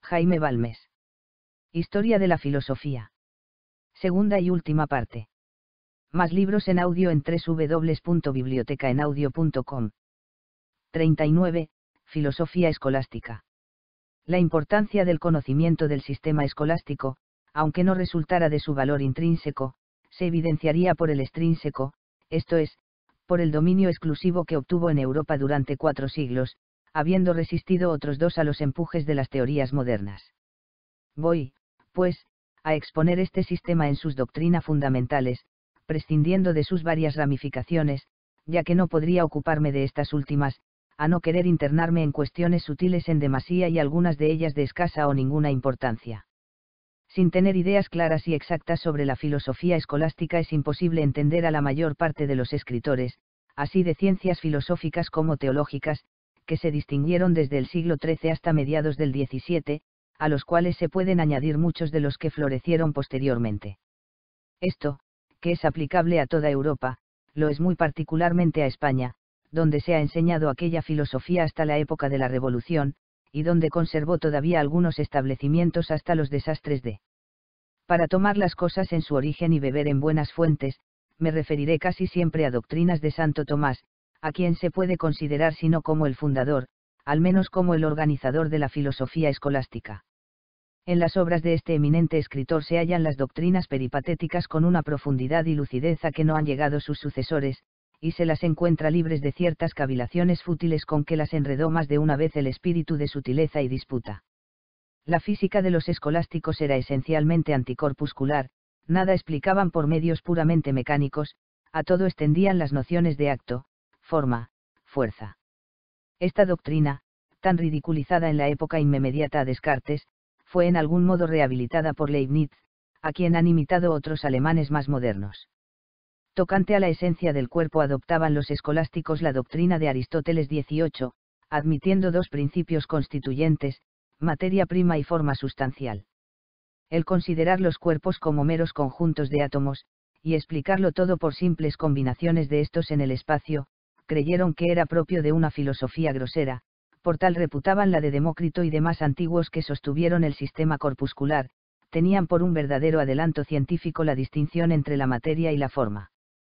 Jaime Balmes. Historia de la filosofía. Segunda y última parte. Más libros en audio en www.bibliotecaenaudio.com. 39. Filosofía escolástica. La importancia del conocimiento del sistema escolástico, aunque no resultara de su valor intrínseco, se evidenciaría por el extrínseco, esto es, por el dominio exclusivo que obtuvo en Europa durante 4 siglos, habiendo resistido otros 2 a los empujes de las teorías modernas. Voy, pues, a exponer este sistema en sus doctrinas fundamentales, prescindiendo de sus varias ramificaciones, ya que no podría ocuparme de estas últimas, a no querer internarme en cuestiones sutiles en demasía y algunas de ellas de escasa o ninguna importancia. Sin tener ideas claras y exactas sobre la filosofía escolástica es imposible entender a la mayor parte de los escritores, así de ciencias filosóficas como teológicas, que se distinguieron desde el siglo XIII hasta mediados del XVII, a los cuales se pueden añadir muchos de los que florecieron posteriormente. Esto, que es aplicable a toda Europa, lo es muy particularmente a España, donde se ha enseñado aquella filosofía hasta la época de la Revolución, y donde conservó todavía algunos establecimientos hasta los desastres de. Para tomar las cosas en su origen y beber en buenas fuentes, me referiré casi siempre a doctrinas de Santo Tomás, a quien se puede considerar si no como el fundador, al menos como el organizador de la filosofía escolástica. En las obras de este eminente escritor se hallan las doctrinas peripatéticas con una profundidad y lucidez a que no han llegado sus sucesores, y se las encuentra libres de ciertas cavilaciones fútiles con que las enredó más de una vez el espíritu de sutileza y disputa. La física de los escolásticos era esencialmente anticorpuscular, nada explicaban por medios puramente mecánicos, a todo extendían las nociones de acto, forma, fuerza. Esta doctrina, tan ridiculizada en la época inmediata a Descartes, fue en algún modo rehabilitada por Leibniz, a quien han imitado otros alemanes más modernos. Tocante a la esencia del cuerpo adoptaban los escolásticos la doctrina de Aristóteles 18, admitiendo 2 principios constituyentes, materia prima y forma sustancial. El considerar los cuerpos como meros conjuntos de átomos, y explicarlo todo por simples combinaciones de estos en el espacio, creyeron que era propio de una filosofía grosera, por tal reputaban la de Demócrito y demás antiguos que sostuvieron el sistema corpuscular, tenían por un verdadero adelanto científico la distinción entre la materia y la forma.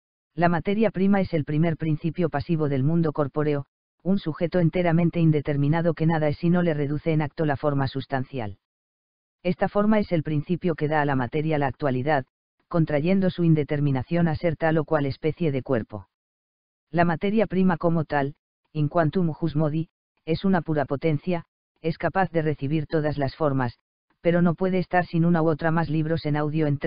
La materia prima es el primer principio pasivo del mundo corpóreo, un sujeto enteramente indeterminado que nada es si no le reduce en acto la forma sustancial. Esta forma es el principio que da a la materia la actualidad, contrayendo su indeterminación a ser tal o cual especie de cuerpo. La materia prima como tal, in quantum jus modi, es una pura potencia, es capaz de recibir todas las formas, pero no puede estar sin una u otra. Más libros en audio en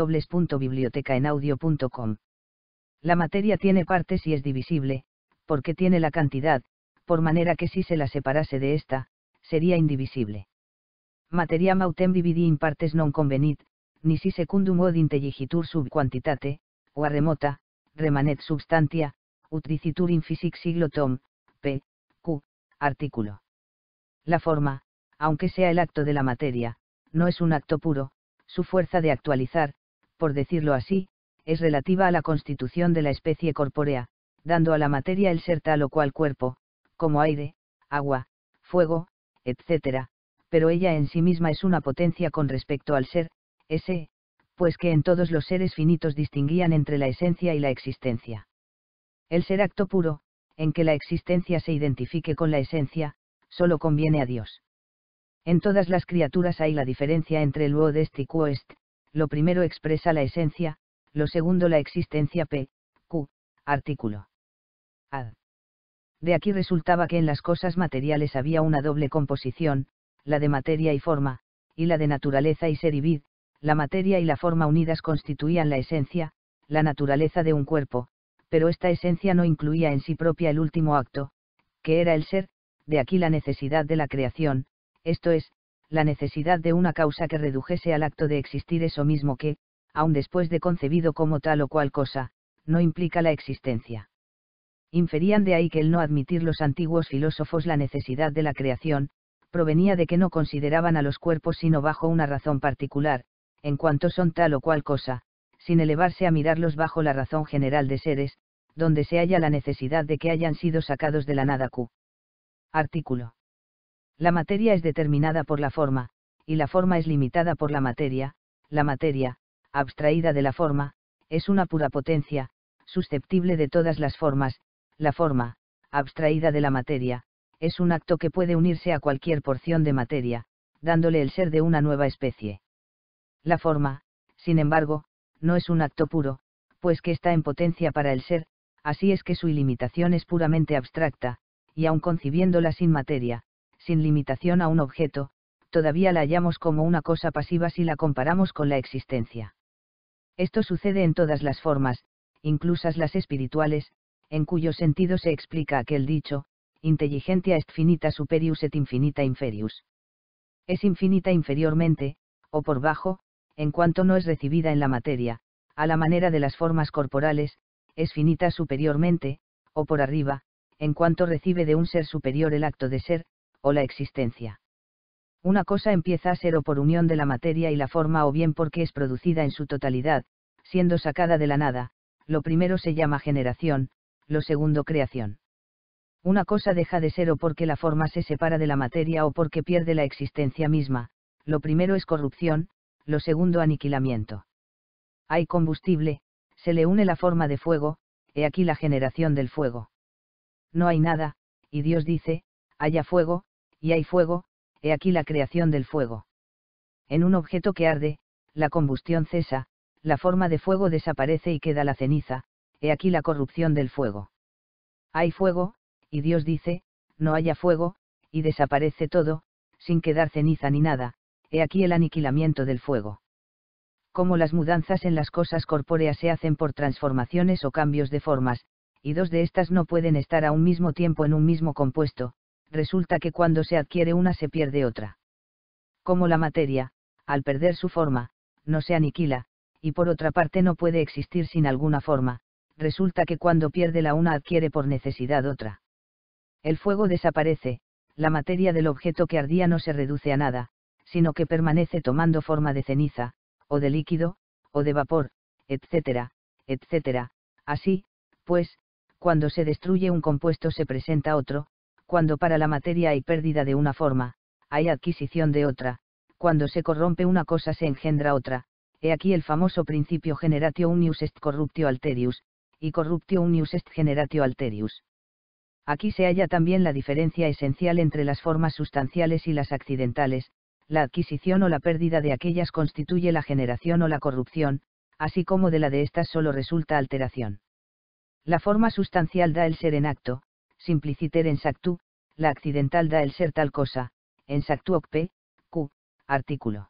www.bibliotecaenaudio.com. La materia tiene partes y es divisible, porque tiene la cantidad, por manera que si se la separase de esta, sería indivisible. Materiam autem dividi in partes non convenit, ni si secundum od intelligitur sub quantitate, o a remota, remanet substantia, utricitur in physic siglo tom, p. q. artículo. La forma, aunque sea el acto de la materia, no es un acto puro, su fuerza de actualizar, por decirlo así, es relativa a la constitución de la especie corpórea, dando a la materia el ser tal o cual cuerpo, como aire, agua, fuego, etc., pero ella en sí misma es una potencia con respecto al ser, ese, pues que en todos los seres finitos distinguían entre la esencia y la existencia. El ser acto puro, en que la existencia se identifique con la esencia, solo conviene a Dios. En todas las criaturas hay la diferencia entre el uod est y quo-est, lo primero expresa la esencia, lo segundo la existencia p. q. artículo. Ad. De aquí resultaba que en las cosas materiales había una doble composición, la de materia y forma, y la de naturaleza y ser y vid. La materia y la forma unidas constituían la esencia, la naturaleza de un cuerpo, pero esta esencia no incluía en sí propia el último acto, que era el ser, de aquí la necesidad de la creación, esto es, la necesidad de una causa que redujese al acto de existir eso mismo que, aun después de concebido como tal o cual cosa, no implica la existencia. Inferían de ahí que el no admitir los antiguos filósofos la necesidad de la creación, provenía de que no consideraban a los cuerpos sino bajo una razón particular, en cuanto son tal o cual cosa, sin elevarse a mirarlos bajo la razón general de seres, donde se halla la necesidad de que hayan sido sacados de la nada q. Artículo. La materia es determinada por la forma, y la forma es limitada por la materia, abstraída de la forma, es una pura potencia, susceptible de todas las formas, la forma, abstraída de la materia, es un acto que puede unirse a cualquier porción de materia, dándole el ser de una nueva especie. La forma, sin embargo, no es un acto puro, pues que está en potencia para el ser, así es que su ilimitación es puramente abstracta, y aun concibiéndola sin materia, sin limitación a un objeto, todavía la hallamos como una cosa pasiva si la comparamos con la existencia. Esto sucede en todas las formas, inclusas las espirituales, en cuyo sentido se explica aquel dicho, intelligentia est finita superius et infinita inferius. Es infinita inferiormente, o por bajo, en cuanto no es recibida en la materia, a la manera de las formas corporales, es finita superiormente, o por arriba, en cuanto recibe de un ser superior el acto de ser, o la existencia. Una cosa empieza a ser o por unión de la materia y la forma o bien porque es producida en su totalidad, siendo sacada de la nada, lo primero se llama generación, lo segundo creación. Una cosa deja de ser o porque la forma se separa de la materia o porque pierde la existencia misma, lo primero es corrupción, lo segundo aniquilamiento. Hay combustible, se le une la forma de fuego, he aquí la generación del fuego. No hay nada, y Dios dice, haya fuego, y hay fuego, he aquí la creación del fuego. En un objeto que arde, la combustión cesa, la forma de fuego desaparece y queda la ceniza, he aquí la corrupción del fuego. Hay fuego, y Dios dice, no haya fuego, y desaparece todo, sin quedar ceniza ni nada, he aquí el aniquilamiento del fuego. Como las mudanzas en las cosas corpóreas se hacen por transformaciones o cambios de formas, y dos de estas no pueden estar a un mismo tiempo en un mismo compuesto, resulta que cuando se adquiere una se pierde otra. Como la materia, al perder su forma, no se aniquila, y por otra parte no puede existir sin alguna forma, resulta que cuando pierde la una adquiere por necesidad otra. El fuego desaparece, la materia del objeto que ardía no se reduce a nada, sino que permanece tomando forma de ceniza, o de líquido, o de vapor, etcétera, etcétera. Así, pues, cuando se destruye un compuesto se presenta otro, cuando para la materia hay pérdida de una forma, hay adquisición de otra, cuando se corrompe una cosa se engendra otra, he aquí el famoso principio generatio unius est corruptio alterius, y corruptio unius est generatio alterius. Aquí se halla también la diferencia esencial entre las formas sustanciales y las accidentales, la adquisición o la pérdida de aquellas constituye la generación o la corrupción, así como de la de estas solo resulta alteración. La forma sustancial da el ser en acto, simpliciter en sactu, la accidental da el ser tal cosa, en sactu hoc p, q, artículo.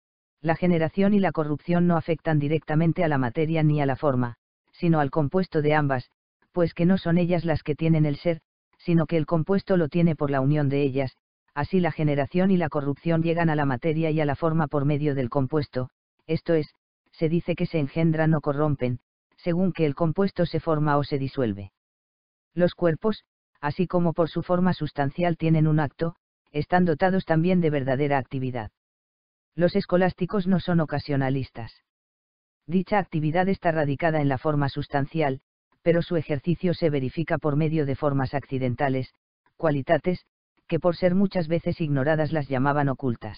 La generación y la corrupción no afectan directamente a la materia ni a la forma, sino al compuesto de ambas, pues que no son ellas las que tienen el ser, sino que el compuesto lo tiene por la unión de ellas, así la generación y la corrupción llegan a la materia y a la forma por medio del compuesto, esto es, se dice que se engendran o corrompen, según que el compuesto se forma o se disuelve. Los cuerpos, así como por su forma sustancial tienen un acto, están dotados también de verdadera actividad. Los escolásticos no son ocasionalistas. Dicha actividad está radicada en la forma sustancial, pero su ejercicio se verifica por medio de formas accidentales, cualitates, que por ser muchas veces ignoradas las llamaban ocultas.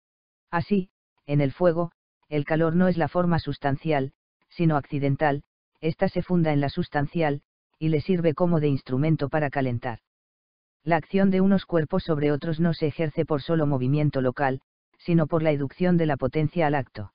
Así, en el fuego, el calor no es la forma sustancial, sino accidental, ésta se funda en la sustancial, y le sirve como de instrumento para calentar. La acción de unos cuerpos sobre otros no se ejerce por solo movimiento local, sino por la inducción de la potencia al acto.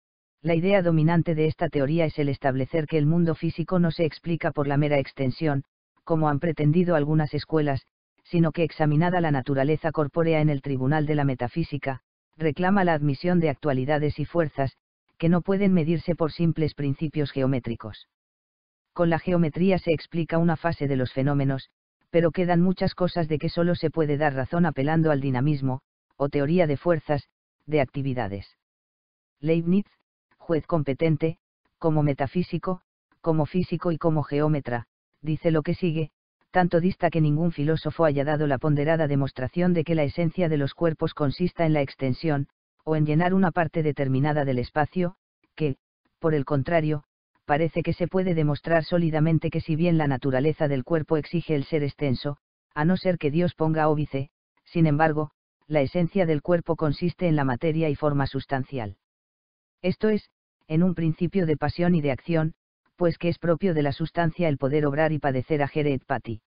La idea dominante de esta teoría es el establecer que el mundo físico no se explica por la mera extensión, como han pretendido algunas escuelas, sino que examinada la naturaleza corpórea en el tribunal de la metafísica, reclama la admisión de actualidades y fuerzas, que no pueden medirse por simples principios geométricos. Con la geometría se explica una fase de los fenómenos, pero quedan muchas cosas de que solo se puede dar razón apelando al dinamismo, o teoría de fuerzas, de actividades. Leibniz, juez competente, como metafísico, como físico y como geómetra, dice lo que sigue, tanto dista que ningún filósofo haya dado la ponderada demostración de que la esencia de los cuerpos consista en la extensión, o en llenar una parte determinada del espacio, que, por el contrario, parece que se puede demostrar sólidamente que si bien la naturaleza del cuerpo exige el ser extenso, a no ser que Dios ponga óbice, sin embargo, la esencia del cuerpo consiste en la materia y forma sustancial. Esto es, en un principio de pasión y de acción, pues que es propio de la sustancia el poder obrar y padecer agere et pati.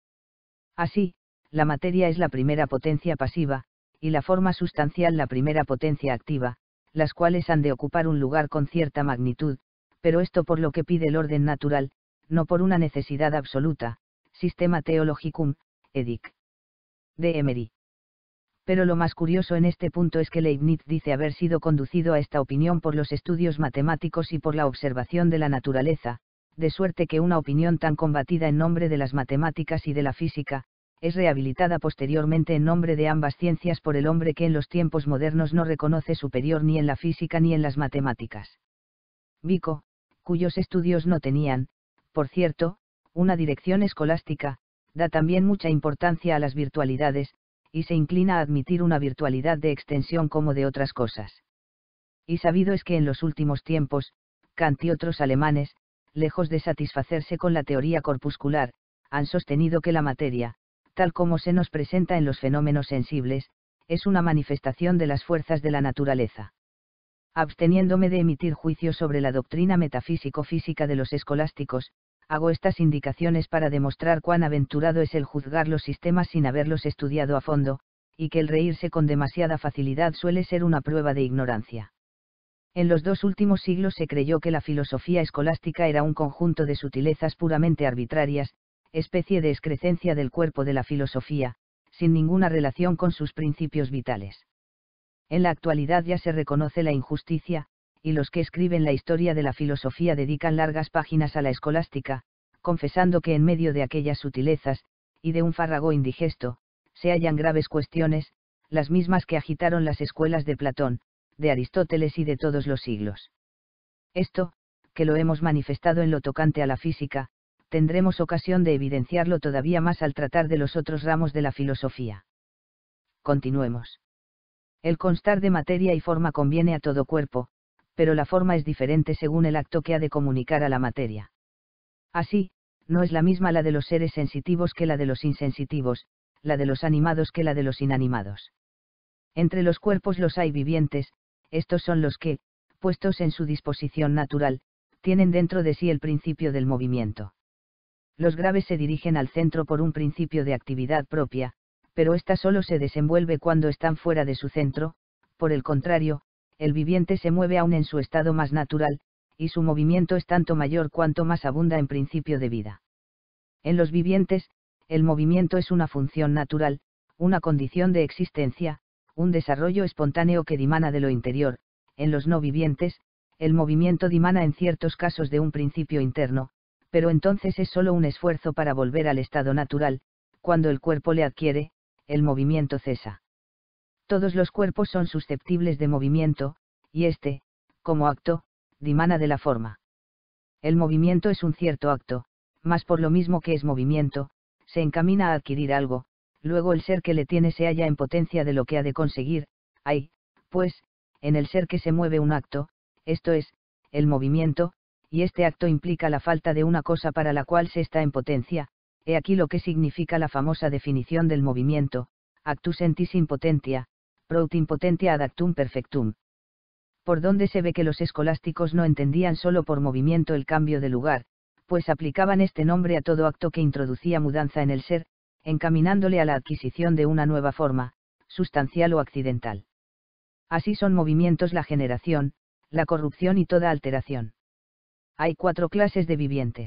Así, la materia es la primera potencia pasiva, y la forma sustancial la primera potencia activa, las cuales han de ocupar un lugar con cierta magnitud, pero esto por lo que pide el orden natural, no por una necesidad absoluta, Systema Theologicum, edic. De Emery. Pero lo más curioso en este punto es que Leibniz dice haber sido conducido a esta opinión por los estudios matemáticos y por la observación de la naturaleza, de suerte que una opinión tan combatida en nombre de las matemáticas y de la física, es rehabilitada posteriormente en nombre de ambas ciencias por el hombre que en los tiempos modernos no reconoce superior ni en la física ni en las matemáticas. Vico, cuyos estudios no tenían, por cierto, una dirección escolástica, da también mucha importancia a las virtualidades, y se inclina a admitir una virtualidad de extensión como de otras cosas. Y sabido es que en los últimos tiempos, Kant y otros alemanes, lejos de satisfacerse con la teoría corpuscular, han sostenido que la materia, tal como se nos presenta en los fenómenos sensibles, es una manifestación de las fuerzas de la naturaleza. Absteniéndome de emitir juicios sobre la doctrina metafísico-física de los escolásticos, hago estas indicaciones para demostrar cuán aventurado es el juzgar los sistemas sin haberlos estudiado a fondo, y que el reírse con demasiada facilidad suele ser una prueba de ignorancia. En los 2 últimos siglos se creyó que la filosofía escolástica era un conjunto de sutilezas puramente arbitrarias, especie de excrecencia del cuerpo de la filosofía, sin ninguna relación con sus principios vitales. En la actualidad ya se reconoce la injusticia, y los que escriben la historia de la filosofía dedican largas páginas a la escolástica, confesando que en medio de aquellas sutilezas, y de un fárrago indigesto, se hallan graves cuestiones, las mismas que agitaron las escuelas de Platón, de Aristóteles y de todos los siglos. Esto, que lo hemos manifestado en lo tocante a la física, tendremos ocasión de evidenciarlo todavía más al tratar de los otros ramos de la filosofía. Continuemos. El constar de materia y forma conviene a todo cuerpo, pero la forma es diferente según el acto que ha de comunicar a la materia. Así, no es la misma la de los seres sensitivos que la de los insensitivos, la de los animados que la de los inanimados. Entre los cuerpos los hay vivientes, estos son los que, puestos en su disposición natural, tienen dentro de sí el principio del movimiento. Los graves se dirigen al centro por un principio de actividad propia, pero ésta solo se desenvuelve cuando están fuera de su centro. Por el contrario, el viviente se mueve aún en su estado más natural, y su movimiento es tanto mayor cuanto más abunda en principio de vida. En los vivientes, el movimiento es una función natural, una condición de existencia, un desarrollo espontáneo que dimana de lo interior. En los no vivientes, el movimiento dimana en ciertos casos de un principio interno, pero entonces es solo un esfuerzo para volver al estado natural. Cuando el cuerpo le adquiere, el movimiento cesa. Todos los cuerpos son susceptibles de movimiento, y este, como acto, dimana de la forma. El movimiento es un cierto acto, mas por lo mismo que es movimiento, se encamina a adquirir algo, luego el ser que le tiene se halla en potencia de lo que ha de conseguir. Hay, pues, en el ser que se mueve un acto, esto es, el movimiento, y este acto implica la falta de una cosa para la cual se está en potencia. He aquí lo que significa la famosa definición del movimiento: actus sentis impotentia, prout impotentia ad actum perfectum. Por donde se ve que los escolásticos no entendían solo por movimiento el cambio de lugar, pues aplicaban este nombre a todo acto que introducía mudanza en el ser, encaminándole a la adquisición de una nueva forma, sustancial o accidental. Así son movimientos la generación, la corrupción y toda alteración. Hay 4 clases de vivientes.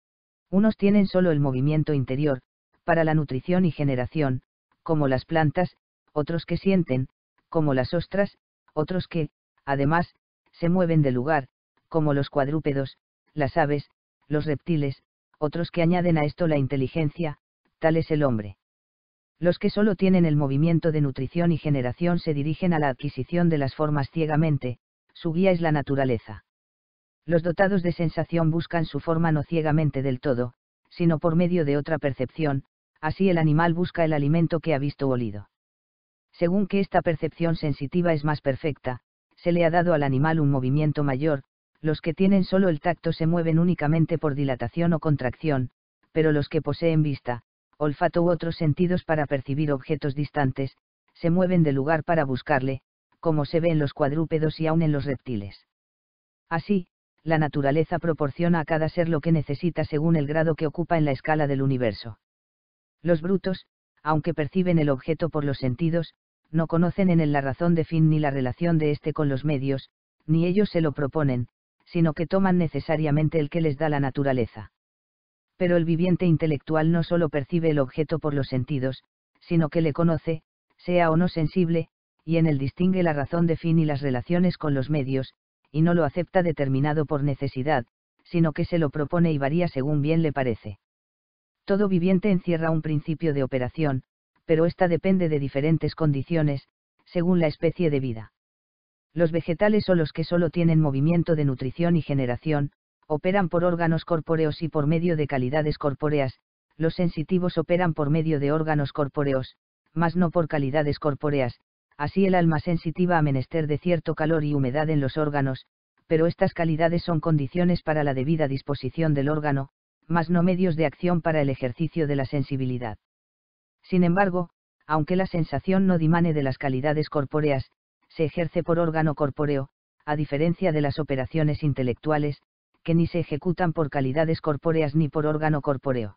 Unos tienen solo el movimiento interior, para la nutrición y generación, como las plantas; otros que sienten, como las ostras; otros que, además, se mueven de lugar, como los cuadrúpedos, las aves, los reptiles; otros que añaden a esto la inteligencia, tal es el hombre. Los que solo tienen el movimiento de nutrición y generación se dirigen a la adquisición de las formas ciegamente, su guía es la naturaleza. Los dotados de sensación buscan su forma no ciegamente del todo, sino por medio de otra percepción. Así el animal busca el alimento que ha visto o olido. Según que esta percepción sensitiva es más perfecta, se le ha dado al animal un movimiento mayor. Los que tienen solo el tacto se mueven únicamente por dilatación o contracción, pero los que poseen vista, olfato u otros sentidos para percibir objetos distantes, se mueven de lugar para buscarle, como se ve en los cuadrúpedos y aún en los reptiles. Así, la naturaleza proporciona a cada ser lo que necesita según el grado que ocupa en la escala del universo. Los brutos, aunque perciben el objeto por los sentidos, no conocen en él la razón de fin ni la relación de éste con los medios, ni ellos se lo proponen, sino que toman necesariamente el que les da la naturaleza. Pero el viviente intelectual no solo percibe el objeto por los sentidos, sino que le conoce, sea o no sensible, y en él distingue la razón de fin y las relaciones con los medios, y no lo acepta determinado por necesidad, sino que se lo propone y varía según bien le parece. Todo viviente encierra un principio de operación, pero ésta depende de diferentes condiciones, según la especie de vida. Los vegetales o los que solo tienen movimiento de nutrición y generación, operan por órganos corpóreos y por medio de calidades corpóreas, los sensitivos operan por medio de órganos corpóreos, mas no por calidades corpóreas, así el alma sensitiva ha menester de cierto calor y humedad en los órganos, pero estas calidades son condiciones para la debida disposición del órgano, mas no medios de acción para el ejercicio de la sensibilidad. Sin embargo, aunque la sensación no dimane de las calidades corpóreas, se ejerce por órgano corpóreo, a diferencia de las operaciones intelectuales, que ni se ejecutan por calidades corpóreas ni por órgano corpóreo.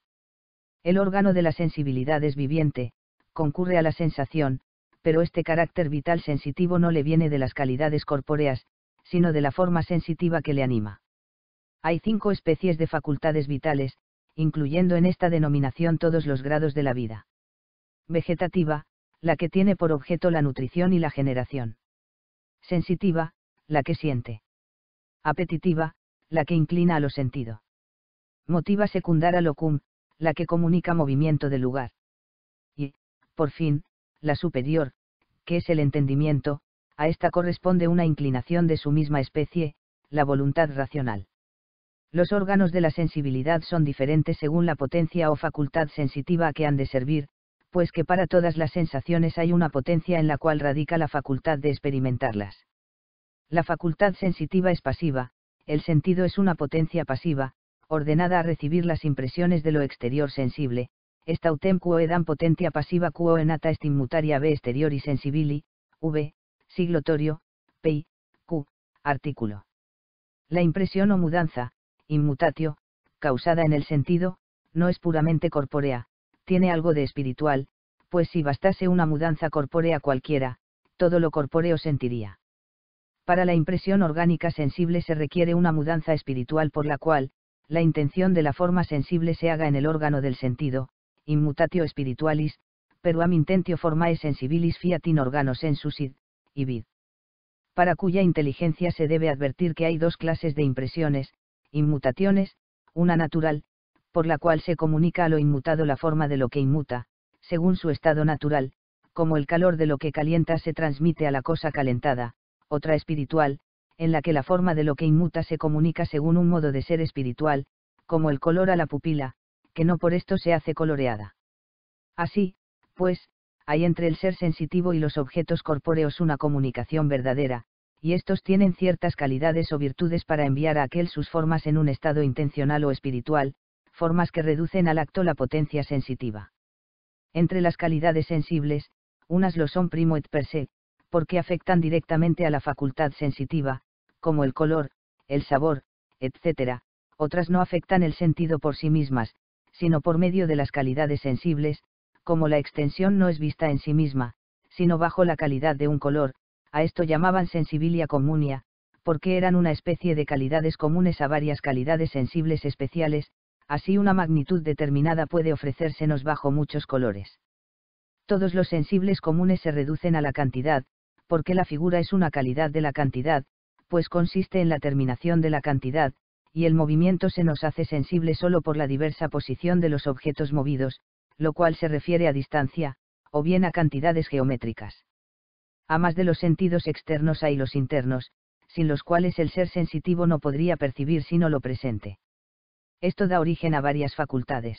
El órgano de la sensibilidad es viviente, concurre a la sensación, pero este carácter vital sensitivo no le viene de las calidades corpóreas, sino de la forma sensitiva que le anima. Hay 5 especies de facultades vitales, incluyendo en esta denominación todos los grados de la vida. Vegetativa, la que tiene por objeto la nutrición y la generación. Sensitiva, la que siente. Apetitiva, la que inclina a lo sentido. Motiva secundara locum, la que comunica movimiento del lugar. Y, por fin, la superior, que es el entendimiento, a esta corresponde una inclinación de su misma especie, la voluntad racional. Los órganos de la sensibilidad son diferentes según la potencia o facultad sensitiva a que han de servir, pues que para todas las sensaciones hay una potencia en la cual radica la facultad de experimentarlas. La facultad sensitiva es pasiva, el sentido es una potencia pasiva, ordenada a recibir las impresiones de lo exterior sensible, estautem quo edam potentia pasiva quo enata est immutaria b exteriori sensibili, v, siglotorio, pi, q, artículo. La impresión o mudanza, immutatio, causada en el sentido, no es puramente corpórea, tiene algo de espiritual, pues si bastase una mudanza corpórea cualquiera, todo lo corpóreo sentiría. Para la impresión orgánica sensible se requiere una mudanza espiritual por la cual, la intención de la forma sensible se haga en el órgano del sentido, immutatio spiritualis, peruam intentio formae sensibilis fiat in organo sensus id, y vid. Para cuya inteligencia se debe advertir que hay 2 clases de impresiones, inmutaciones, una natural, por la cual se comunica a lo inmutado la forma de lo que inmuta, según su estado natural, como el calor de lo que calienta se transmite a la cosa calentada, otra espiritual, en la que la forma de lo que inmuta se comunica según un modo de ser espiritual, como el color a la pupila, que no por esto se hace coloreada. Así, pues, hay entre el ser sensitivo y los objetos corpóreos una comunicación verdadera, y estos tienen ciertas calidades o virtudes para enviar a aquel sus formas en un estado intencional o espiritual, formas que reducen al acto la potencia sensitiva. Entre las calidades sensibles, unas lo son primo et per se, porque afectan directamente a la facultad sensitiva, como el color, el sabor, etc., otras no afectan el sentido por sí mismas, sino por medio de las calidades sensibles, como la extensión no es vista en sí misma, sino bajo la calidad de un color, a esto llamaban sensibilia communia, porque eran una especie de calidades comunes a varias calidades sensibles especiales, así una magnitud determinada puede ofrecérsenos bajo muchos colores. Todos los sensibles comunes se reducen a la cantidad, porque la figura es una calidad de la cantidad, pues consiste en la terminación de la cantidad, y el movimiento se nos hace sensible solo por la diversa posición de los objetos movidos, lo cual se refiere a distancia, o bien a cantidades geométricas. A más de los sentidos externos hay los internos, sin los cuales el ser sensitivo no podría percibir sino lo presente. Esto da origen a varias facultades.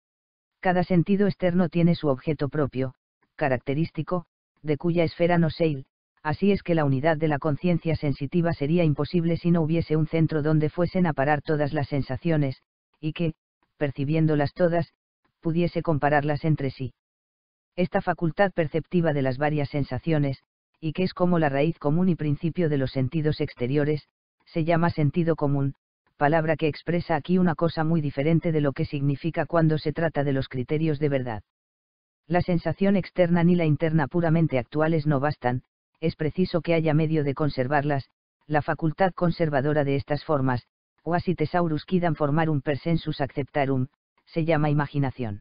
Cada sentido externo tiene su objeto propio, característico, de cuya esfera no se así es que la unidad de la conciencia sensitiva sería imposible si no hubiese un centro donde fuesen a parar todas las sensaciones, y que, percibiéndolas todas, pudiese compararlas entre sí. Esta facultad perceptiva de las varias sensaciones, y que es como la raíz común y principio de los sentidos exteriores, se llama sentido común, palabra que expresa aquí una cosa muy diferente de lo que significa cuando se trata de los criterios de verdad. La sensación externa ni la interna puramente actuales no bastan, es preciso que haya medio de conservarlas, la facultad conservadora de estas formas, quasi thesaurus quidam formarum per sensus acceptarum, se llama imaginación.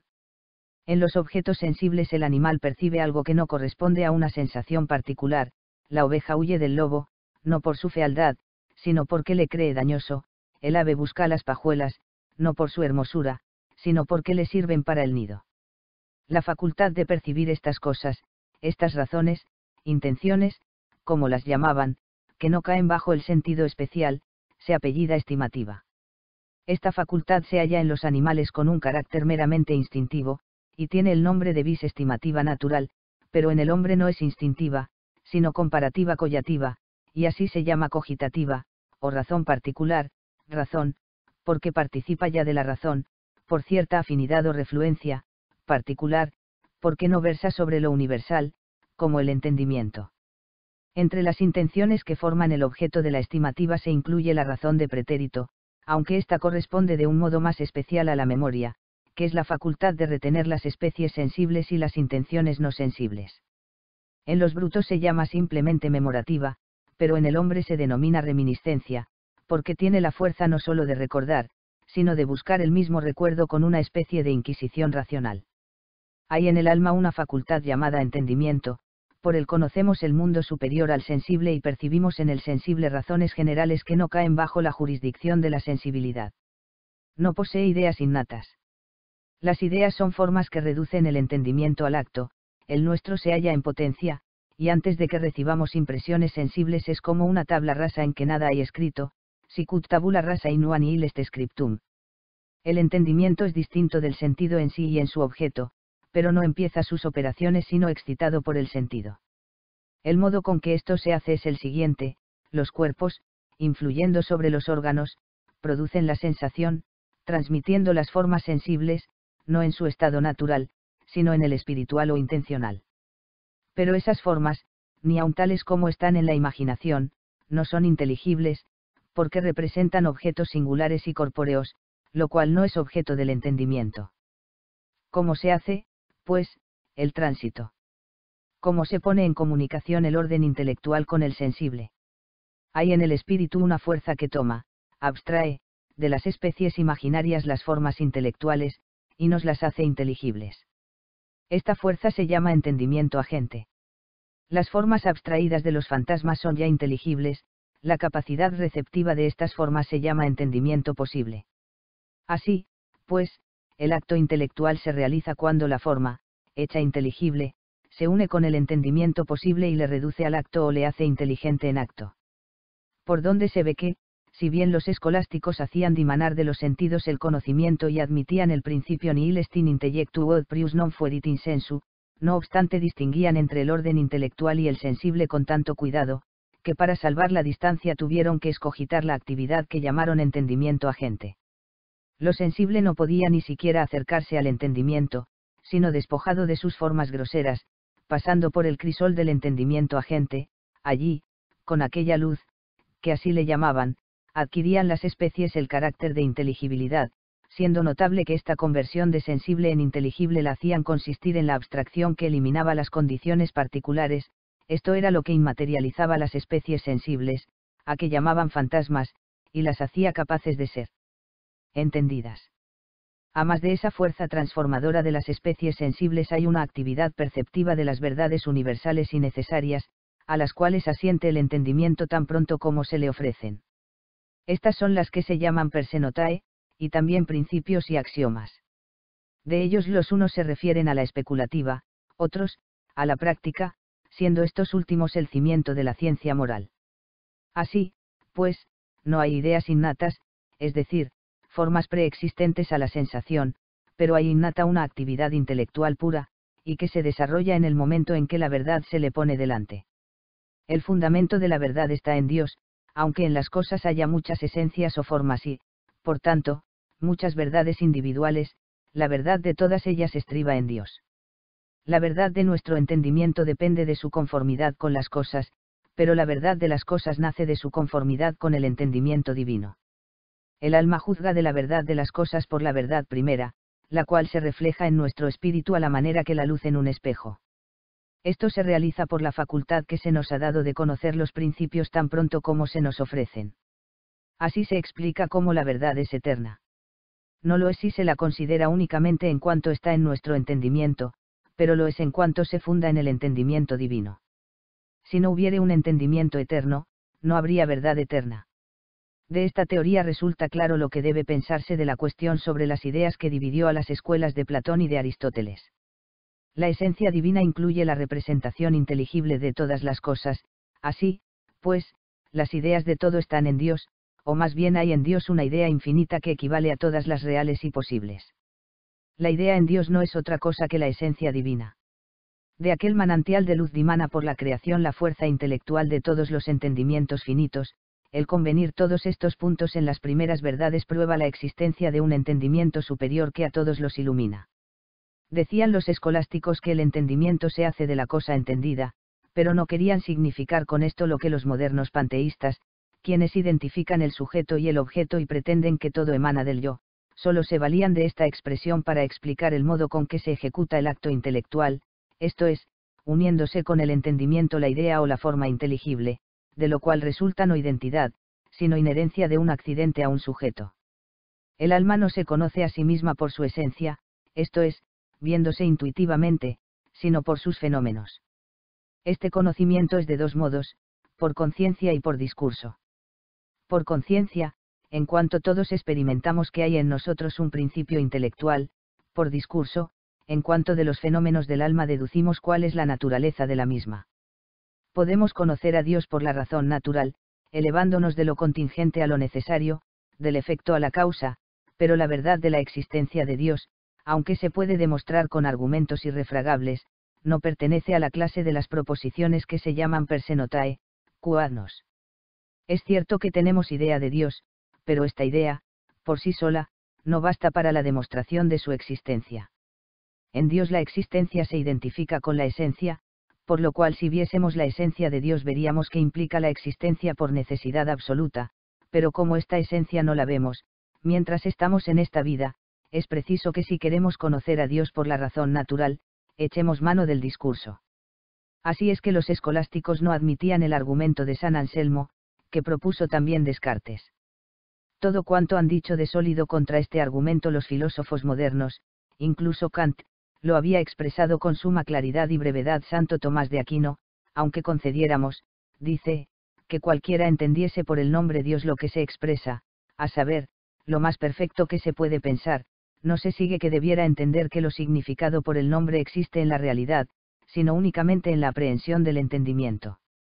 En los objetos sensibles el animal percibe algo que no corresponde a una sensación particular, la oveja huye del lobo, no por su fealdad, sino porque le cree dañoso, el ave busca las pajuelas, no por su hermosura, sino porque le sirven para el nido. La facultad de percibir estas cosas, estas razones, intenciones, como las llamaban, que no caen bajo el sentido especial, se apellida estimativa. Esta facultad se halla en los animales con un carácter meramente instintivo, y tiene el nombre de vis estimativa natural, pero en el hombre no es instintiva, sino comparativa collativa, y así se llama cogitativa, o razón particular, razón, porque participa ya de la razón, por cierta afinidad o refluencia, particular, porque no versa sobre lo universal, como el entendimiento. Entre las intenciones que forman el objeto de la estimativa se incluye la razón de pretérito, aunque ésta corresponde de un modo más especial a la memoria, que es la facultad de retener las especies sensibles y las intenciones no sensibles. En los brutos se llama simplemente memorativa, pero en el hombre se denomina reminiscencia, porque tiene la fuerza no sólo de recordar, sino de buscar el mismo recuerdo con una especie de inquisición racional. Hay en el alma una facultad llamada entendimiento, por él conocemos el mundo superior al sensible y percibimos en el sensible razones generales que no caen bajo la jurisdicción de la sensibilidad. No posee ideas innatas. Las ideas son formas que reducen el entendimiento al acto, el nuestro se halla en potencia, y antes de que recibamos impresiones sensibles es como una tabla rasa en que nada hay escrito, sicut tabula rasa in nuan nihil est scriptum. El entendimiento es distinto del sentido en sí y en su objeto, pero no empieza sus operaciones sino excitado por el sentido. El modo con que esto se hace es el siguiente: los cuerpos, influyendo sobre los órganos, producen la sensación, transmitiendo las formas sensibles, no en su estado natural, sino en el espiritual o intencional. Pero esas formas, ni aun tales como están en la imaginación, no son inteligibles, porque representan objetos singulares y corpóreos, lo cual no es objeto del entendimiento. ¿Cómo se hace, pues, el tránsito? ¿Cómo se pone en comunicación el orden intelectual con el sensible? Hay en el espíritu una fuerza que toma, abstrae, de las especies imaginarias las formas intelectuales, y nos las hace inteligibles. Esta fuerza se llama entendimiento agente. Las formas abstraídas de los fantasmas son ya inteligibles, la capacidad receptiva de estas formas se llama entendimiento posible. Así, pues, el acto intelectual se realiza cuando la forma, hecha inteligible, se une con el entendimiento posible y le reduce al acto o le hace inteligente en acto. Por donde se ve que, si bien los escolásticos hacían dimanar de los sentidos el conocimiento y admitían el principio nihil est in intellectu quod prius non fuerit in sensu, no obstante distinguían entre el orden intelectual y el sensible con tanto cuidado, que para salvar la distancia tuvieron que escogitar la actividad que llamaron entendimiento agente. Lo sensible no podía ni siquiera acercarse al entendimiento, sino despojado de sus formas groseras, pasando por el crisol del entendimiento agente, allí, con aquella luz, que así le llamaban, adquirían las especies el carácter de inteligibilidad, siendo notable que esta conversión de sensible en inteligible la hacían consistir en la abstracción que eliminaba las condiciones particulares, esto era lo que inmaterializaba las especies sensibles, a que llamaban fantasmas, y las hacía capaces de ser entendidas. A más de esa fuerza transformadora de las especies sensibles hay una actividad perceptiva de las verdades universales y necesarias, a las cuales asiente el entendimiento tan pronto como se le ofrecen. Estas son las que se llaman persenotae, y también principios y axiomas. De ellos los unos se refieren a la especulativa, otros, a la práctica, siendo estos últimos el cimiento de la ciencia moral. Así, pues, no hay ideas innatas, es decir, formas preexistentes a la sensación, pero hay innata una actividad intelectual pura, y que se desarrolla en el momento en que la verdad se le pone delante. El fundamento de la verdad está en Dios, aunque en las cosas haya muchas esencias o formas y, por tanto, muchas verdades individuales, la verdad de todas ellas estriba en Dios. La verdad de nuestro entendimiento depende de su conformidad con las cosas, pero la verdad de las cosas nace de su conformidad con el entendimiento divino. El alma juzga de la verdad de las cosas por la verdad primera, la cual se refleja en nuestro espíritu a la manera que la luz en un espejo. Esto se realiza por la facultad que se nos ha dado de conocer los principios tan pronto como se nos ofrecen. Así se explica cómo la verdad es eterna. No lo es si se la considera únicamente en cuanto está en nuestro entendimiento, pero lo es en cuanto se funda en el entendimiento divino. Si no hubiere un entendimiento eterno, no habría verdad eterna. De esta teoría resulta claro lo que debe pensarse de la cuestión sobre las ideas que dividió a las escuelas de Platón y de Aristóteles. La esencia divina incluye la representación inteligible de todas las cosas, así, pues, las ideas de todo están en Dios, o más bien hay en Dios una idea infinita que equivale a todas las reales y posibles. La idea en Dios no es otra cosa que la esencia divina. De aquel manantial de luz dimana por la creación la fuerza intelectual de todos los entendimientos finitos, el convenir todos estos puntos en las primeras verdades prueba la existencia de un entendimiento superior que a todos los ilumina. Decían los escolásticos que el entendimiento se hace de la cosa entendida, pero no querían significar con esto lo que los modernos panteístas, quienes identifican el sujeto y el objeto y pretenden que todo emana del yo, solo se valían de esta expresión para explicar el modo con que se ejecuta el acto intelectual, esto es, uniéndose con el entendimiento la idea o la forma inteligible, de lo cual resulta no identidad, sino inherencia de un accidente a un sujeto. El alma no se conoce a sí misma por su esencia, esto es, viéndose intuitivamente, sino por sus fenómenos. Este conocimiento es de dos modos, por conciencia y por discurso. Por conciencia, en cuanto todos experimentamos que hay en nosotros un principio intelectual, por discurso, en cuanto de los fenómenos del alma deducimos cuál es la naturaleza de la misma. Podemos conocer a Dios por la razón natural, elevándonos de lo contingente a lo necesario, del efecto a la causa, pero la verdad de la existencia de Dios, aunque se puede demostrar con argumentos irrefragables, no pertenece a la clase de las proposiciones que se llaman persenotae, quoadnos. Es cierto que tenemos idea de Dios, pero esta idea, por sí sola, no basta para la demostración de su existencia. En Dios la existencia se identifica con la esencia, por lo cual si viésemos la esencia de Dios veríamos que implica la existencia por necesidad absoluta, pero como esta esencia no la vemos, mientras estamos en esta vida, es preciso que si queremos conocer a Dios por la razón natural, echemos mano del discurso. Así es que los escolásticos no admitían el argumento de San Anselmo, que propuso también Descartes. Todo cuanto han dicho de sólido contra este argumento los filósofos modernos, incluso Kant, lo había expresado con suma claridad y brevedad Santo Tomás de Aquino, aunque concediéramos, dice, que cualquiera entendiese por el nombre Dios lo que se expresa, a saber, lo más perfecto que se puede pensar, no se sigue que debiera entender que lo significado por el nombre existe en la realidad, sino únicamente en la aprehensión del entendimiento.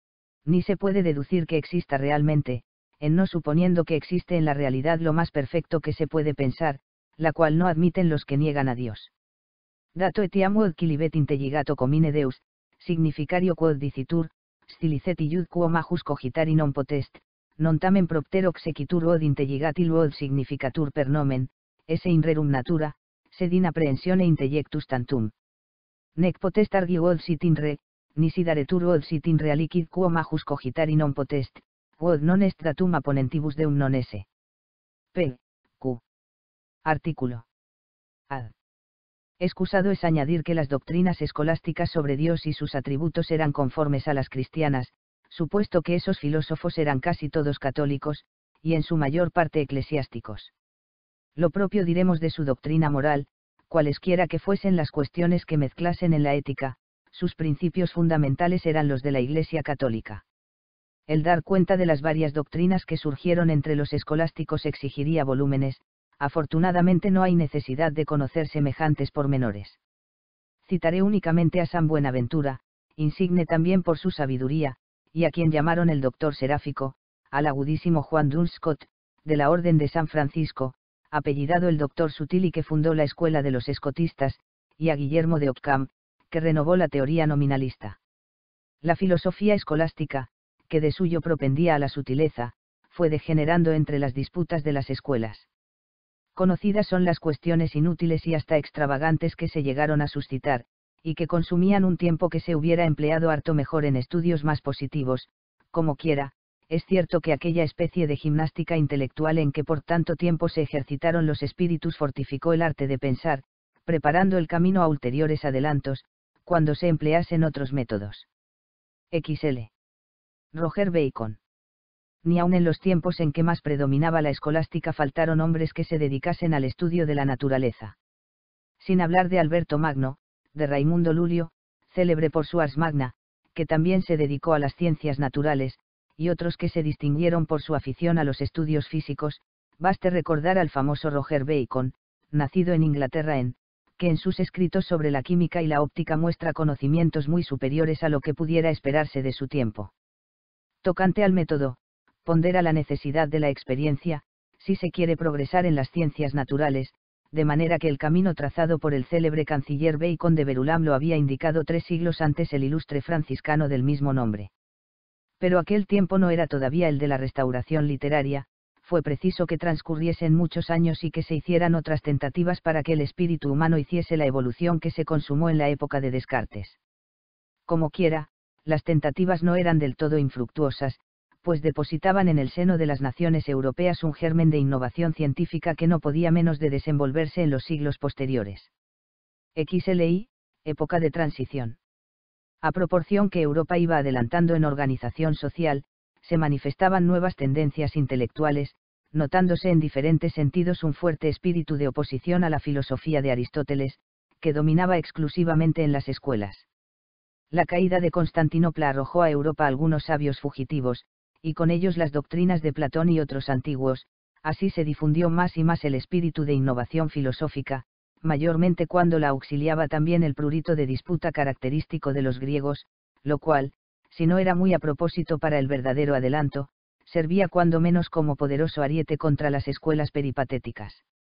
Ni se puede deducir que exista realmente, en no suponiendo que existe en la realidad lo más perfecto que se puede pensar, la cual no admiten los que niegan a Dios. Dato etiam quod quilibet intelligato comine Deus, significario quod dicitur, stilicet iud quo majus cogitari non potest, non tamen propter exequitur od intelligatil od significatur per nomen, esse in rerum natura, sed in apprehensione intellectus tantum. Nec potest argi od sit in re, nisi daretur od sit in rea licid quo majus cogitari non potest, od non est datum apponentibus deum non esse. P. Q. Artículo. Ad. Excusado es añadir que las doctrinas escolásticas sobre Dios y sus atributos eran conformes a las cristianas, supuesto que esos filósofos eran casi todos católicos, y en su mayor parte eclesiásticos. Lo propio diremos de su doctrina moral, cualesquiera que fuesen las cuestiones que mezclasen en la ética, sus principios fundamentales eran los de la Iglesia católica. El dar cuenta de las varias doctrinas que surgieron entre los escolásticos exigiría volúmenes, afortunadamente no hay necesidad de conocer semejantes pormenores. Citaré únicamente a San Buenaventura, insigne también por su sabiduría, y a quien llamaron el doctor seráfico, al agudísimo Juan Duns Scott, de la Orden de San Francisco, apellidado el doctor sutil y que fundó la escuela de los escotistas, y a Guillermo de Ockham, que renovó la teoría nominalista. La filosofía escolástica, que de suyo propendía a la sutileza, fue degenerando entre las disputas de las escuelas. Conocidas son las cuestiones inútiles y hasta extravagantes que se llegaron a suscitar, y que consumían un tiempo que se hubiera empleado harto mejor en estudios más positivos. Como quiera, es cierto que aquella especie de gimnástica intelectual en que por tanto tiempo se ejercitaron los espíritus fortificó el arte de pensar, preparando el camino a ulteriores adelantos, cuando se empleasen otros métodos. XL. Roger Bacon. Ni aun en los tiempos en que más predominaba la escolástica faltaron hombres que se dedicasen al estudio de la naturaleza. Sin hablar de Alberto Magno, de Raimundo Lulio, célebre por su Ars Magna, que también se dedicó a las ciencias naturales, y otros que se distinguieron por su afición a los estudios físicos, baste recordar al famoso Roger Bacon, nacido en Inglaterra que en sus escritos sobre la química y la óptica muestra conocimientos muy superiores a lo que pudiera esperarse de su tiempo. Tocante al método, pondera la necesidad de la experiencia, si se quiere progresar en las ciencias naturales, de manera que el camino trazado por el célebre canciller Bacon de Verulam lo había indicado 3 siglos antes el ilustre franciscano del mismo nombre. Pero aquel tiempo no era todavía el de la restauración literaria, fue preciso que transcurriesen muchos años y que se hicieran otras tentativas para que el espíritu humano hiciese la evolución que se consumó en la época de Descartes. Como quiera, las tentativas no eran del todo infructuosas, pues depositaban en el seno de las naciones europeas un germen de innovación científica que no podía menos de desenvolverse en los siglos posteriores. XLI, época de transición. A proporción que Europa iba adelantando en organización social, se manifestaban nuevas tendencias intelectuales, notándose en diferentes sentidos un fuerte espíritu de oposición a la filosofía de Aristóteles, que dominaba exclusivamente en las escuelas. La caída de Constantinopla arrojó a Europa algunos sabios fugitivos, y con ellos las doctrinas de Platón y otros antiguos. Así se difundió más y más el espíritu de innovación filosófica, mayormente cuando la auxiliaba también el prurito de disputa característico de los griegos, lo cual, si no era muy a propósito para el verdadero adelanto, servía cuando menos como poderoso ariete contra las escuelas peripatéticas.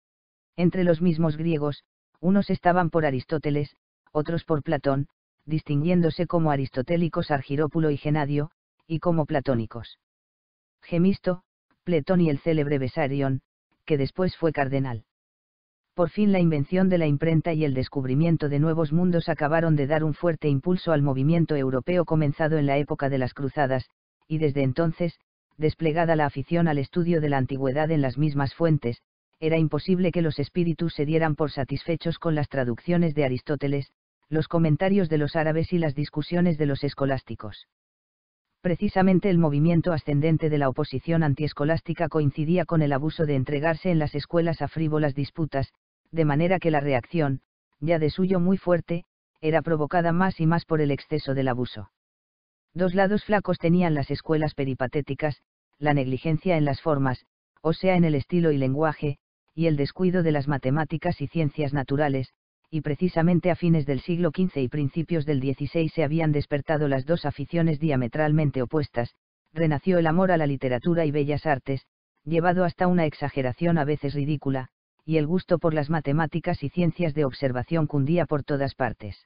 Entre los mismos griegos, unos estaban por Aristóteles, otros por Platón, distinguiéndose como aristotélicos Argirópulo y Genadio, y como platónicos Gemisto, Pletón y el célebre Besarion, que después fue cardenal. Por fin la invención de la imprenta y el descubrimiento de nuevos mundos acabaron de dar un fuerte impulso al movimiento europeo comenzado en la época de las Cruzadas, y desde entonces, desplegada la afición al estudio de la antigüedad en las mismas fuentes, era imposible que los espíritus se dieran por satisfechos con las traducciones de Aristóteles, los comentarios de los árabes y las discusiones de los escolásticos. Precisamente el movimiento ascendente de la oposición antiescolástica coincidía con el abuso de entregarse en las escuelas a frívolas disputas, de manera que la reacción, ya de suyo muy fuerte, era provocada más y más por el exceso del abuso. Dos lados flacos tenían las escuelas peripatéticas, la negligencia en las formas, o sea en el estilo y lenguaje, y el descuido de las matemáticas y ciencias naturales, y precisamente a fines del siglo XV y principios del XVI se habían despertado las dos aficiones diametralmente opuestas, renació el amor a la literatura y bellas artes, llevado hasta una exageración a veces ridícula, y el gusto por las matemáticas y ciencias de observación cundía por todas partes.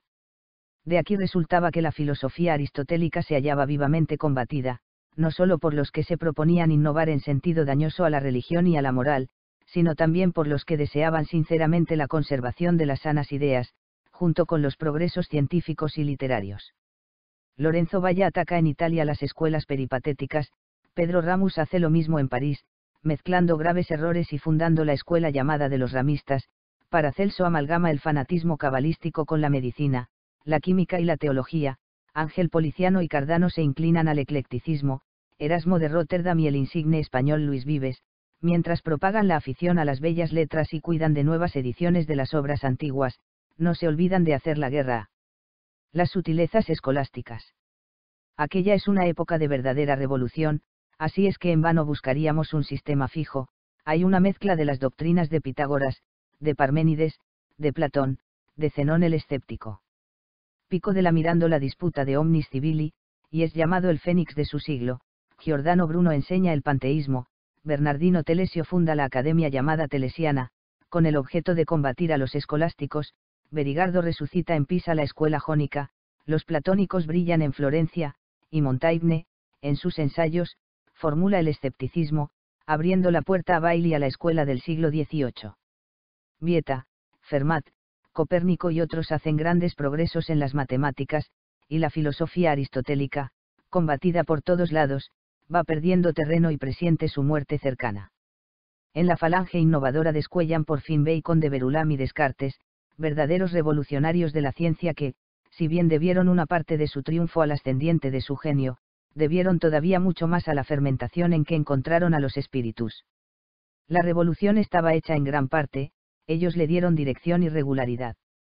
De aquí resultaba que la filosofía aristotélica se hallaba vivamente combatida, no sólo por los que se proponían innovar en sentido dañoso a la religión y a la moral, sino también por los que deseaban sinceramente la conservación de las sanas ideas, junto con los progresos científicos y literarios. Lorenzo Valla ataca en Italia las escuelas peripatéticas, Pedro Ramus hace lo mismo en París, mezclando graves errores y fundando la escuela llamada de los ramistas. Paracelso amalgama el fanatismo cabalístico con la medicina, la química y la teología, Ángel Policiano y Cardano se inclinan al eclecticismo, Erasmo de Róterdam y el insigne español Luis Vives, mientras propagan la afición a las bellas letras y cuidan de nuevas ediciones de las obras antiguas, no se olvidan de hacer la guerra a las sutilezas escolásticas. Aquella es una época de verdadera revolución, así es que en vano buscaríamos un sistema fijo, hay una mezcla de las doctrinas de Pitágoras, de Parménides, de Platón, de Zenón el escéptico. Pico de la mirando la disputa de Omnis Civili, y es llamado el fénix de su siglo, Giordano Bruno enseña el panteísmo, Bernardino Telesio funda la academia llamada Telesiana, con el objeto de combatir a los escolásticos, Berigardo resucita en Pisa la escuela jónica, los platónicos brillan en Florencia, y Montaigne, en sus ensayos, formula el escepticismo, abriendo la puerta a Bailly a la escuela del siglo XVIII. Vieta, Fermat, Copérnico y otros hacen grandes progresos en las matemáticas, y la filosofía aristotélica, combatida por todos lados, va perdiendo terreno y presiente su muerte cercana. En la falange innovadora descuellan por fin Bacon de Verulam y Descartes, verdaderos revolucionarios de la ciencia que, si bien debieron una parte de su triunfo al ascendiente de su genio, debieron todavía mucho más a la fermentación en que encontraron a los espíritus. La revolución estaba hecha en gran parte, ellos le dieron dirección y regularidad.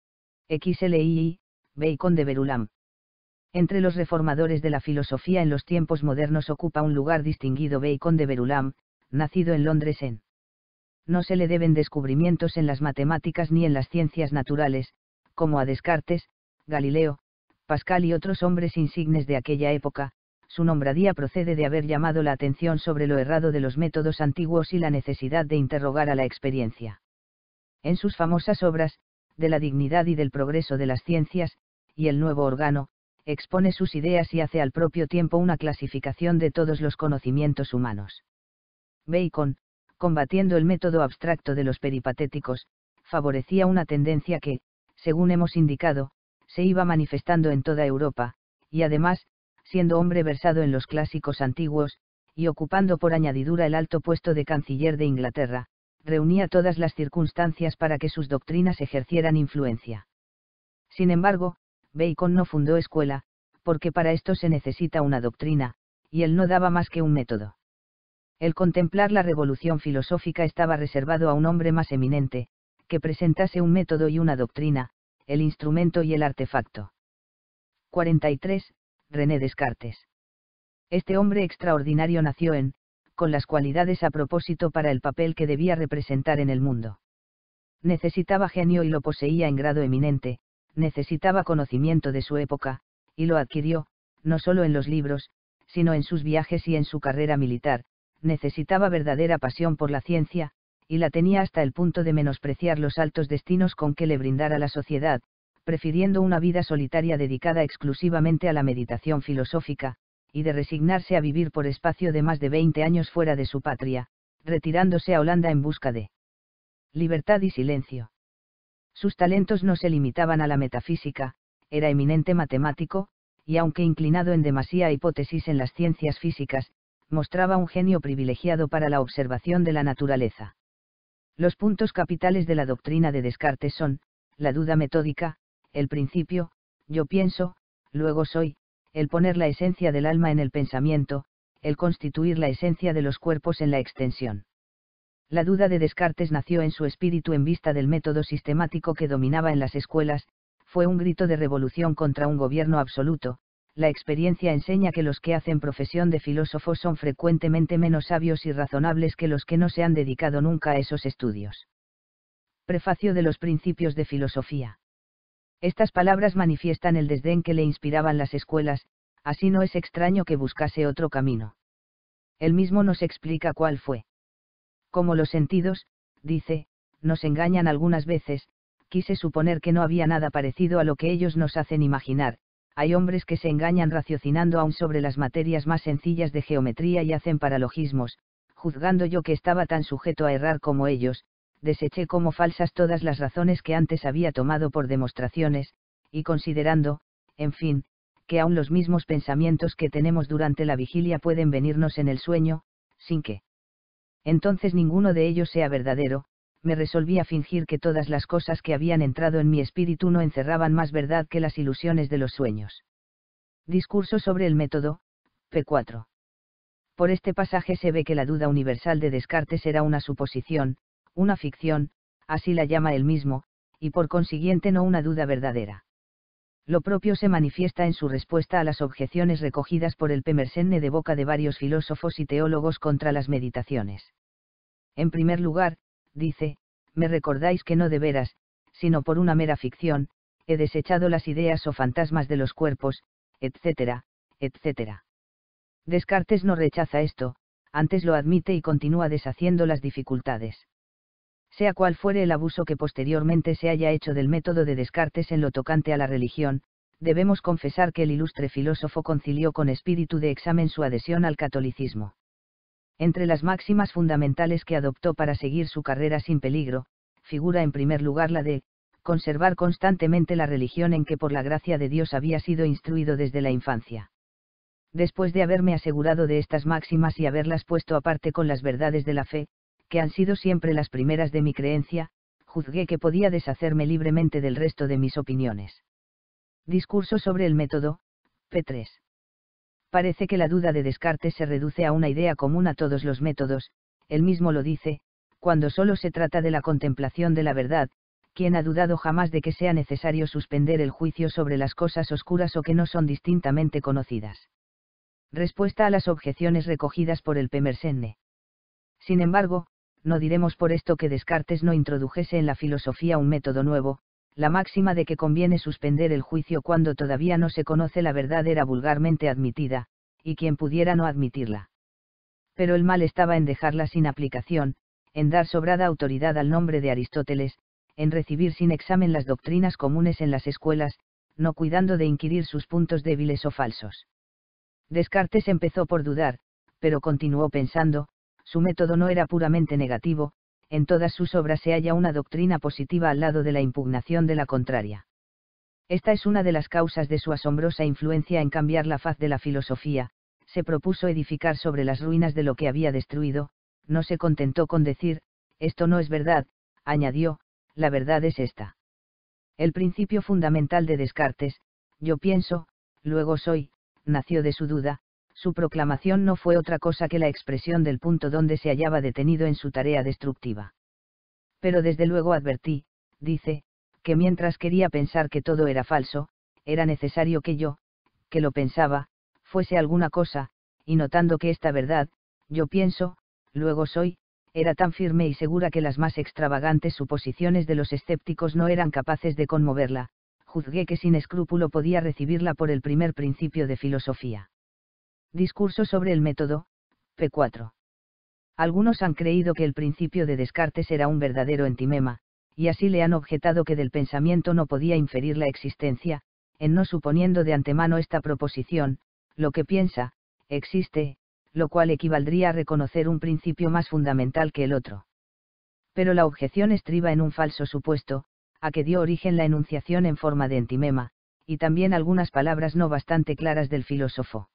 XLII, Bacon de Verulam. Entre los reformadores de la filosofía en los tiempos modernos ocupa un lugar distinguido Bacon de Verulam, nacido en Londres en. No se le deben descubrimientos en las matemáticas ni en las ciencias naturales, como a Descartes, Galileo, Pascal y otros hombres insignes de aquella época. Su nombradía procede de haber llamado la atención sobre lo errado de los métodos antiguos y la necesidad de interrogar a la experiencia. En sus famosas obras, de la dignidad y del progreso de las ciencias, y el nuevo órgano, expone sus ideas y hace al propio tiempo una clasificación de todos los conocimientos humanos. Bacon, combatiendo el método abstracto de los peripatéticos, favorecía una tendencia que, según hemos indicado, se iba manifestando en toda Europa, y además, siendo hombre versado en los clásicos antiguos, y ocupando por añadidura el alto puesto de canciller de Inglaterra, reunía todas las circunstancias para que sus doctrinas ejercieran influencia. Sin embargo, Bacon no fundó escuela, porque para esto se necesita una doctrina, y él no daba más que un método. El contemplar la revolución filosófica estaba reservado a un hombre más eminente, que presentase un método y una doctrina, el instrumento y el artefacto. 43. René Descartes. Este hombre extraordinario nació con las cualidades a propósito para el papel que debía representar en el mundo. Necesitaba genio y lo poseía en grado eminente, necesitaba conocimiento de su época, y lo adquirió, no solo en los libros, sino en sus viajes y en su carrera militar. Necesitaba verdadera pasión por la ciencia, y la tenía hasta el punto de menospreciar los altos destinos con que le brindara la sociedad, prefiriendo una vida solitaria dedicada exclusivamente a la meditación filosófica, y de resignarse a vivir por espacio de más de 20 años fuera de su patria, retirándose a Holanda en busca de libertad y silencio. Sus talentos no se limitaban a la metafísica, era eminente matemático, y aunque inclinado en demasía a hipótesis en las ciencias físicas, mostraba un genio privilegiado para la observación de la naturaleza. Los puntos capitales de la doctrina de Descartes son, la duda metódica, el principio, yo pienso, luego soy, el poner la esencia del alma en el pensamiento, el constituir la esencia de los cuerpos en la extensión. La duda de Descartes nació en su espíritu en vista del método sistemático que dominaba en las escuelas, fue un grito de revolución contra un gobierno absoluto. La experiencia enseña que los que hacen profesión de filósofos son frecuentemente menos sabios y razonables que los que no se han dedicado nunca a esos estudios. Prefacio de los principios de filosofía. Estas palabras manifiestan el desdén que le inspiraban las escuelas, así no es extraño que buscase otro camino. Él mismo nos explica cuál fue. Como los sentidos, dice, nos engañan algunas veces, quise suponer que no había nada parecido a lo que ellos nos hacen imaginar. Hay hombres que se engañan raciocinando aún sobre las materias más sencillas de geometría y hacen paralogismos. Juzgando yo que estaba tan sujeto a errar como ellos, deseché como falsas todas las razones que antes había tomado por demostraciones, y considerando, en fin, que aún los mismos pensamientos que tenemos durante la vigilia pueden venirnos en el sueño, sin que entonces ninguno de ellos sea verdadero, me resolví a fingir que todas las cosas que habían entrado en mi espíritu no encerraban más verdad que las ilusiones de los sueños. Discurso sobre el método, p. 4. Por este pasaje se ve que la duda universal de Descartes era una suposición, una ficción, así la llama él mismo, y por consiguiente no una duda verdadera. Lo propio se manifiesta en su respuesta a las objeciones recogidas por el Pemersenne de boca de varios filósofos y teólogos contra las meditaciones. En primer lugar, dice, me recordáis que no de veras, sino por una mera ficción, he desechado las ideas o fantasmas de los cuerpos, etc., etc. Descartes no rechaza esto, antes lo admite y continúa deshaciendo las dificultades. Sea cual fuere el abuso que posteriormente se haya hecho del método de Descartes en lo tocante a la religión, debemos confesar que el ilustre filósofo concilió con espíritu de examen su adhesión al catolicismo. Entre las máximas fundamentales que adoptó para seguir su carrera sin peligro, figura en primer lugar la de conservar constantemente la religión en que por la gracia de Dios había sido instruido desde la infancia. Después de haberme asegurado de estas máximas y haberlas puesto aparte con las verdades de la fe, que han sido siempre las primeras de mi creencia, juzgué que podía deshacerme libremente del resto de mis opiniones. Discurso sobre el método, p. 3. Parece que la duda de Descartes se reduce a una idea común a todos los métodos, él mismo lo dice, cuando solo se trata de la contemplación de la verdad, quien ha dudado jamás de que sea necesario suspender el juicio sobre las cosas oscuras o que no son distintamente conocidas. Respuesta a las objeciones recogidas por el Pemersenne. Sin embargo, no diremos por esto que Descartes no introdujese en la filosofía un método nuevo, la máxima de que conviene suspender el juicio cuando todavía no se conoce la verdad era vulgarmente admitida, y quien pudiera no admitirla. Pero el mal estaba en dejarla sin aplicación, en dar sobrada autoridad al nombre de Aristóteles, en recibir sin examen las doctrinas comunes en las escuelas, no cuidando de inquirir sus puntos débiles o falsos. Descartes empezó por dudar, pero continuó pensando, su método no era puramente negativo, en todas sus obras se halla una doctrina positiva al lado de la impugnación de la contraria. Esta es una de las causas de su asombrosa influencia en cambiar la faz de la filosofía, se propuso edificar sobre las ruinas de lo que había destruido, no se contentó con decir, esto no es verdad, añadió, la verdad es esta. El principio fundamental de Descartes, yo pienso, luego soy, nació de su duda, su proclamación no fue otra cosa que la expresión del punto donde se hallaba detenido en su tarea destructiva. Pero desde luego advertí, dice, que mientras quería pensar que todo era falso, era necesario que yo, que lo pensaba, fuese alguna cosa, y notando que esta verdad, yo pienso, luego soy, era tan firme y segura que las más extravagantes suposiciones de los escépticos no eran capaces de conmoverla, juzgué que sin escrúpulo podía recibirla por el primer principio de filosofía. Discurso sobre el método, p. 4. Algunos han creído que el principio de Descartes era un verdadero entimema, y así le han objetado que del pensamiento no podía inferir la existencia, en no suponiendo de antemano esta proposición, lo que piensa, existe, lo cual equivaldría a reconocer un principio más fundamental que el otro. Pero la objeción estriba en un falso supuesto, a que dio origen la enunciación en forma de entimema, y también algunas palabras no bastante claras del filósofo.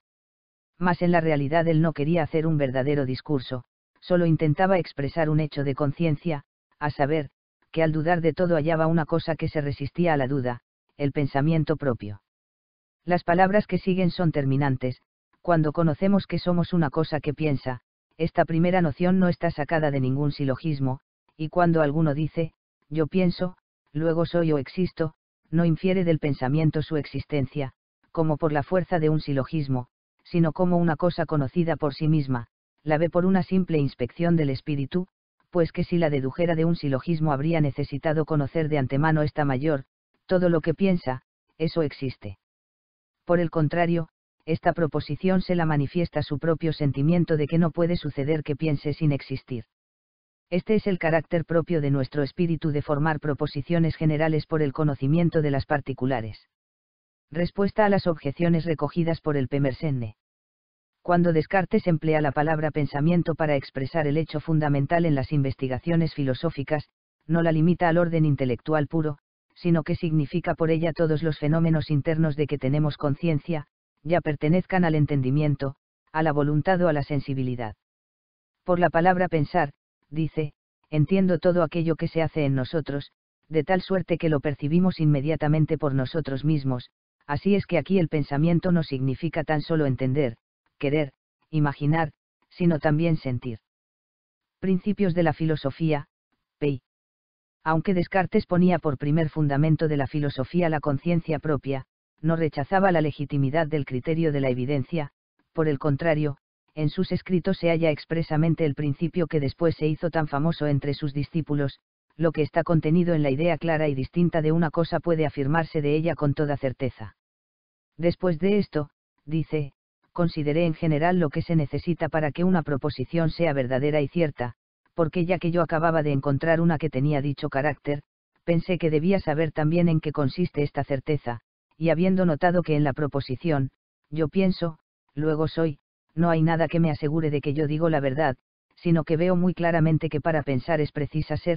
Mas en la realidad él no quería hacer un verdadero discurso, solo intentaba expresar un hecho de conciencia, a saber, que al dudar de todo hallaba una cosa que se resistía a la duda, el pensamiento propio. Las palabras que siguen son terminantes, cuando conocemos que somos una cosa que piensa, esta primera noción no está sacada de ningún silogismo, y cuando alguno dice, yo pienso, luego soy o existo, no infiere del pensamiento su existencia, como por la fuerza de un silogismo, sino como una cosa conocida por sí misma, la ve por una simple inspección del espíritu, pues que si la dedujera de un silogismo habría necesitado conocer de antemano esta mayor, todo lo que piensa, eso existe. Por el contrario, esta proposición se la manifiesta su propio sentimiento de que no puede suceder que piense sin existir. Este es el carácter propio de nuestro espíritu de formar proposiciones generales por el conocimiento de las particulares. Respuesta a las objeciones recogidas por el Pemersenne. Cuando Descartes emplea la palabra pensamiento para expresar el hecho fundamental en las investigaciones filosóficas, no la limita al orden intelectual puro, sino que significa por ella todos los fenómenos internos de que tenemos conciencia, ya pertenezcan al entendimiento, a la voluntad o a la sensibilidad. Por la palabra pensar, dice, entiendo todo aquello que se hace en nosotros, de tal suerte que lo percibimos inmediatamente por nosotros mismos, así es que aquí el pensamiento no significa tan solo entender, querer, imaginar, sino también sentir. Principios de la filosofía, p. Aunque Descartes ponía por primer fundamento de la filosofía la conciencia propia, no rechazaba la legitimidad del criterio de la evidencia, por el contrario, en sus escritos se halla expresamente el principio que después se hizo tan famoso entre sus discípulos, lo que está contenido en la idea clara y distinta de una cosa puede afirmarse de ella con toda certeza. Después de esto, dice, consideré en general lo que se necesita para que una proposición sea verdadera y cierta, porque ya que yo acababa de encontrar una que tenía dicho carácter, pensé que debía saber también en qué consiste esta certeza, y habiendo notado que en la proposición, yo pienso, luego soy, no hay nada que me asegure de que yo digo la verdad, sino que veo muy claramente que para pensar es precisa ser,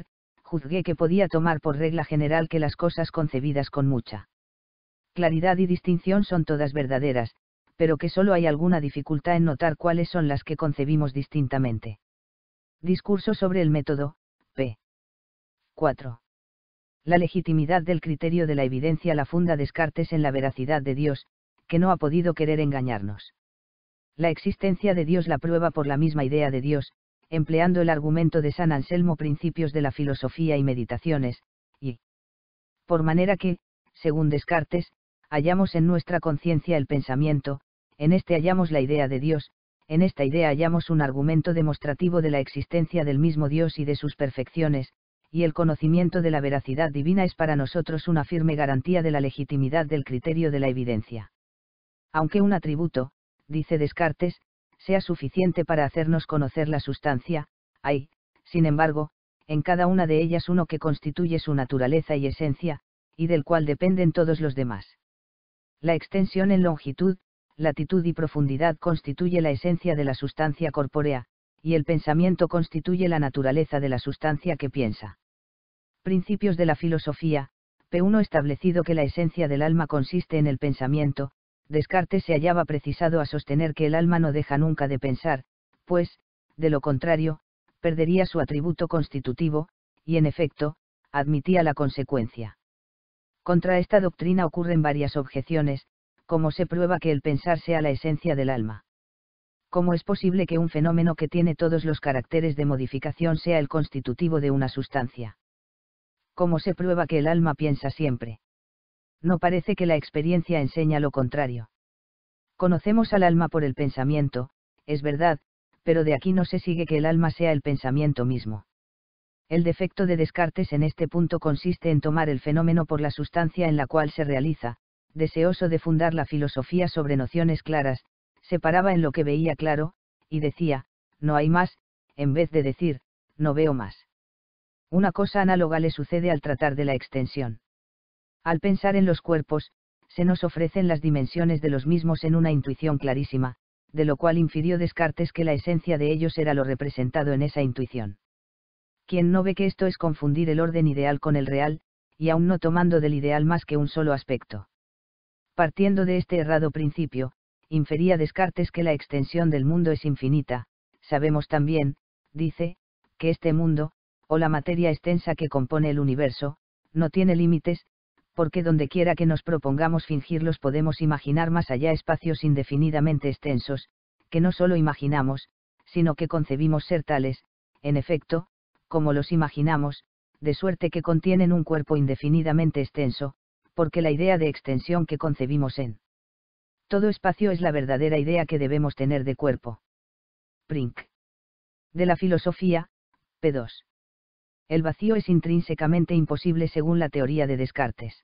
juzgué que podía tomar por regla general que las cosas concebidas con mucha claridad y distinción son todas verdaderas, pero que solo hay alguna dificultad en notar cuáles son las que concebimos distintamente. Discurso sobre el método, p. 4. La legitimidad del criterio de la evidencia la funda Descartes en la veracidad de Dios, que no ha podido querer engañarnos. La existencia de Dios la prueba por la misma idea de Dios, empleando el argumento de San Anselmo Principios de la Filosofía y Meditaciones, y por manera que, según Descartes, hallamos en nuestra conciencia el pensamiento, en este hallamos la idea de Dios, en esta idea hallamos un argumento demostrativo de la existencia del mismo Dios y de sus perfecciones, y el conocimiento de la veracidad divina es para nosotros una firme garantía de la legitimidad del criterio de la evidencia. Aunque un atributo, dice Descartes, sea suficiente para hacernos conocer la sustancia, hay, sin embargo, en cada una de ellas uno que constituye su naturaleza y esencia, y del cual dependen todos los demás. La extensión en longitud, latitud y profundidad constituye la esencia de la sustancia corpórea, y el pensamiento constituye la naturaleza de la sustancia que piensa. Principios de la filosofía, p1 establecido que la esencia del alma consiste en el pensamiento, Descartes se hallaba precisado a sostener que el alma no deja nunca de pensar, pues, de lo contrario, perdería su atributo constitutivo, y en efecto, admitía la consecuencia. Contra esta doctrina ocurren varias objeciones, como se prueba que el pensar sea la esencia del alma. ¿Cómo es posible que un fenómeno que tiene todos los caracteres de modificación sea el constitutivo de una sustancia? ¿Cómo se prueba que el alma piensa siempre? No parece que la experiencia enseña lo contrario. Conocemos al alma por el pensamiento, es verdad, pero de aquí no se sigue que el alma sea el pensamiento mismo. El defecto de Descartes en este punto consiste en tomar el fenómeno por la sustancia en la cual se realiza, deseoso de fundar la filosofía sobre nociones claras, se paraba en lo que veía claro, y decía, no hay más, en vez de decir, no veo más. Una cosa análoga le sucede al tratar de la extensión. Al pensar en los cuerpos, se nos ofrecen las dimensiones de los mismos en una intuición clarísima, de lo cual infirió Descartes que la esencia de ellos era lo representado en esa intuición. Quien no ve que esto es confundir el orden ideal con el real, y aún no tomando del ideal más que un solo aspecto. Partiendo de este errado principio, infería Descartes que la extensión del mundo es infinita. Sabemos también, dice, que este mundo, o la materia extensa que compone el universo, no tiene límites, porque dondequiera que nos propongamos fingirlos podemos imaginar más allá espacios indefinidamente extensos, que no solo imaginamos, sino que concebimos ser tales, en efecto, como los imaginamos, de suerte que contienen un cuerpo indefinidamente extenso, porque la idea de extensión que concebimos en todo espacio es la verdadera idea que debemos tener de cuerpo. Prink. De la filosofía, p2. El vacío es intrínsecamente imposible según la teoría de Descartes.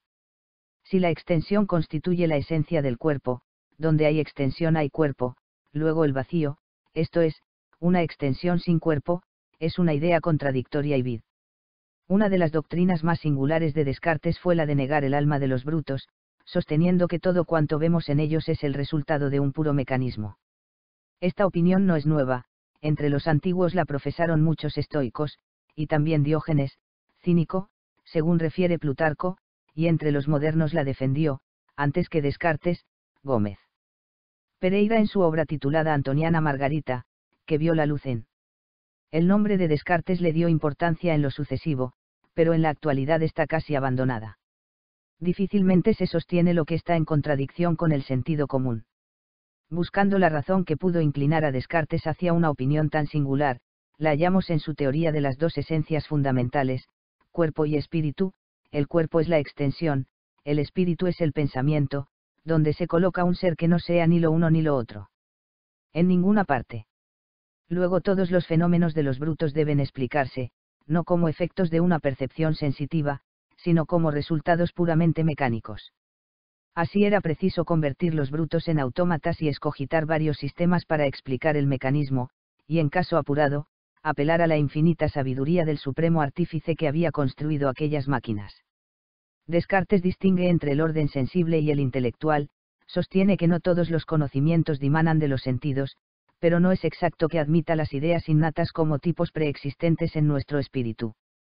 Si la extensión constituye la esencia del cuerpo, donde hay extensión hay cuerpo, luego el vacío, esto es, una extensión sin cuerpo, es una idea contradictoria y vid. Una de las doctrinas más singulares de Descartes fue la de negar el alma de los brutos, sosteniendo que todo cuanto vemos en ellos es el resultado de un puro mecanismo. Esta opinión no es nueva, entre los antiguos la profesaron muchos estoicos, y también Diógenes, cínico, según refiere Plutarco, y entre los modernos la defendió, antes que Descartes, Gómez Pereira en su obra titulada Antoniana Margarita, que vio la luz en. El nombre de Descartes le dio importancia en lo sucesivo, pero en la actualidad está casi abandonada. Difícilmente se sostiene lo que está en contradicción con el sentido común. Buscando la razón que pudo inclinar a Descartes hacia una opinión tan singular, la hallamos en su teoría de las dos esencias fundamentales, cuerpo y espíritu. El cuerpo es la extensión, el espíritu es el pensamiento, donde se coloca un ser que no sea ni lo uno ni lo otro. En ninguna parte. Luego todos los fenómenos de los brutos deben explicarse, no como efectos de una percepción sensitiva, sino como resultados puramente mecánicos. Así era preciso convertir los brutos en autómatas y escogitar varios sistemas para explicar el mecanismo, y en caso apurado, apelar a la infinita sabiduría del supremo artífice que había construido aquellas máquinas. Descartes distingue entre el orden sensible y el intelectual, sostiene que no todos los conocimientos dimanan de los sentidos, pero no es exacto que admita las ideas innatas como tipos preexistentes en nuestro espíritu.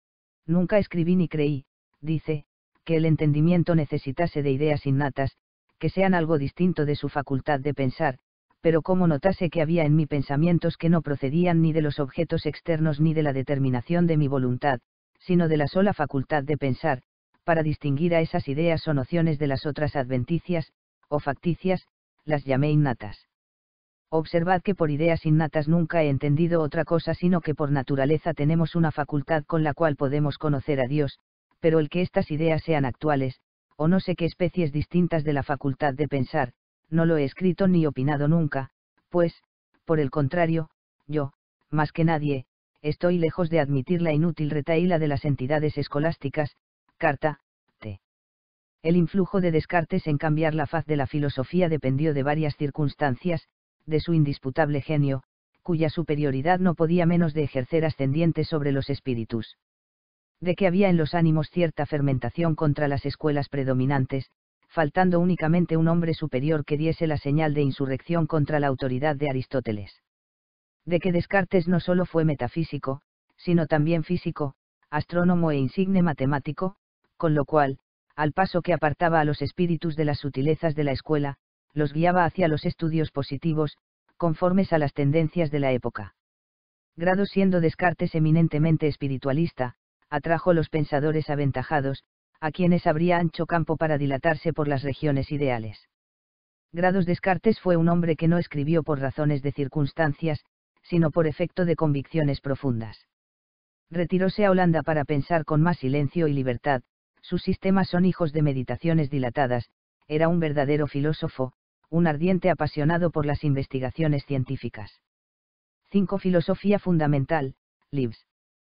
Nunca escribí ni creí, dice, que el entendimiento necesitase de ideas innatas, que sean algo distinto de su facultad de pensar, pero como notase que había en mí pensamientos que no procedían ni de los objetos externos ni de la determinación de mi voluntad, sino de la sola facultad de pensar, para distinguir a esas ideas o nociones de las otras adventicias, o facticias, las llamé innatas. Observad que por ideas innatas nunca he entendido otra cosa sino que por naturaleza tenemos una facultad con la cual podemos conocer a Dios, pero el que estas ideas sean actuales, o no sé qué especies distintas de la facultad de pensar, no lo he escrito ni opinado nunca, pues, por el contrario, yo, más que nadie, estoy lejos de admitir la inútil retahíla de las entidades escolásticas, carta, t. El influjo de Descartes en cambiar la faz de la filosofía dependió de varias circunstancias, de su indisputable genio, cuya superioridad no podía menos de ejercer ascendiente sobre los espíritus. De que había en los ánimos cierta fermentación contra las escuelas predominantes, faltando únicamente un hombre superior que diese la señal de insurrección contra la autoridad de Aristóteles. De que Descartes no solo fue metafísico, sino también físico, astrónomo e insigne matemático, con lo cual, al paso que apartaba a los espíritus de las sutilezas de la escuela, los guiaba hacia los estudios positivos, conformes a las tendencias de la época. Grado siendo Descartes eminentemente espiritualista, atrajo los pensadores aventajados, a quienes habría ancho campo para dilatarse por las regiones ideales. Grados Descartes fue un hombre que no escribió por razones de circunstancias, sino por efecto de convicciones profundas. Retiróse a Holanda para pensar con más silencio y libertad, sus sistemas son hijos de meditaciones dilatadas, era un verdadero filósofo, un ardiente apasionado por las investigaciones científicas. 5. Filosofía fundamental, Libs.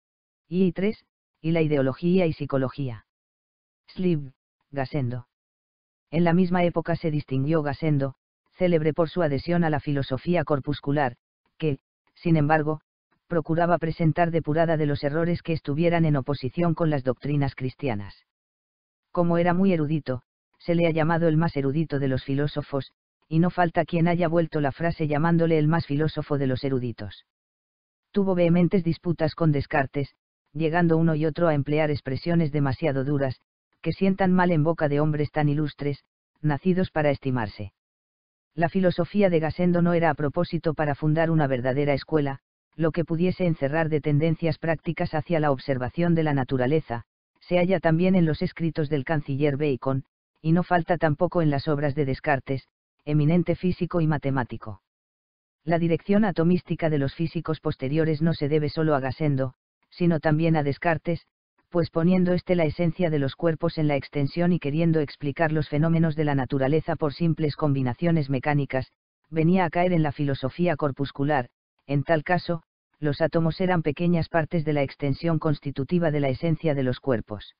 Y 3, y la ideología y psicología. Sliv, Gasendo. En la misma época se distinguió Gasendo, célebre por su adhesión a la filosofía corpuscular, que, sin embargo, procuraba presentar depurada de los errores que estuvieran en oposición con las doctrinas cristianas. Como era muy erudito, se le ha llamado el más erudito de los filósofos, y no falta quien haya vuelto la frase llamándole el más filósofo de los eruditos. Tuvo vehementes disputas con Descartes, llegando uno y otro a emplear expresiones demasiado duras, que sientan mal en boca de hombres tan ilustres, nacidos para estimarse. La filosofía de Gasendo no era a propósito para fundar una verdadera escuela, lo que pudiese encerrar de tendencias prácticas hacia la observación de la naturaleza, se halla también en los escritos del canciller Bacon, y no falta tampoco en las obras de Descartes, eminente físico y matemático. La dirección atomística de los físicos posteriores no se debe solo a Gasendo, sino también a Descartes, pues poniendo la esencia de los cuerpos en la extensión y queriendo explicar los fenómenos de la naturaleza por simples combinaciones mecánicas, venía a caer en la filosofía corpuscular. En tal caso, los átomos eran pequeñas partes de la extensión constitutiva de la esencia de los cuerpos.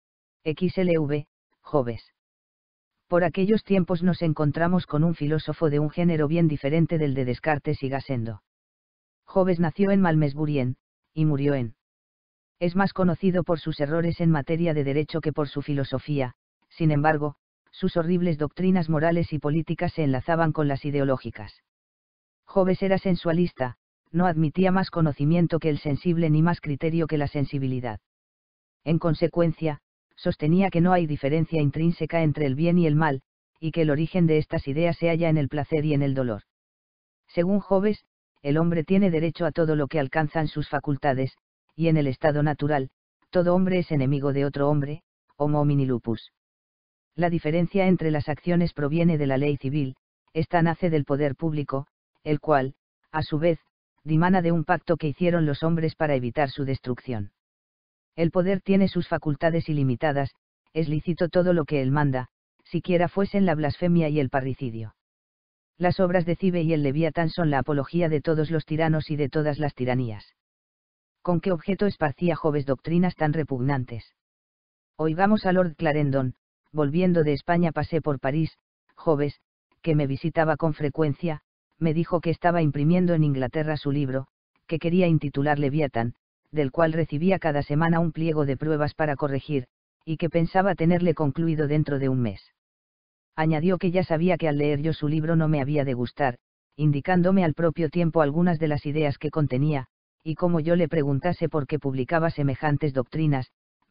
XLV, Hobbes. Por aquellos tiempos nos encontramos con un filósofo de un género bien diferente del de Descartes y Gasendo. Hobbes nació en Malmesbury y murió en. Es más conocido por sus errores en materia de derecho que por su filosofía, sin embargo, sus horribles doctrinas morales y políticas se enlazaban con las ideológicas. Hobbes era sensualista, no admitía más conocimiento que el sensible ni más criterio que la sensibilidad. En consecuencia, sostenía que no hay diferencia intrínseca entre el bien y el mal, y que el origen de estas ideas se halla en el placer y en el dolor. Según Hobbes, el hombre tiene derecho a todo lo que alcanzan sus facultades, y en el estado natural, todo hombre es enemigo de otro hombre, homo homini lupus. La diferencia entre las acciones proviene de la ley civil, esta nace del poder público, el cual, a su vez, dimana de un pacto que hicieron los hombres para evitar su destrucción. El poder tiene sus facultades ilimitadas, es lícito todo lo que él manda, siquiera fuesen la blasfemia y el parricidio. Las obras de Cibe y el Leviatán son la apología de todos los tiranos y de todas las tiranías. ¿Con qué objeto esparcía Hobbes doctrinas tan repugnantes? Oigamos a Lord Clarendon: volviendo de España pasé por París. Hobbes, que me visitaba con frecuencia, me dijo que estaba imprimiendo en Inglaterra su libro, que quería intitular Leviatán, del cual recibía cada semana un pliego de pruebas para corregir, y que pensaba tenerle concluido dentro de un mes. Añadió que ya sabía que al leer yo su libro no me había de gustar, indicándome al propio tiempo algunas de las ideas que contenía, y como yo le preguntase por qué publicaba semejantes doctrinas,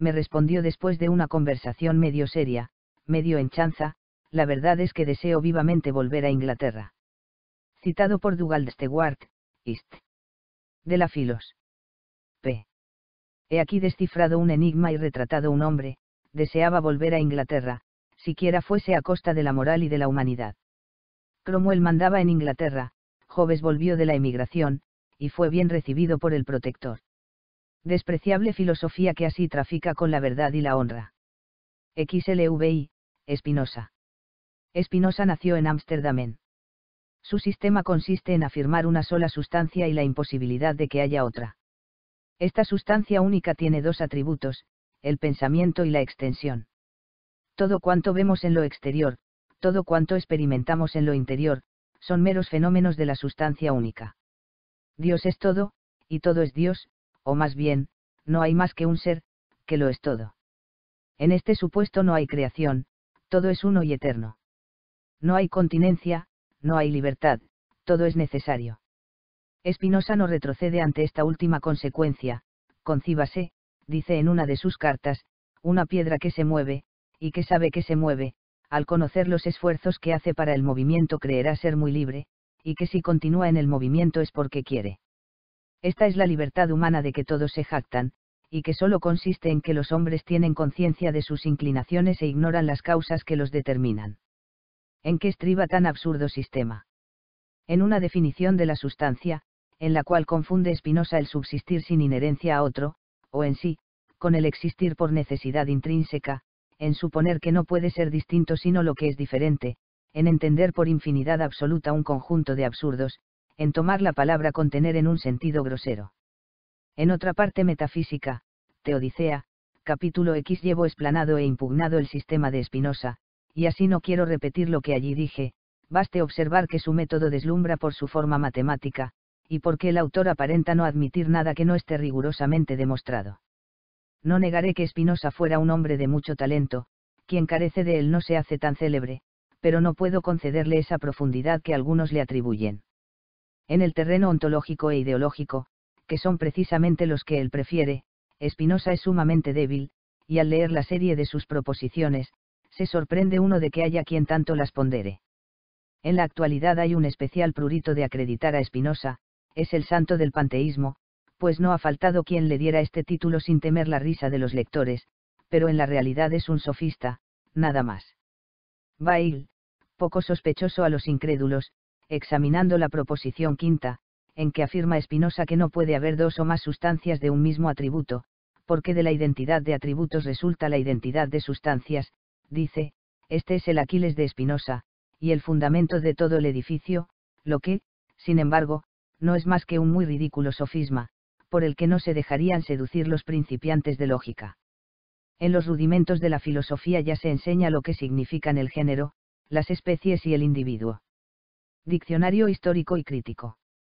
me respondió después de una conversación medio seria, medio en chanza, la verdad es que deseo vivamente volver a Inglaterra. Citado por Douglas Stewart, Hist. De la Philos. P. He aquí descifrado un enigma y retratado un hombre, deseaba volver a Inglaterra, siquiera fuese a costa de la moral y de la humanidad. Cromwell mandaba en Inglaterra, Hobbes volvió de la emigración, y fue bien recibido por el protector. Despreciable filosofía que así trafica con la verdad y la honra. XLVI, Spinoza. Spinoza nació en Ámsterdam. Su sistema consiste en afirmar una sola sustancia y la imposibilidad de que haya otra. Esta sustancia única tiene dos atributos, el pensamiento y la extensión. Todo cuanto vemos en lo exterior, todo cuanto experimentamos en lo interior, son meros fenómenos de la sustancia única. Dios es todo, y todo es Dios, o más bien, no hay más que un ser, que lo es todo. En este supuesto no hay creación, todo es uno y eterno. No hay continencia, no hay libertad, todo es necesario. Spinoza no retrocede ante esta última consecuencia, concíbase, dice en una de sus cartas, una piedra que se mueve, y que sabe que se mueve, al conocer los esfuerzos que hace para el movimiento creerá ser muy libre, y que si continúa en el movimiento es porque quiere. Esta es la libertad humana de que todos se jactan, y que solo consiste en que los hombres tienen conciencia de sus inclinaciones e ignoran las causas que los determinan. ¿En qué estriba tan absurdo sistema? En una definición de la sustancia, en la cual confunde Spinoza el subsistir sin inherencia a otro, o en sí, con el existir por necesidad intrínseca, en suponer que no puede ser distinto sino lo que es diferente, en entender por infinidad absoluta un conjunto de absurdos, en tomar la palabra contener en un sentido grosero. En otra parte metafísica, Teodicea, capítulo X llevo explanado e impugnado el sistema de Spinoza, y así no quiero repetir lo que allí dije, baste observar que su método deslumbra por su forma matemática, y porque el autor aparenta no admitir nada que no esté rigurosamente demostrado. No negaré que Spinoza fuera un hombre de mucho talento, quien carece de él no se hace tan célebre, pero no puedo concederle esa profundidad que algunos le atribuyen. En el terreno ontológico e ideológico, que son precisamente los que él prefiere, Spinoza es sumamente débil, y al leer la serie de sus proposiciones, se sorprende uno de que haya quien tanto las pondere. En la actualidad hay un especial prurito de acreditar a Spinoza, es el santo del panteísmo, pues no ha faltado quien le diera este título sin temer la risa de los lectores, pero en la realidad es un sofista, nada más. Bayle, poco sospechoso a los incrédulos, examinando la proposición quinta, en que afirma Spinoza que no puede haber dos o más sustancias de un mismo atributo, porque de la identidad de atributos resulta la identidad de sustancias, dice, este es el Aquiles de Spinoza, y el fundamento de todo el edificio, lo que, sin embargo, no es más que un muy ridículo sofisma, por el que no se dejarían seducir los principiantes de lógica. En los rudimentos de la filosofía ya se enseña lo que significan el género, las especies y el individuo. Diccionario histórico y crítico.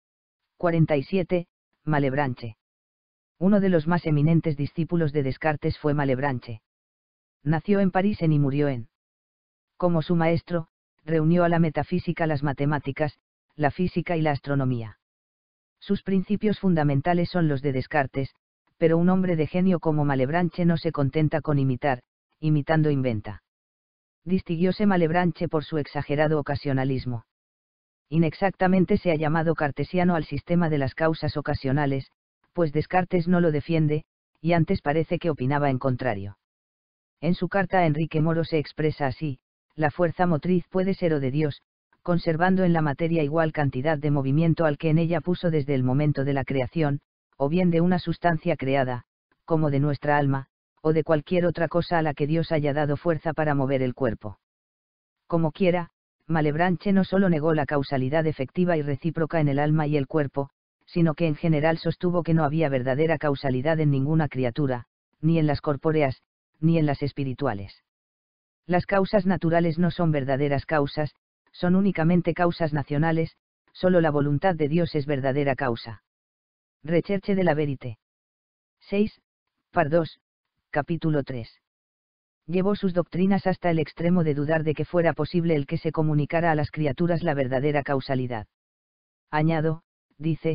47. Malebranche. Uno de los más eminentes discípulos de Descartes fue Malebranche. Nació en París y murió en. Como su maestro, reunió a la metafísica, las matemáticas, la física y la astronomía. Sus principios fundamentales son los de Descartes, pero un hombre de genio como Malebranche no se contenta con imitar, imitando inventa. Distinguióse Malebranche por su exagerado ocasionalismo. Inexactamente se ha llamado cartesiano al sistema de las causas ocasionales, pues Descartes no lo defiende, y antes parece que opinaba en contrario. En su carta a Enrique Moro se expresa así: la fuerza motriz puede ser o de Dios, conservando en la materia igual cantidad de movimiento al que en ella puso desde el momento de la creación, o bien de una sustancia creada, como de nuestra alma, o de cualquier otra cosa a la que Dios haya dado fuerza para mover el cuerpo. Como quiera, Malebranche no solo negó la causalidad efectiva y recíproca en el alma y el cuerpo, sino que en general sostuvo que no había verdadera causalidad en ninguna criatura, ni en las corpóreas, ni en las espirituales. Las causas naturales no son verdaderas causas, son únicamente causas nacionales, solo la voluntad de Dios es verdadera causa. Recherche de la Vérité. 6, par 2, capítulo 3. Llevó sus doctrinas hasta el extremo de dudar de que fuera posible el que se comunicara a las criaturas la verdadera causalidad. Añado, dice,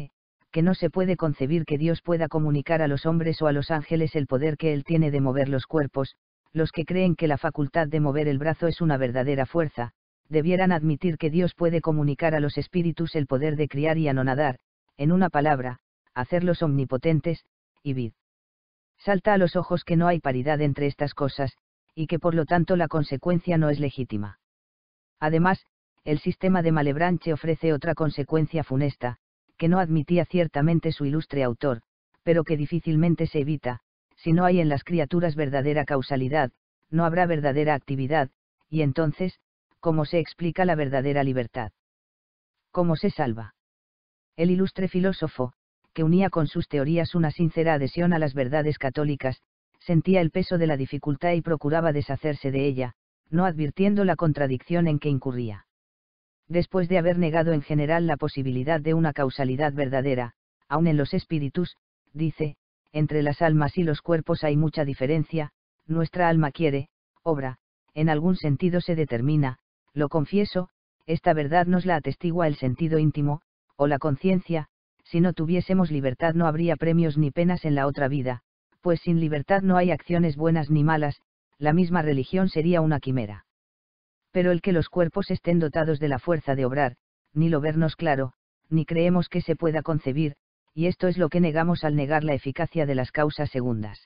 que no se puede concebir que Dios pueda comunicar a los hombres o a los ángeles el poder que Él tiene de mover los cuerpos. Los que creen que la facultad de mover el brazo es una verdadera fuerza, debieran admitir que Dios puede comunicar a los espíritus el poder de criar y anonadar, en una palabra, hacerlos omnipotentes, y vid. Salta a los ojos que no hay paridad entre estas cosas, y que por lo tanto la consecuencia no es legítima. Además, el sistema de Malebranche ofrece otra consecuencia funesta, que no admitía ciertamente su ilustre autor, pero que difícilmente se evita. Si no hay en las criaturas verdadera causalidad, no habrá verdadera actividad, y entonces, ¿cómo se explica la verdadera libertad? ¿Cómo se salva? El ilustre filósofo, que unía con sus teorías una sincera adhesión a las verdades católicas, sentía el peso de la dificultad y procuraba deshacerse de ella, no advirtiendo la contradicción en que incurría. Después de haber negado en general la posibilidad de una causalidad verdadera, aun en los espíritus, dice, entre las almas y los cuerpos hay mucha diferencia, nuestra alma quiere, obra, en algún sentido se determina, lo confieso, esta verdad nos la atestigua el sentido íntimo, o la conciencia. Si no tuviésemos libertad no habría premios ni penas en la otra vida, pues sin libertad no hay acciones buenas ni malas, la misma religión sería una quimera. Pero el que los cuerpos estén dotados de la fuerza de obrar, ni lo vernos claro, ni creemos que se pueda concebir, y esto es lo que negamos al negar la eficacia de las causas segundas.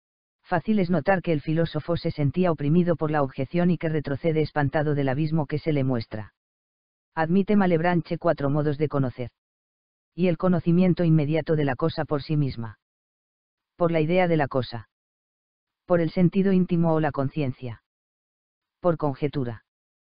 Fácil es notar que el filósofo se sentía oprimido por la objeción y que retrocede espantado del abismo que se le muestra. Admite Malebranche 4 modos de conocer. Y el conocimiento inmediato de la cosa por sí misma. Por la idea de la cosa. Por el sentido íntimo o la conciencia. Por conjetura.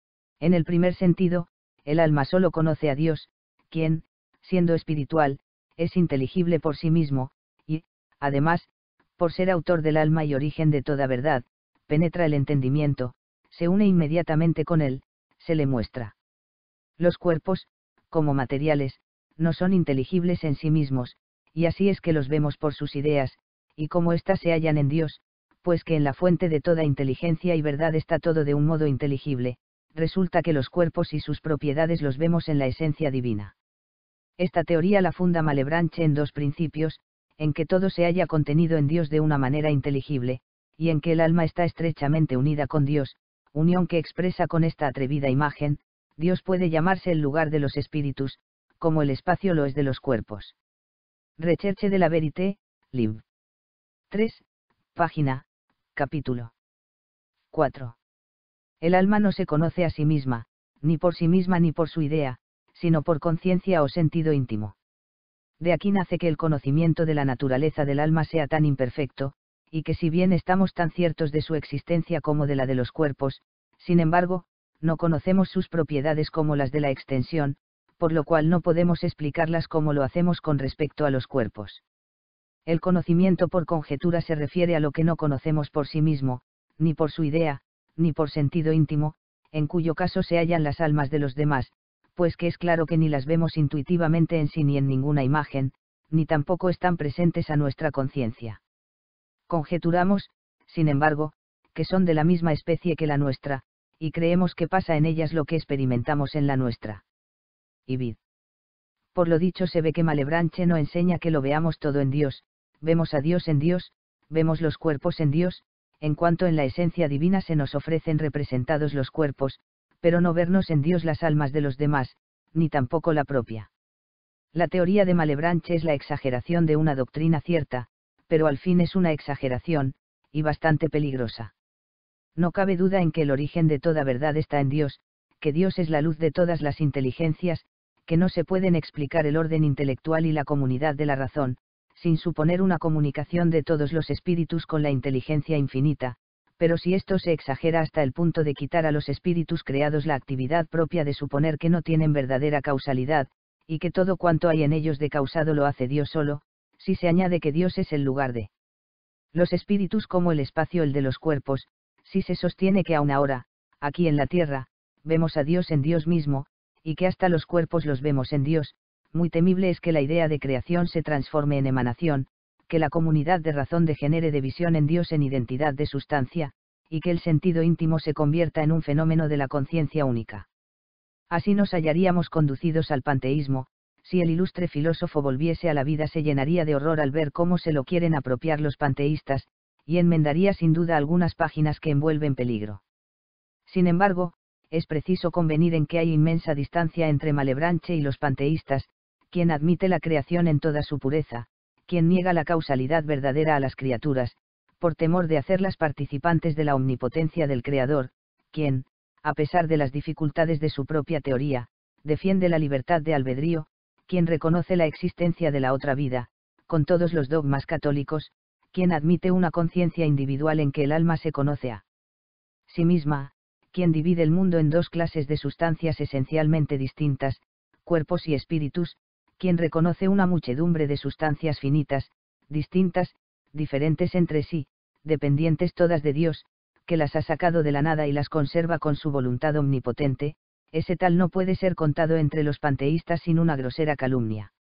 En el primer sentido, el alma solo conoce a Dios, quien, siendo espiritual, es inteligible por sí mismo, y, además, por ser autor del alma y origen de toda verdad, penetra el entendimiento, se une inmediatamente con él, se le muestra. Los cuerpos, como materiales, no son inteligibles en sí mismos, y así es que los vemos por sus ideas, y como éstas se hallan en Dios, pues que en la fuente de toda inteligencia y verdad está todo de un modo inteligible, resulta que los cuerpos y sus propiedades los vemos en la esencia divina. Esta teoría la funda Malebranche en 2 principios, en que todo se halla contenido en Dios de una manera inteligible, y en que el alma está estrechamente unida con Dios, unión que expresa con esta atrevida imagen: Dios puede llamarse el lugar de los espíritus, como el espacio lo es de los cuerpos. Recherche de la Vérité, Lib. 3, página, capítulo 4. El alma no se conoce a sí misma, ni por sí misma ni por su idea, sino por conciencia o sentido íntimo. De aquí nace que el conocimiento de la naturaleza del alma sea tan imperfecto, y que si bien estamos tan ciertos de su existencia como de la de los cuerpos, sin embargo, no conocemos sus propiedades como las de la extensión, por lo cual no podemos explicarlas como lo hacemos con respecto a los cuerpos. El conocimiento por conjetura se refiere a lo que no conocemos por sí mismo, ni por su idea, ni por sentido íntimo, en cuyo caso se hallan las almas de los demás, pues que es claro que ni las vemos intuitivamente en sí ni en ninguna imagen, ni tampoco están presentes a nuestra conciencia. Conjeturamos, sin embargo, que son de la misma especie que la nuestra, y creemos que pasa en ellas lo que experimentamos en la nuestra. Y vid. Por lo dicho se ve que Malebranche no enseña que lo veamos todo en Dios, vemos a Dios en Dios, vemos los cuerpos en Dios, en cuanto en la esencia divina se nos ofrecen representados los cuerpos, pero no vernos en Dios las almas de los demás, ni tampoco la propia. La teoría de Malebranche es la exageración de una doctrina cierta, pero al fin es una exageración, y bastante peligrosa. No cabe duda en que el origen de toda verdad está en Dios, que Dios es la luz de todas las inteligencias, que no se pueden explicar el orden intelectual y la comunidad de la razón, sin suponer una comunicación de todos los espíritus con la inteligencia infinita, pero si esto se exagera hasta el punto de quitar a los espíritus creados la actividad propia de suponer que no tienen verdadera causalidad, y que todo cuanto hay en ellos de causado lo hace Dios solo, si se añade que Dios es el lugar de los espíritus como el espacio el de los cuerpos, si se sostiene que aun ahora, aquí en la tierra, vemos a Dios en Dios mismo, y que hasta los cuerpos los vemos en Dios, muy temible es que la idea de creación se transforme en emanación, que la comunidad de razón degenere de visión en Dios en identidad de sustancia, y que el sentido íntimo se convierta en un fenómeno de la conciencia única. Así nos hallaríamos conducidos al panteísmo, Si el ilustre filósofo volviese a la vida se llenaría de horror al ver cómo se lo quieren apropiar los panteístas, y enmendaría sin duda algunas páginas que envuelven peligro. Sin embargo, es preciso convenir en que hay inmensa distancia entre Malebranche y los panteístas, quien admite la creación en toda su pureza, quien niega la causalidad verdadera a las criaturas, por temor de hacerlas participantes de la omnipotencia del Creador, quien, a pesar de las dificultades de su propia teoría, defiende la libertad de albedrío, quien reconoce la existencia de la otra vida, con todos los dogmas católicos, quien admite una conciencia individual en que el alma se conoce a sí misma, quien divide el mundo en dos clases de sustancias esencialmente distintas, cuerpos y espíritus, quien reconoce una muchedumbre de sustancias finitas, distintas, diferentes entre sí, dependientes todas de Dios, que las ha sacado de la nada y las conserva con su voluntad omnipotente, ese tal no puede ser contado entre los panteístas sin una grosera calumnia.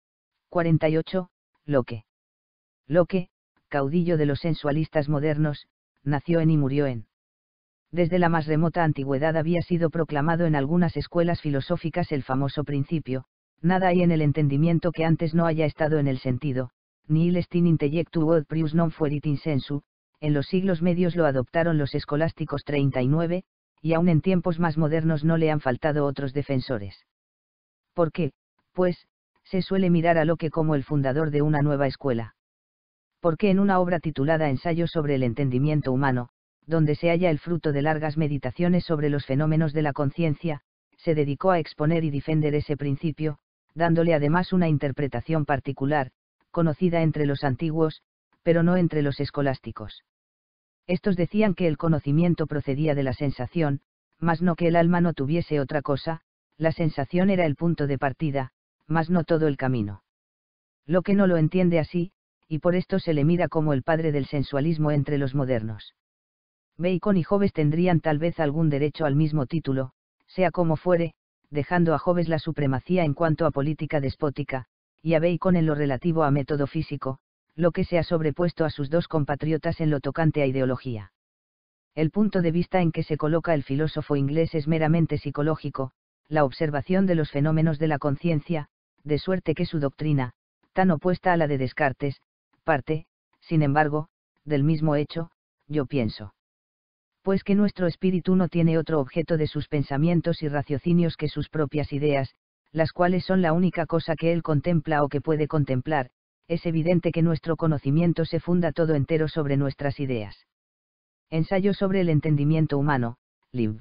48. Locke. Locke, caudillo de los sensualistas modernos, nació en y murió en. Desde la más remota antigüedad había sido proclamado en algunas escuelas filosóficas el famoso principio: nada hay en el entendimiento que antes no haya estado en el sentido, nihil est in intellectu quod prius non fuerit in sensu. En los siglos medios lo adoptaron los escolásticos 39, y aún en tiempos más modernos no le han faltado otros defensores. ¿Por qué, pues, se suele mirar a Locke como el fundador de una nueva escuela? Porque en una obra titulada Ensayo sobre el entendimiento humano, donde se halla el fruto de largas meditaciones sobre los fenómenos de la conciencia, se dedicó a exponer y defender ese principio, dándole además una interpretación particular, conocida entre los antiguos, pero no entre los escolásticos. Estos decían que el conocimiento procedía de la sensación, mas no que el alma no tuviese otra cosa, la sensación era el punto de partida, mas no todo el camino. Locke no lo entiende así, y por esto se le mira como el padre del sensualismo entre los modernos. Bacon y Hobbes tendrían tal vez algún derecho al mismo título, sea como fuere, dejando a Hobbes la supremacía en cuanto a política despótica, y a Bacon en lo relativo a método físico, Locke se ha sobrepuesto a sus dos compatriotas en lo tocante a ideología. El punto de vista en que se coloca el filósofo inglés es meramente psicológico, la observación de los fenómenos de la conciencia, de suerte que su doctrina, tan opuesta a la de Descartes, parte, sin embargo, del mismo hecho, yo pienso. Pues que nuestro espíritu no tiene otro objeto de sus pensamientos y raciocinios que sus propias ideas, las cuales son la única cosa que él contempla o que puede contemplar, es evidente que nuestro conocimiento se funda todo entero sobre nuestras ideas. Ensayo sobre el entendimiento humano, Lib.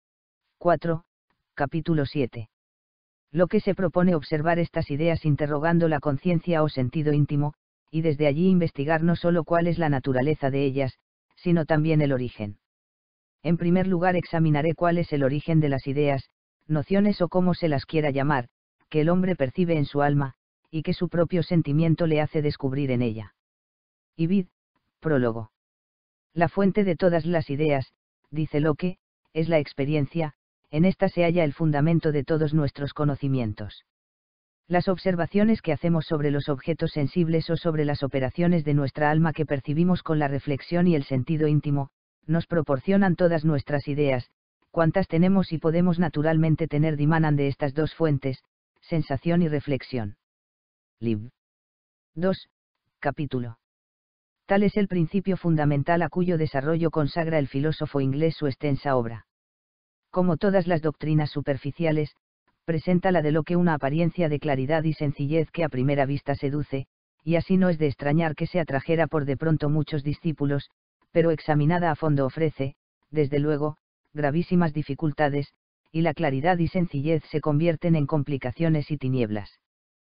4, capítulo 7. Locke se propone observar estas ideas interrogando la conciencia o sentido íntimo, y desde allí investigar no sólo cuál es la naturaleza de ellas, sino también el origen. En primer lugar examinaré cuál es el origen de las ideas, nociones o como se las quiera llamar, que el hombre percibe en su alma, y que su propio sentimiento le hace descubrir en ella. Ibid, prólogo. La fuente de todas las ideas, dice Locke, es la experiencia, en esta se halla el fundamento de todos nuestros conocimientos. Las observaciones que hacemos sobre los objetos sensibles o sobre las operaciones de nuestra alma que percibimos con la reflexión y el sentido íntimo, nos proporcionan todas nuestras ideas, cuantas tenemos y podemos naturalmente tener dimanan de estas dos fuentes, sensación y reflexión. Lib. 2, capítulo. Tal es el principio fundamental a cuyo desarrollo consagra el filósofo inglés su extensa obra. Como todas las doctrinas superficiales, presenta la de Locke una apariencia de claridad y sencillez que a primera vista seduce, y así no es de extrañar que se atrajera por de pronto muchos discípulos, pero examinada a fondo ofrece, desde luego, gravísimas dificultades, y la claridad y sencillez se convierten en complicaciones y tinieblas.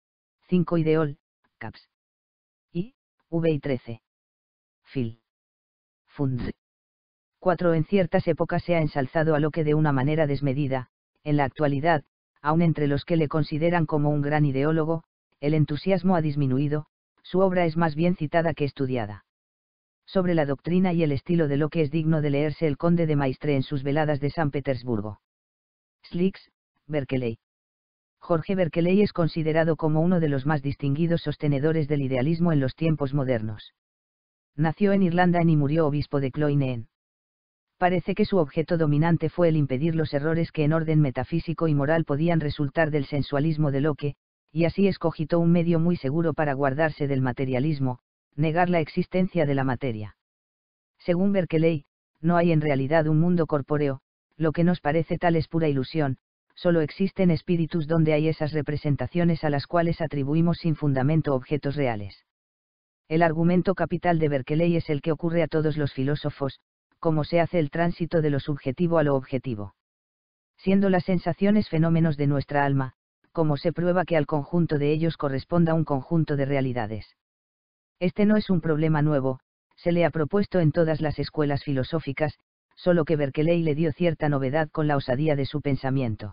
5 Ideol, Caps. I, V y 13. Phil. Fund. 4 En ciertas épocas se ha ensalzado a Locke de una manera desmedida, en la actualidad, aun entre los que le consideran como un gran ideólogo, el entusiasmo ha disminuido, su obra es más bien citada que estudiada. Sobre la doctrina y el estilo de Locke es digno de leerse El Conde de Maistre en sus veladas de San Petersburgo. Slicks, Berkeley. Jorge Berkeley es considerado como uno de los más distinguidos sostenedores del idealismo en los tiempos modernos. Nació en Irlanda y murió obispo de Cloyne. Parece que su objeto dominante fue el impedir los errores que en orden metafísico y moral podían resultar del sensualismo de Locke, Y así escogitó un medio muy seguro para guardarse del materialismo, negar la existencia de la materia. Según Berkeley, no hay en realidad un mundo corpóreo, lo que nos parece tal es pura ilusión, solo existen espíritus donde hay esas representaciones a las cuales atribuimos sin fundamento objetos reales. El argumento capital de Berkeley es el que ocurre a todos los filósofos, cómo se hace el tránsito de lo subjetivo a lo objetivo. Siendo las sensaciones fenómenos de nuestra alma, cómo se prueba que al conjunto de ellos corresponda un conjunto de realidades. Este no es un problema nuevo, se le ha propuesto en todas las escuelas filosóficas, solo que Berkeley le dio cierta novedad con la osadía de su pensamiento.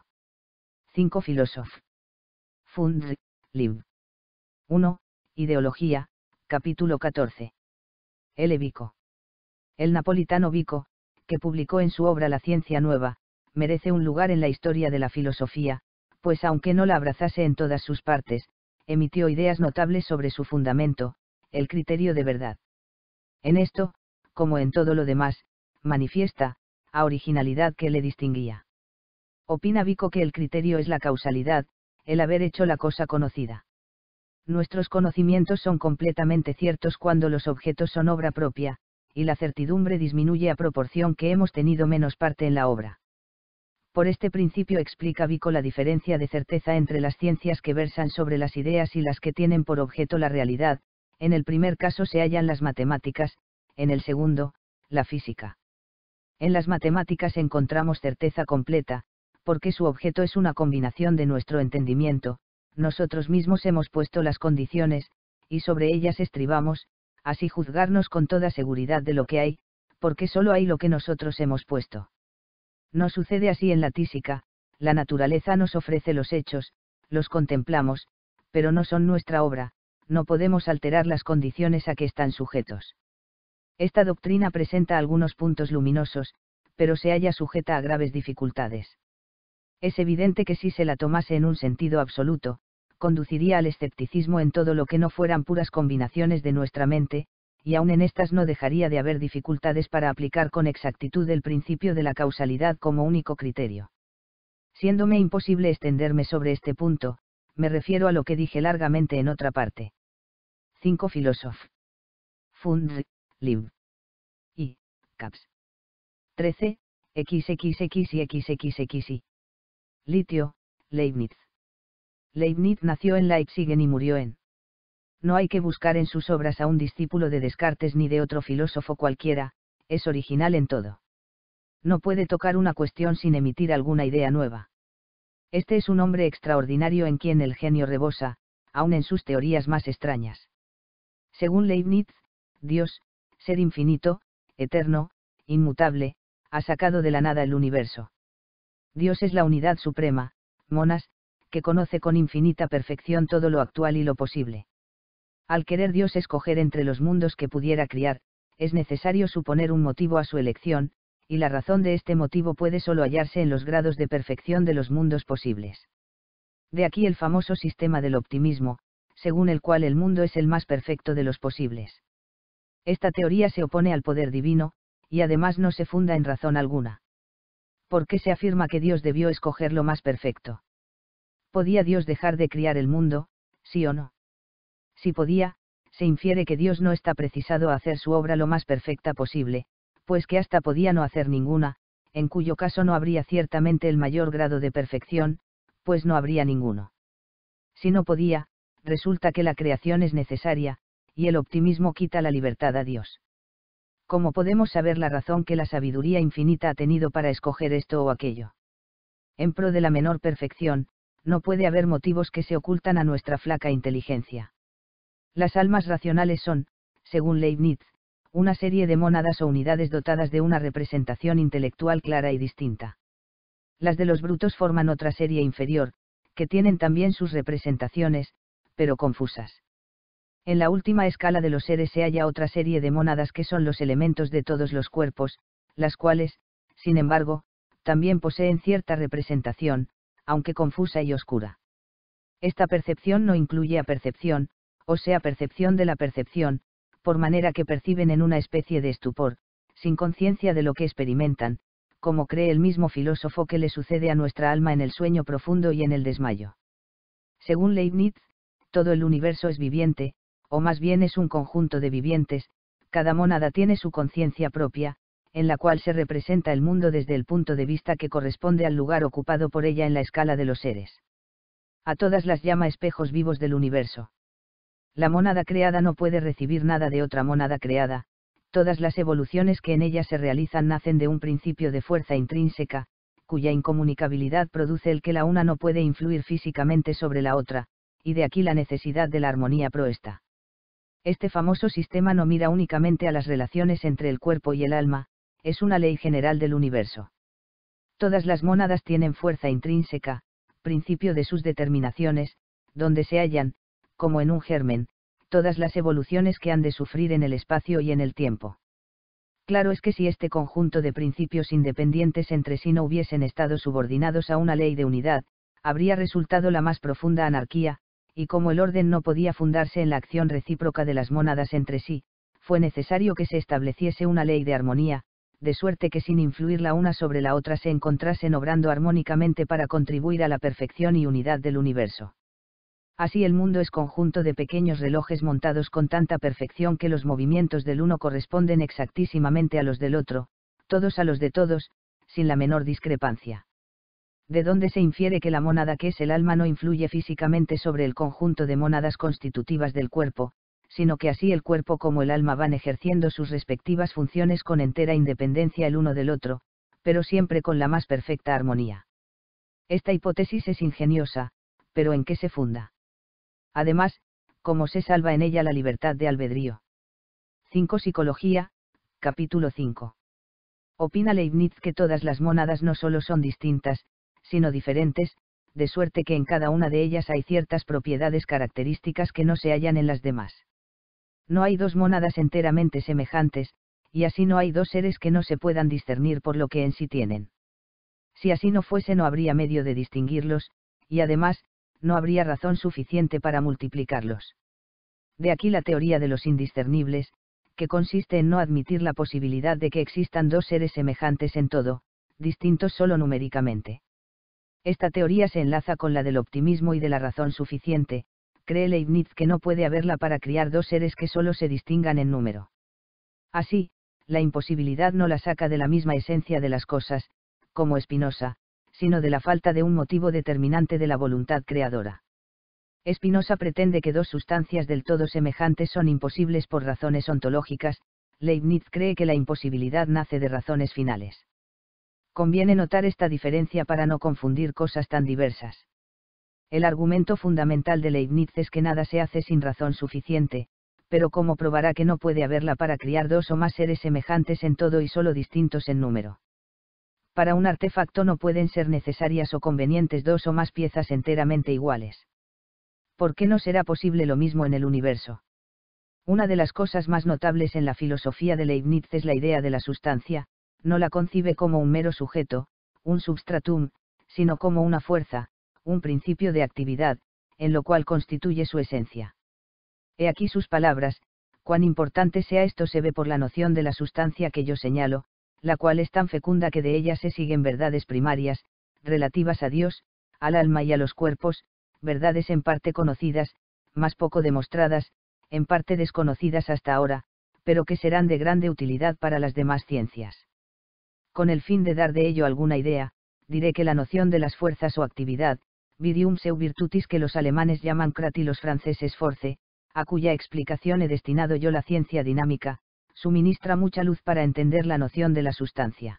5 Philosoph. Fund. Lib. 1. Ideología, capítulo 14. L. Vico. El napolitano Vico, que publicó en su obra La ciencia nueva, merece un lugar en la historia de la filosofía, pues aunque no la abrazase en todas sus partes, emitió ideas notables sobre su fundamento, el criterio de verdad. En esto, como en todo lo demás, manifiesta, a originalidad que le distinguía. Opina Vico que el criterio es la causalidad, el haber hecho la cosa conocida. Nuestros conocimientos son completamente ciertos cuando los objetos son obra propia, y la certidumbre disminuye a proporción que hemos tenido menos parte en la obra. Por este principio explica Vico la diferencia de certeza entre las ciencias que versan sobre las ideas y las que tienen por objeto la realidad. En el primer caso se hallan las matemáticas, en el segundo, la física. En las matemáticas encontramos certeza completa, porque su objeto es una combinación de nuestro entendimiento, nosotros mismos hemos puesto las condiciones, y sobre ellas estribamos, así juzgarnos con toda seguridad de lo que hay, porque solo hay lo que nosotros hemos puesto. No sucede así en la física, la naturaleza nos ofrece los hechos, los contemplamos, pero no son nuestra obra, no podemos alterar las condiciones a que están sujetos. Esta doctrina presenta algunos puntos luminosos, pero se halla sujeta a graves dificultades. Es evidente que si se la tomase en un sentido absoluto, conduciría al escepticismo en todo lo que no fueran puras combinaciones de nuestra mente, y aun en estas no dejaría de haber dificultades para aplicar con exactitud el principio de la causalidad como único criterio. Siéndome imposible extenderme sobre este punto, me refiero a lo que dije largamente en otra parte. 5 Philosoph. Fund. Lib. I. Caps. 13. XXX y XXXI. Litio, Leibniz. Leibniz nació en Leipzig y murió en. No hay que buscar en sus obras a un discípulo de Descartes ni de otro filósofo cualquiera, es original en todo. No puede tocar una cuestión sin emitir alguna idea nueva. Este es un hombre extraordinario en quien el genio rebosa, aun en sus teorías más extrañas. Según Leibniz, Dios, ser infinito, eterno, inmutable, ha sacado de la nada el universo. Dios es la unidad suprema, monas, que conoce con infinita perfección todo lo actual y lo posible. Al querer Dios escoger entre los mundos que pudiera criar, es necesario suponer un motivo a su elección, y la razón de este motivo puede solo hallarse en los grados de perfección de los mundos posibles. De aquí el famoso sistema del optimismo, según el cual el mundo es el más perfecto de los posibles. Esta teoría se opone al poder divino, y además no se funda en razón alguna. ¿Por qué se afirma que Dios debió escoger lo más perfecto? ¿Podía Dios dejar de criar el mundo, sí o no? Si podía, se infiere que Dios no está precisado a hacer su obra lo más perfecta posible, pues que hasta podía no hacer ninguna, en cuyo caso no habría ciertamente el mayor grado de perfección, pues no habría ninguno. Si no podía, resulta que la creación es necesaria, y el optimismo quita la libertad a Dios. ¿Cómo podemos saber la razón que la sabiduría infinita ha tenido para escoger esto o aquello? En pro de la menor perfección, no puede haber motivos que se ocultan a nuestra flaca inteligencia. Las almas racionales son, según Leibniz, una serie de mónadas o unidades dotadas de una representación intelectual clara y distinta. Las de los brutos forman otra serie inferior, que tienen también sus representaciones, pero confusas. En la última escala de los seres se halla otra serie de mónadas que son los elementos de todos los cuerpos, las cuales, sin embargo, también poseen cierta representación, aunque confusa y oscura. Esta percepción no incluye a percepción, o sea percepción de la percepción, por manera que perciben en una especie de estupor, sin conciencia de lo que experimentan, como cree el mismo filósofo que le sucede a nuestra alma en el sueño profundo y en el desmayo. Según Leibniz, todo el universo es viviente, o más bien es un conjunto de vivientes, cada mónada tiene su conciencia propia, en la cual se representa el mundo desde el punto de vista que corresponde al lugar ocupado por ella en la escala de los seres. A todas las llama espejos vivos del universo. La mónada creada no puede recibir nada de otra mónada creada, todas las evoluciones que en ella se realizan nacen de un principio de fuerza intrínseca, cuya incomunicabilidad produce el que la una no puede influir físicamente sobre la otra, y de aquí la necesidad de la armonía proesta. Este famoso sistema no mira únicamente a las relaciones entre el cuerpo y el alma, es una ley general del universo. Todas las mónadas tienen fuerza intrínseca, principio de sus determinaciones, donde se hallan, como en un germen, todas las evoluciones que han de sufrir en el espacio y en el tiempo. Claro es que si este conjunto de principios independientes entre sí no hubiesen estado subordinados a una ley de unidad, habría resultado la más profunda anarquía, y como el orden no podía fundarse en la acción recíproca de las mónadas entre sí, fue necesario que se estableciese una ley de armonía, de suerte que sin influir la una sobre la otra se encontrasen obrando armónicamente para contribuir a la perfección y unidad del universo. Así el mundo es conjunto de pequeños relojes montados con tanta perfección que los movimientos del uno corresponden exactísimamente a los del otro, todos a los de todos, sin la menor discrepancia. De donde se infiere que la mónada que es el alma no influye físicamente sobre el conjunto de mónadas constitutivas del cuerpo, sino que así el cuerpo como el alma van ejerciendo sus respectivas funciones con entera independencia el uno del otro, pero siempre con la más perfecta armonía. Esta hipótesis es ingeniosa, pero ¿en qué se funda? Además, ¿cómo se salva en ella la libertad de albedrío? 5 Psicología, capítulo 5. Opina Leibniz que todas las mónadas no solo son distintas, sino diferentes, de suerte que en cada una de ellas hay ciertas propiedades características que no se hallan en las demás. No hay dos mónadas enteramente semejantes, y así no hay dos seres que no se puedan discernir por lo que en sí tienen. Si así no fuese no habría medio de distinguirlos, y además, no habría razón suficiente para multiplicarlos. De aquí la teoría de los indiscernibles, que consiste en no admitir la posibilidad de que existan dos seres semejantes en todo, distintos solo numéricamente. Esta teoría se enlaza con la del optimismo y de la razón suficiente, cree Leibniz que no puede haberla para criar dos seres que solo se distingan en número. Así, la imposibilidad no la saca de la misma esencia de las cosas, como Spinoza, sino de la falta de un motivo determinante de la voluntad creadora. Spinoza pretende que dos sustancias del todo semejantes son imposibles por razones ontológicas, Leibniz cree que la imposibilidad nace de razones finales. Conviene notar esta diferencia para no confundir cosas tan diversas. El argumento fundamental de Leibniz es que nada se hace sin razón suficiente, pero ¿cómo probará que no puede haberla para criar dos o más seres semejantes en todo y solo distintos en número? Para un artefacto no pueden ser necesarias o convenientes dos o más piezas enteramente iguales. ¿Por qué no será posible lo mismo en el universo? Una de las cosas más notables en la filosofía de Leibniz es la idea de la sustancia, no la concibe como un mero sujeto, un substratum, sino como una fuerza, un principio de actividad, en lo cual constituye su esencia. He aquí sus palabras: cuán importante sea esto se ve por la noción de la sustancia que yo señalo, la cual es tan fecunda que de ella se siguen verdades primarias, relativas a Dios, al alma y a los cuerpos, verdades en parte conocidas, más poco demostradas, en parte desconocidas hasta ahora, pero que serán de grande utilidad para las demás ciencias. Con el fin de dar de ello alguna idea, diré que la noción de las fuerzas o actividad, vidium seu virtutis que los alemanes llaman crat y los franceses force, a cuya explicación he destinado yo la ciencia dinámica, suministra mucha luz para entender la noción de la sustancia.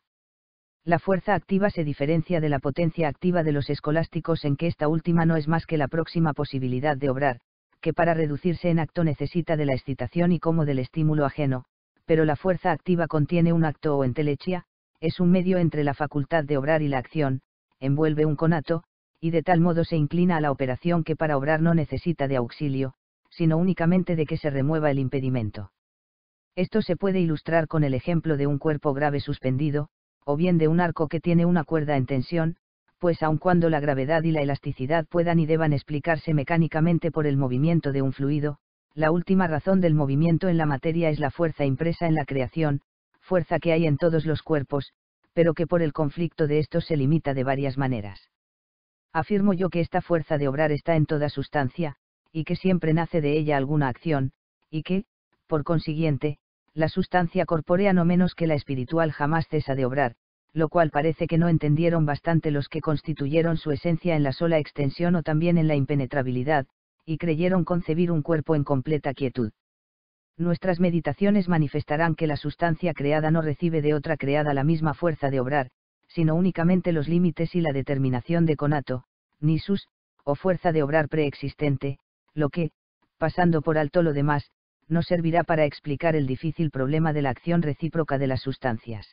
La fuerza activa se diferencia de la potencia activa de los escolásticos en que esta última no es más que la próxima posibilidad de obrar, que para reducirse en acto necesita de la excitación y como del estímulo ajeno, pero la fuerza activa contiene un acto o entelequia, es un medio entre la facultad de obrar y la acción, envuelve un conato, y de tal modo se inclina a la operación que para obrar no necesita de auxilio, sino únicamente de que se remueva el impedimento. Esto se puede ilustrar con el ejemplo de un cuerpo grave suspendido, o bien de un arco que tiene una cuerda en tensión, pues aun cuando la gravedad y la elasticidad puedan y deban explicarse mecánicamente por el movimiento de un fluido, la última razón del movimiento en la materia es la fuerza impresa en la creación, fuerza que hay en todos los cuerpos, pero que por el conflicto de estos se limita de varias maneras. Afirmo yo que esta fuerza de obrar está en toda sustancia, y que siempre nace de ella alguna acción, y que, por consiguiente, la sustancia corpórea no menos que la espiritual jamás cesa de obrar, lo cual parece que no entendieron bastante los que constituyeron su esencia en la sola extensión o también en la impenetrabilidad, y creyeron concebir un cuerpo en completa quietud. Nuestras meditaciones manifestarán que la sustancia creada no recibe de otra creada la misma fuerza de obrar, sino únicamente los límites y la determinación de conato, nisus, o fuerza de obrar preexistente, lo que, pasando por alto lo demás, no servirá para explicar el difícil problema de la acción recíproca de las sustancias.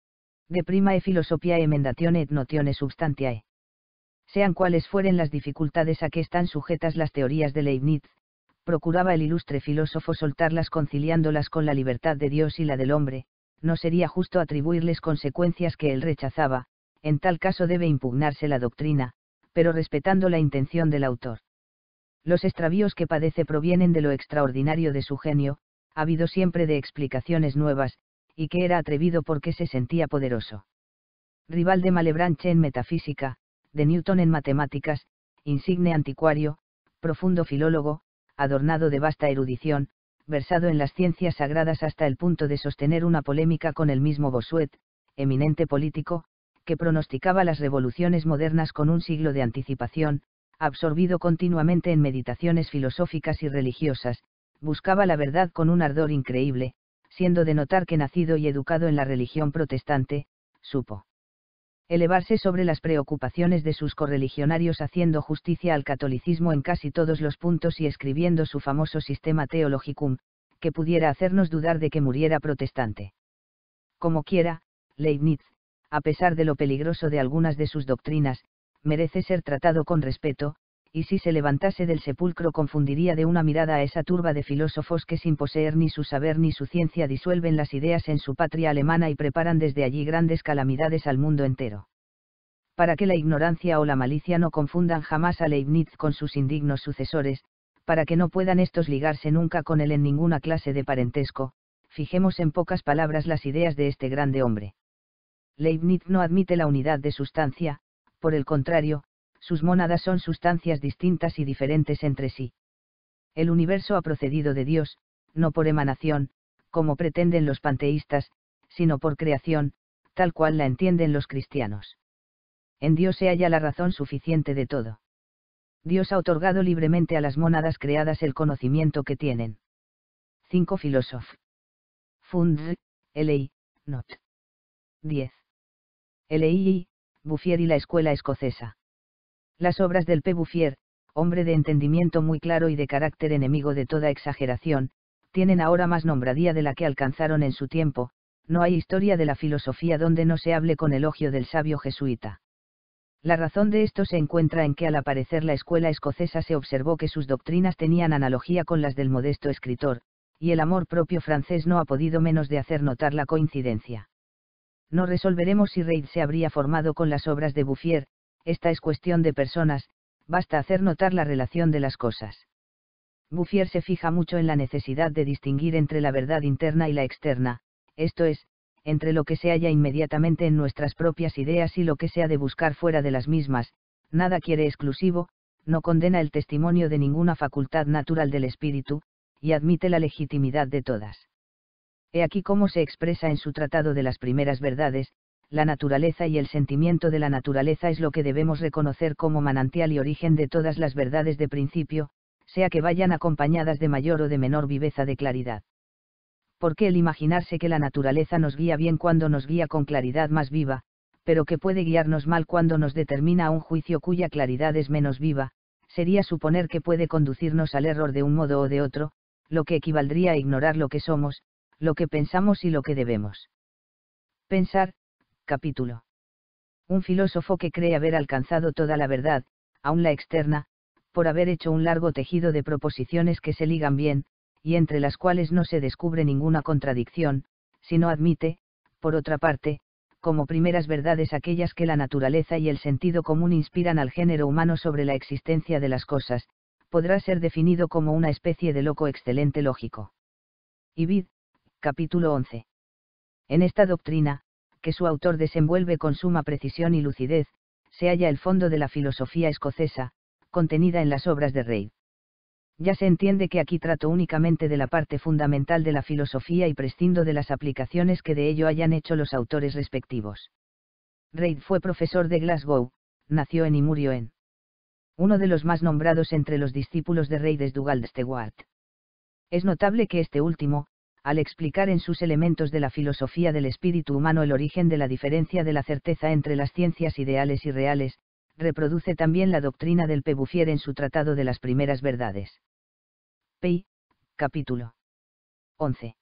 De prima philosophia emendatione et notione substantiae. Sean cuales fueren las dificultades a que están sujetas las teorías de Leibniz, procuraba el ilustre filósofo soltarlas conciliándolas con la libertad de Dios y la del hombre, no sería justo atribuirles consecuencias que él rechazaba, en tal caso debe impugnarse la doctrina, pero respetando la intención del autor. Los extravíos que padece provienen de lo extraordinario de su genio, ávido siempre de explicaciones nuevas, y que era atrevido porque se sentía poderoso. Rival de Malebranche en metafísica, de Newton en matemáticas, insigne anticuario, profundo filólogo, adornado de vasta erudición, versado en las ciencias sagradas hasta el punto de sostener una polémica con el mismo Bossuet, eminente político, que pronosticaba las revoluciones modernas con un siglo de anticipación, absorbido continuamente en meditaciones filosóficas y religiosas, buscaba la verdad con un ardor increíble, siendo de notar que nacido y educado en la religión protestante, supo elevarse sobre las preocupaciones de sus correligionarios haciendo justicia al catolicismo en casi todos los puntos y escribiendo su famoso Systema Theologicum, que pudiera hacernos dudar de que muriera protestante. Como quiera, Leibniz, a pesar de lo peligroso de algunas de sus doctrinas, merece ser tratado con respeto, y si se levantase del sepulcro confundiría de una mirada a esa turba de filósofos que sin poseer ni su saber ni su ciencia disuelven las ideas en su patria alemana y preparan desde allí grandes calamidades al mundo entero. Para que la ignorancia o la malicia no confundan jamás a Leibniz con sus indignos sucesores, para que no puedan estos ligarse nunca con él en ninguna clase de parentesco, fijemos en pocas palabras las ideas de este grande hombre. Leibniz no admite la unidad de sustancia, por el contrario, sus mónadas son sustancias distintas y diferentes entre sí. El universo ha procedido de Dios, no por emanación, como pretenden los panteístas, sino por creación, tal cual la entienden los cristianos. En Dios se halla la razón suficiente de todo. Dios ha otorgado libremente a las mónadas creadas el conocimiento que tienen. 5 Philosoph. Fund. L.I. Not. 10. L.I. Bouffier y la escuela escocesa. Las obras del P. Bouffier, hombre de entendimiento muy claro y de carácter enemigo de toda exageración, tienen ahora más nombradía de la que alcanzaron en su tiempo. No hay historia de la filosofía donde no se hable con elogio del sabio jesuita. La razón de esto se encuentra en que al aparecer la escuela escocesa se observó que sus doctrinas tenían analogía con las del modesto escritor, y el amor propio francés no ha podido menos de hacer notar la coincidencia. No resolveremos si Reid se habría formado con las obras de Bouffier. Esta es cuestión de personas, basta hacer notar la relación de las cosas. Bouffier se fija mucho en la necesidad de distinguir entre la verdad interna y la externa, esto es, entre lo que se halla inmediatamente en nuestras propias ideas y lo que se ha de buscar fuera de las mismas, nada quiere exclusivo, no condena el testimonio de ninguna facultad natural del espíritu, y admite la legitimidad de todas. He aquí cómo se expresa en su Tratado de las Primeras Verdades: la naturaleza y el sentimiento de la naturaleza es lo que debemos reconocer como manantial y origen de todas las verdades de principio, sea que vayan acompañadas de mayor o de menor viveza de claridad. Porque el imaginarse que la naturaleza nos guía bien cuando nos guía con claridad más viva, pero que puede guiarnos mal cuando nos determina a un juicio cuya claridad es menos viva, sería suponer que puede conducirnos al error de un modo o de otro, lo que equivaldría a ignorar lo que somos, lo que pensamos y lo que debemos pensar. Capítulo. Un filósofo que cree haber alcanzado toda la verdad, aun la externa, por haber hecho un largo tejido de proposiciones que se ligan bien, y entre las cuales no se descubre ninguna contradicción, sino admite, por otra parte, como primeras verdades aquellas que la naturaleza y el sentido común inspiran al género humano sobre la existencia de las cosas, podrá ser definido como una especie de loco excelente lógico. Ibid, capítulo 11. En esta doctrina, que su autor desenvuelve con suma precisión y lucidez, se halla el fondo de la filosofía escocesa, contenida en las obras de Reid. Ya se entiende que aquí trato únicamente de la parte fundamental de la filosofía y prescindo de las aplicaciones que de ello hayan hecho los autores respectivos. Reid fue profesor de Glasgow, nació en y murió en. Uno de los más nombrados entre los discípulos de Reid es Dugald Stewart. Es notable que este último, al explicar en sus elementos de la filosofía del espíritu humano el origen de la diferencia de la certeza entre las ciencias ideales y reales, reproduce también la doctrina del Pébufier en su Tratado de las Primeras Verdades. P. Capítulo 11.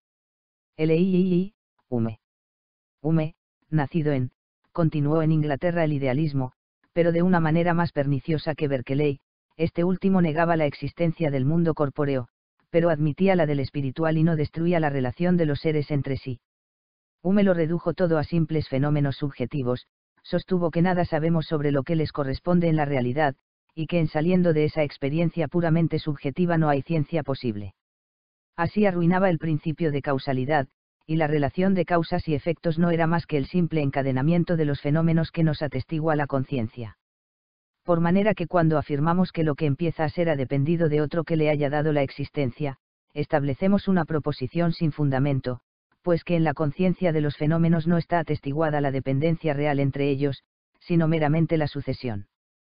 L.I.I. Hume. Hume, nacido en, continuó en Inglaterra el idealismo, pero de una manera más perniciosa que Berkeley. Este último negaba la existencia del mundo corpóreo, pero admitía la del espiritual y no destruía la relación de los seres entre sí. Hume lo redujo todo a simples fenómenos subjetivos, sostuvo que nada sabemos sobre lo que les corresponde en la realidad, y que en saliendo de esa experiencia puramente subjetiva no hay ciencia posible. Así arruinaba el principio de causalidad, y la relación de causas y efectos no era más que el simple encadenamiento de los fenómenos que nos atestigua la conciencia. Por manera que cuando afirmamos que lo que empieza a ser ha dependido de otro que le haya dado la existencia, establecemos una proposición sin fundamento, pues que en la conciencia de los fenómenos no está atestiguada la dependencia real entre ellos, sino meramente la sucesión.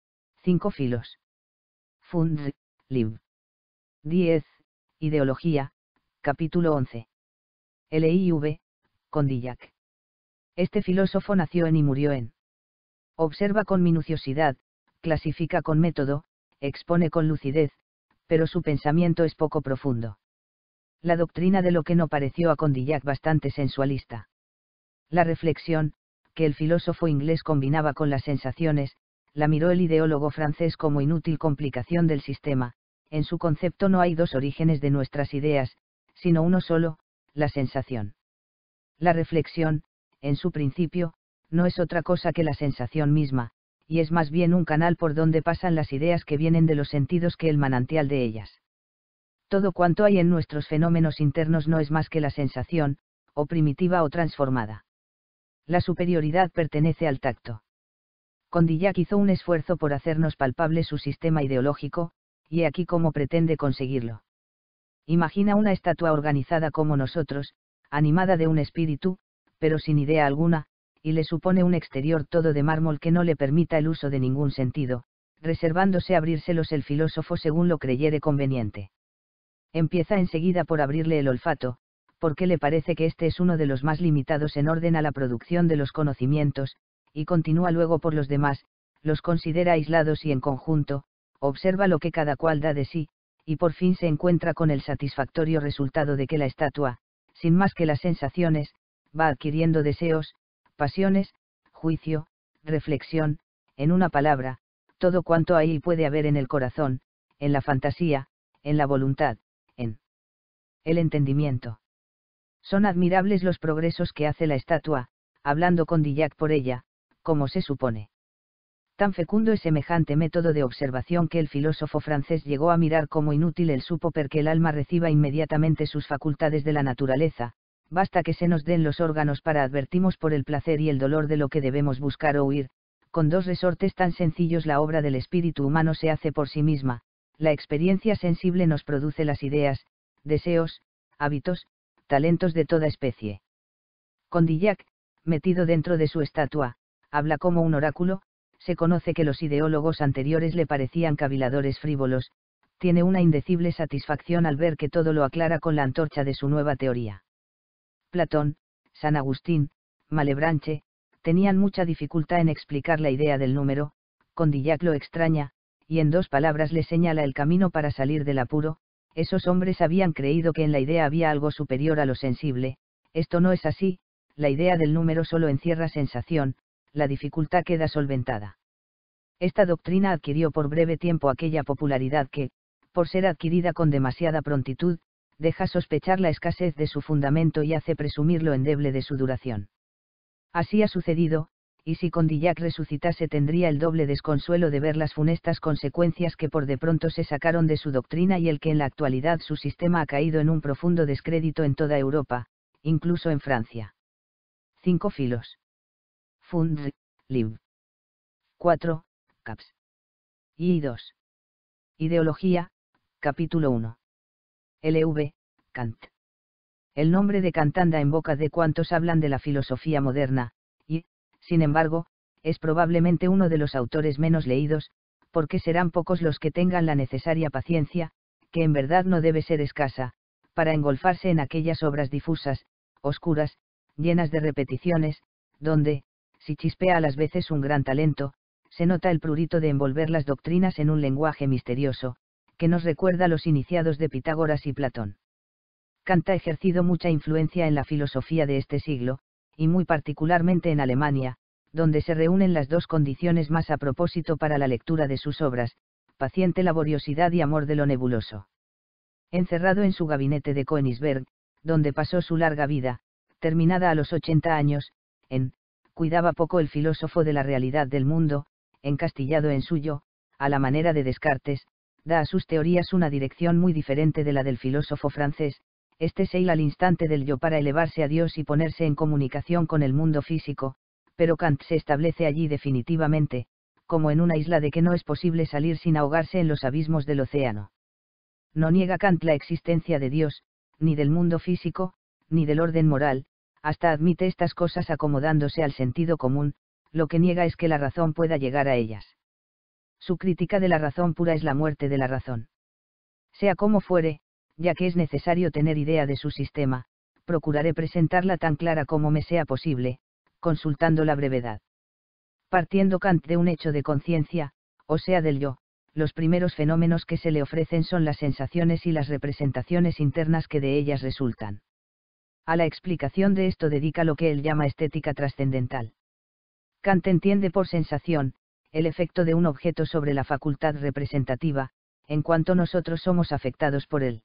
5 filos. Fund. Lib. 10. Ideología, capítulo 11. Liv. Condillac. Este filósofo nació en y murió en. Observa con minuciosidad, clasifica con método, expone con lucidez, pero su pensamiento es poco profundo. La doctrina de lo que no pareció a Condillac bastante sensualista. La reflexión, que el filósofo inglés combinaba con las sensaciones, la miró el ideólogo francés como inútil complicación del sistema. En su concepto no hay dos orígenes de nuestras ideas, sino uno solo, la sensación. La reflexión, en su principio, no es otra cosa que la sensación misma, y es más bien un canal por donde pasan las ideas que vienen de los sentidos que el manantial de ellas. Todo cuanto hay en nuestros fenómenos internos no es más que la sensación, o primitiva o transformada. La superioridad pertenece al tacto. Condillac hizo un esfuerzo por hacernos palpable su sistema ideológico, y aquí cómo pretende conseguirlo. Imagina una estatua organizada como nosotros, animada de un espíritu, pero sin idea alguna, y le supone un exterior todo de mármol que no le permita el uso de ningún sentido, reservándose abrírselos el filósofo según lo creyere conveniente. Empieza enseguida por abrirle el olfato, porque le parece que este es uno de los más limitados en orden a la producción de los conocimientos, y continúa luego por los demás, los considera aislados y en conjunto, observa lo que cada cual da de sí, y por fin se encuentra con el satisfactorio resultado de que la estatua, sin más que las sensaciones, va adquiriendo deseos, pasiones, juicio, reflexión, en una palabra, todo cuanto hay y puede haber en el corazón, en la fantasía, en la voluntad, en el entendimiento. Son admirables los progresos que hace la estatua, hablando Condillac por ella, como se supone. Tan fecundo es semejante método de observación que el filósofo francés llegó a mirar como inútil el supo porque el alma reciba inmediatamente sus facultades de la naturaleza, basta que se nos den los órganos para advertimos por el placer y el dolor de lo que debemos buscar o huir. Con dos resortes tan sencillos la obra del espíritu humano se hace por sí misma, la experiencia sensible nos produce las ideas, deseos, hábitos, talentos de toda especie. Condillac, metido dentro de su estatua, habla como un oráculo. Se conoce que los ideólogos anteriores le parecían caviladores frívolos, tiene una indecible satisfacción al ver que todo lo aclara con la antorcha de su nueva teoría. Platón, San Agustín, Malebranche, tenían mucha dificultad en explicar la idea del número, Condillac lo extraña, y en 2 palabras le señala el camino para salir del apuro. Esos hombres habían creído que en la idea había algo superior a lo sensible, esto no es así, la idea del número solo encierra sensación, la dificultad queda solventada. Esta doctrina adquirió por breve tiempo aquella popularidad que, por ser adquirida con demasiada prontitud, deja sospechar la escasez de su fundamento y hace presumir lo endeble de su duración. Así ha sucedido, y si Condillac resucitase tendría el doble desconsuelo de ver las funestas consecuencias que por de pronto se sacaron de su doctrina y el que en la actualidad su sistema ha caído en un profundo descrédito en toda Europa, incluso en Francia. 5 filos. Fund. Lib. 4, caps. Y 2. Ideología, capítulo 1. LV, Kant. El nombre de Kant anda en boca de cuantos hablan de la filosofía moderna, y, sin embargo, es probablemente uno de los autores menos leídos, porque serán pocos los que tengan la necesaria paciencia, que en verdad no debe ser escasa, para engolfarse en aquellas obras difusas, oscuras, llenas de repeticiones, donde, si chispea a las veces un gran talento, se nota el prurito de envolver las doctrinas en un lenguaje misterioso, que nos recuerda a los iniciados de Pitágoras y Platón. Kant ha ejercido mucha influencia en la filosofía de este siglo, y muy particularmente en Alemania, donde se reúnen las dos condiciones más a propósito para la lectura de sus obras, paciente laboriosidad y amor de lo nebuloso. Encerrado en su gabinete de Königsberg, donde pasó su larga vida, terminada a los 80 años, cuidaba poco el filósofo de la realidad del mundo, encastillado en suyo, a la manera de Descartes, da a sus teorías una dirección muy diferente de la del filósofo francés, se hila al instante del yo para elevarse a Dios y ponerse en comunicación con el mundo físico, pero Kant se establece allí definitivamente, como en una isla de que no es posible salir sin ahogarse en los abismos del océano. No niega Kant la existencia de Dios, ni del mundo físico, ni del orden moral, hasta admite estas cosas acomodándose al sentido común, lo que niega es que la razón pueda llegar a ellas. Su crítica de la razón pura es la muerte de la razón. Sea como fuere, ya que es necesario tener idea de su sistema, procuraré presentarla tan clara como me sea posible, consultando la brevedad. Partiendo Kant de un hecho de conciencia, o sea del yo, los primeros fenómenos que se le ofrecen son las sensaciones y las representaciones internas que de ellas resultan. A la explicación de esto dedica lo que él llama estética trascendental. Kant entiende por sensación, el efecto de un objeto sobre la facultad representativa, en cuanto nosotros somos afectados por él.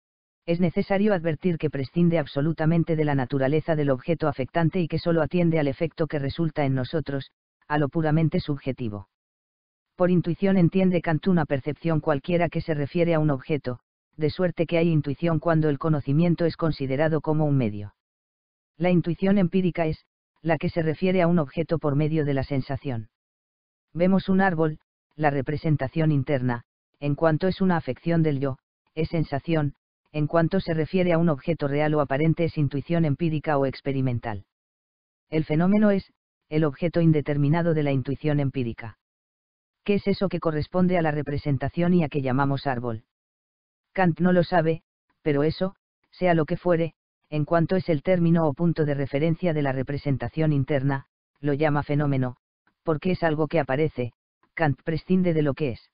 Es necesario advertir que prescinde absolutamente de la naturaleza del objeto afectante y que sólo atiende al efecto que resulta en nosotros, a lo puramente subjetivo. Por intuición entiende Kant una percepción cualquiera que se refiere a un objeto, de suerte que hay intuición cuando el conocimiento es considerado como un medio. La intuición empírica es, la que se refiere a un objeto por medio de la sensación. Vemos un árbol, la representación interna, en cuanto es una afección del yo, es sensación, en cuanto se refiere a un objeto real o aparente es intuición empírica o experimental. El fenómeno es, el objeto indeterminado de la intuición empírica. ¿Qué es eso que corresponde a la representación y a que llamamos árbol? Kant no lo sabe, pero eso, sea lo que fuere, en cuanto es el término o punto de referencia de la representación interna, lo llama fenómeno, porque es algo que aparece, Kant prescinde de lo que es.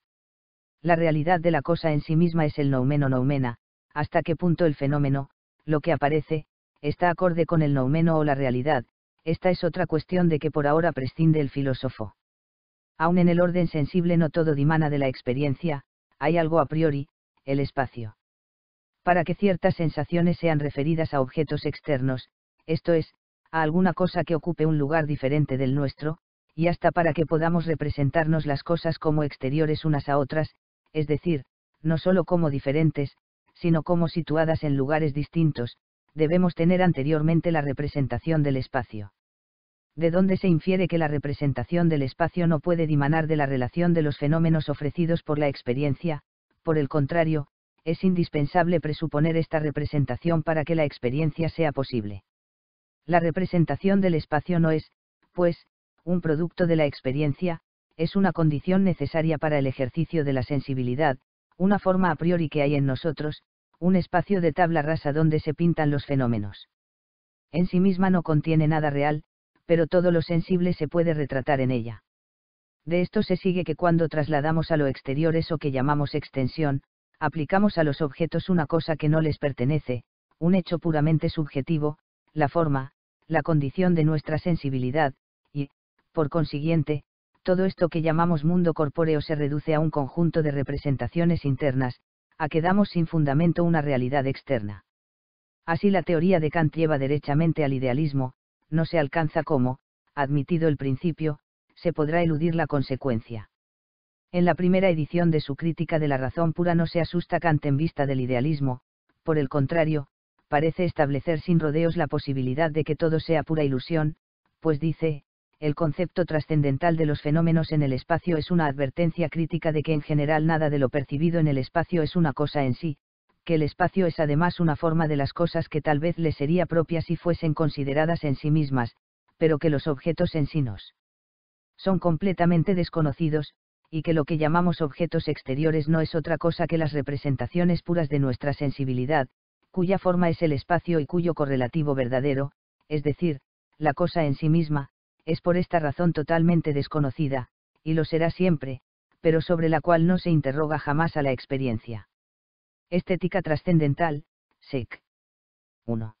La realidad de la cosa en sí misma es el noumeno noumena, hasta qué punto el fenómeno, lo que aparece, está acorde con el noumeno o la realidad, esta es otra cuestión de que por ahora prescinde el filósofo. Aun en el orden sensible no todo dimana de la experiencia, hay algo a priori, el espacio. Para que ciertas sensaciones sean referidas a objetos externos, esto es, a alguna cosa que ocupe un lugar diferente del nuestro, y hasta para que podamos representarnos las cosas como exteriores unas a otras, es decir, no solo como diferentes, sino como situadas en lugares distintos, debemos tener anteriormente la representación del espacio. De donde se infiere que la representación del espacio no puede dimanar de la relación de los fenómenos ofrecidos por la experiencia, por el contrario, es indispensable presuponer esta representación para que la experiencia sea posible. La representación del espacio no es, pues, un producto de la experiencia, es una condición necesaria para el ejercicio de la sensibilidad, una forma a priori que hay en nosotros, un espacio de tabla rasa donde se pintan los fenómenos. En sí misma no contiene nada real, pero todo lo sensible se puede retratar en ella. De esto se sigue que cuando trasladamos a lo exterior eso que llamamos extensión, aplicamos a los objetos una cosa que no les pertenece, un hecho puramente subjetivo, la forma, la condición de nuestra sensibilidad, y, por consiguiente, todo esto que llamamos mundo corpóreo se reduce a un conjunto de representaciones internas, a que damos sin fundamento una realidad externa. Así la teoría de Kant lleva derechamente al idealismo, no se alcanza como, admitido el principio, se podrá eludir la consecuencia. En la primera edición de su crítica de la razón pura no se asusta Kant en vista del idealismo, por el contrario, parece establecer sin rodeos la posibilidad de que todo sea pura ilusión, pues dice, el concepto trascendental de los fenómenos en el espacio es una advertencia crítica de que en general nada de lo percibido en el espacio es una cosa en sí, que el espacio es además una forma de las cosas que tal vez le sería propia si fuesen consideradas en sí mismas, pero que los objetos en sí nos son completamente desconocidos, y que lo que llamamos objetos exteriores no es otra cosa que las representaciones puras de nuestra sensibilidad, cuya forma es el espacio y cuyo correlativo verdadero, es decir, la cosa en sí misma, es por esta razón totalmente desconocida, y lo será siempre, pero sobre la cual no se interroga jamás a la experiencia. Estética trascendental, SEC. 1.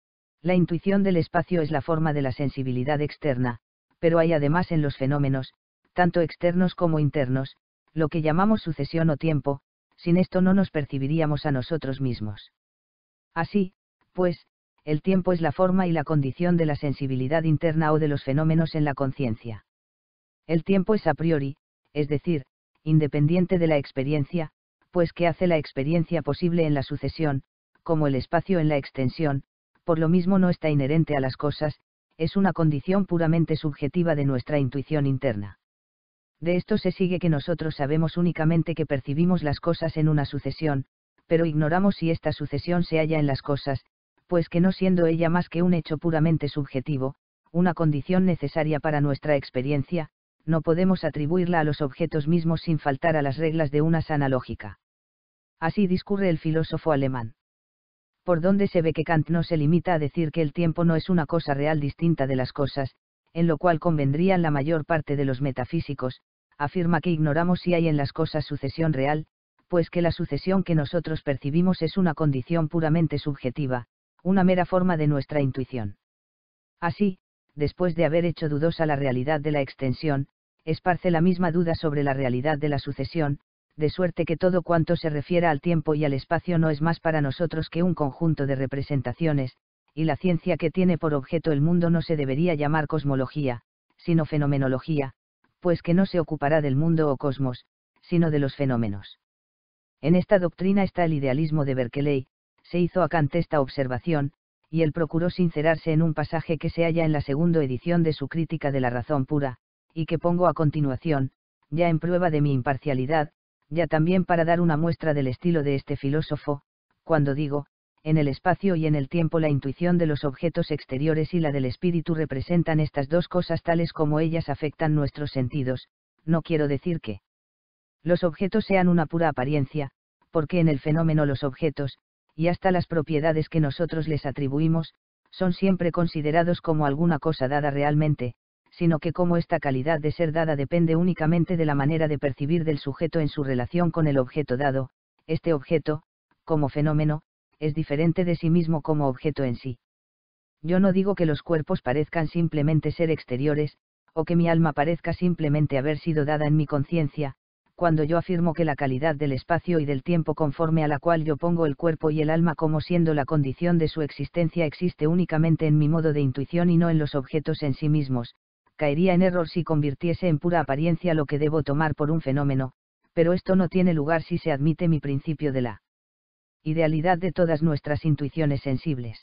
La intuición del espacio es la forma de la sensibilidad externa, pero hay además en los fenómenos, tanto externos como internos, lo que llamamos sucesión o tiempo, sin esto no nos percibiríamos a nosotros mismos. Así, pues, el tiempo es la forma y la condición de la sensibilidad interna o de los fenómenos en la conciencia. El tiempo es a priori, es decir, independiente de la experiencia, pues que hace la experiencia posible en la sucesión, como el espacio en la extensión, por lo mismo no está inherente a las cosas, es una condición puramente subjetiva de nuestra intuición interna. De esto se sigue que nosotros sabemos únicamente que percibimos las cosas en una sucesión, pero ignoramos si esta sucesión se halla en las cosas, pues que no siendo ella más que un hecho puramente subjetivo, una condición necesaria para nuestra experiencia, no podemos atribuirla a los objetos mismos sin faltar a las reglas de una sana lógica. Así discurre el filósofo alemán. Por donde se ve que Kant no se limita a decir que el tiempo no es una cosa real distinta de las cosas, en lo cual convendrían la mayor parte de los metafísicos, afirma que ignoramos si hay en las cosas sucesión real, pues que la sucesión que nosotros percibimos es una condición puramente subjetiva, una mera forma de nuestra intuición. Así, después de haber hecho dudosa la realidad de la extensión, esparce la misma duda sobre la realidad de la sucesión, de suerte que todo cuanto se refiera al tiempo y al espacio no es más para nosotros que un conjunto de representaciones, y la ciencia que tiene por objeto el mundo no se debería llamar cosmología, sino fenomenología, pues que no se ocupará del mundo o cosmos, sino de los fenómenos. En esta doctrina está el idealismo de Berkeley, se hizo a Kant esta observación, y él procuró sincerarse en un pasaje que se halla en la segunda edición de su Crítica de la Razón Pura, y que pongo a continuación, ya en prueba de mi imparcialidad, ya también para dar una muestra del estilo de este filósofo, cuando digo, en el espacio y en el tiempo la intuición de los objetos exteriores y la del espíritu representan estas dos cosas tales como ellas afectan nuestros sentidos, no quiero decir que los objetos sean una pura apariencia, porque en el fenómeno los objetos, y hasta las propiedades que nosotros les atribuimos, son siempre considerados como alguna cosa dada realmente, sino que como esta calidad de ser dada depende únicamente de la manera de percibir del sujeto en su relación con el objeto dado, este objeto, como fenómeno, es diferente de sí mismo como objeto en sí. Yo no digo que los cuerpos parezcan simplemente ser exteriores, o que mi alma parezca simplemente haber sido dada en mi conciencia, cuando yo afirmo que la calidad del espacio y del tiempo conforme a la cual yo pongo el cuerpo y el alma como siendo la condición de su existencia existe únicamente en mi modo de intuición y no en los objetos en sí mismos, caería en error si convirtiese en pura apariencia lo que debo tomar por un fenómeno, pero esto no tiene lugar si se admite mi principio de la idealidad de todas nuestras intuiciones sensibles.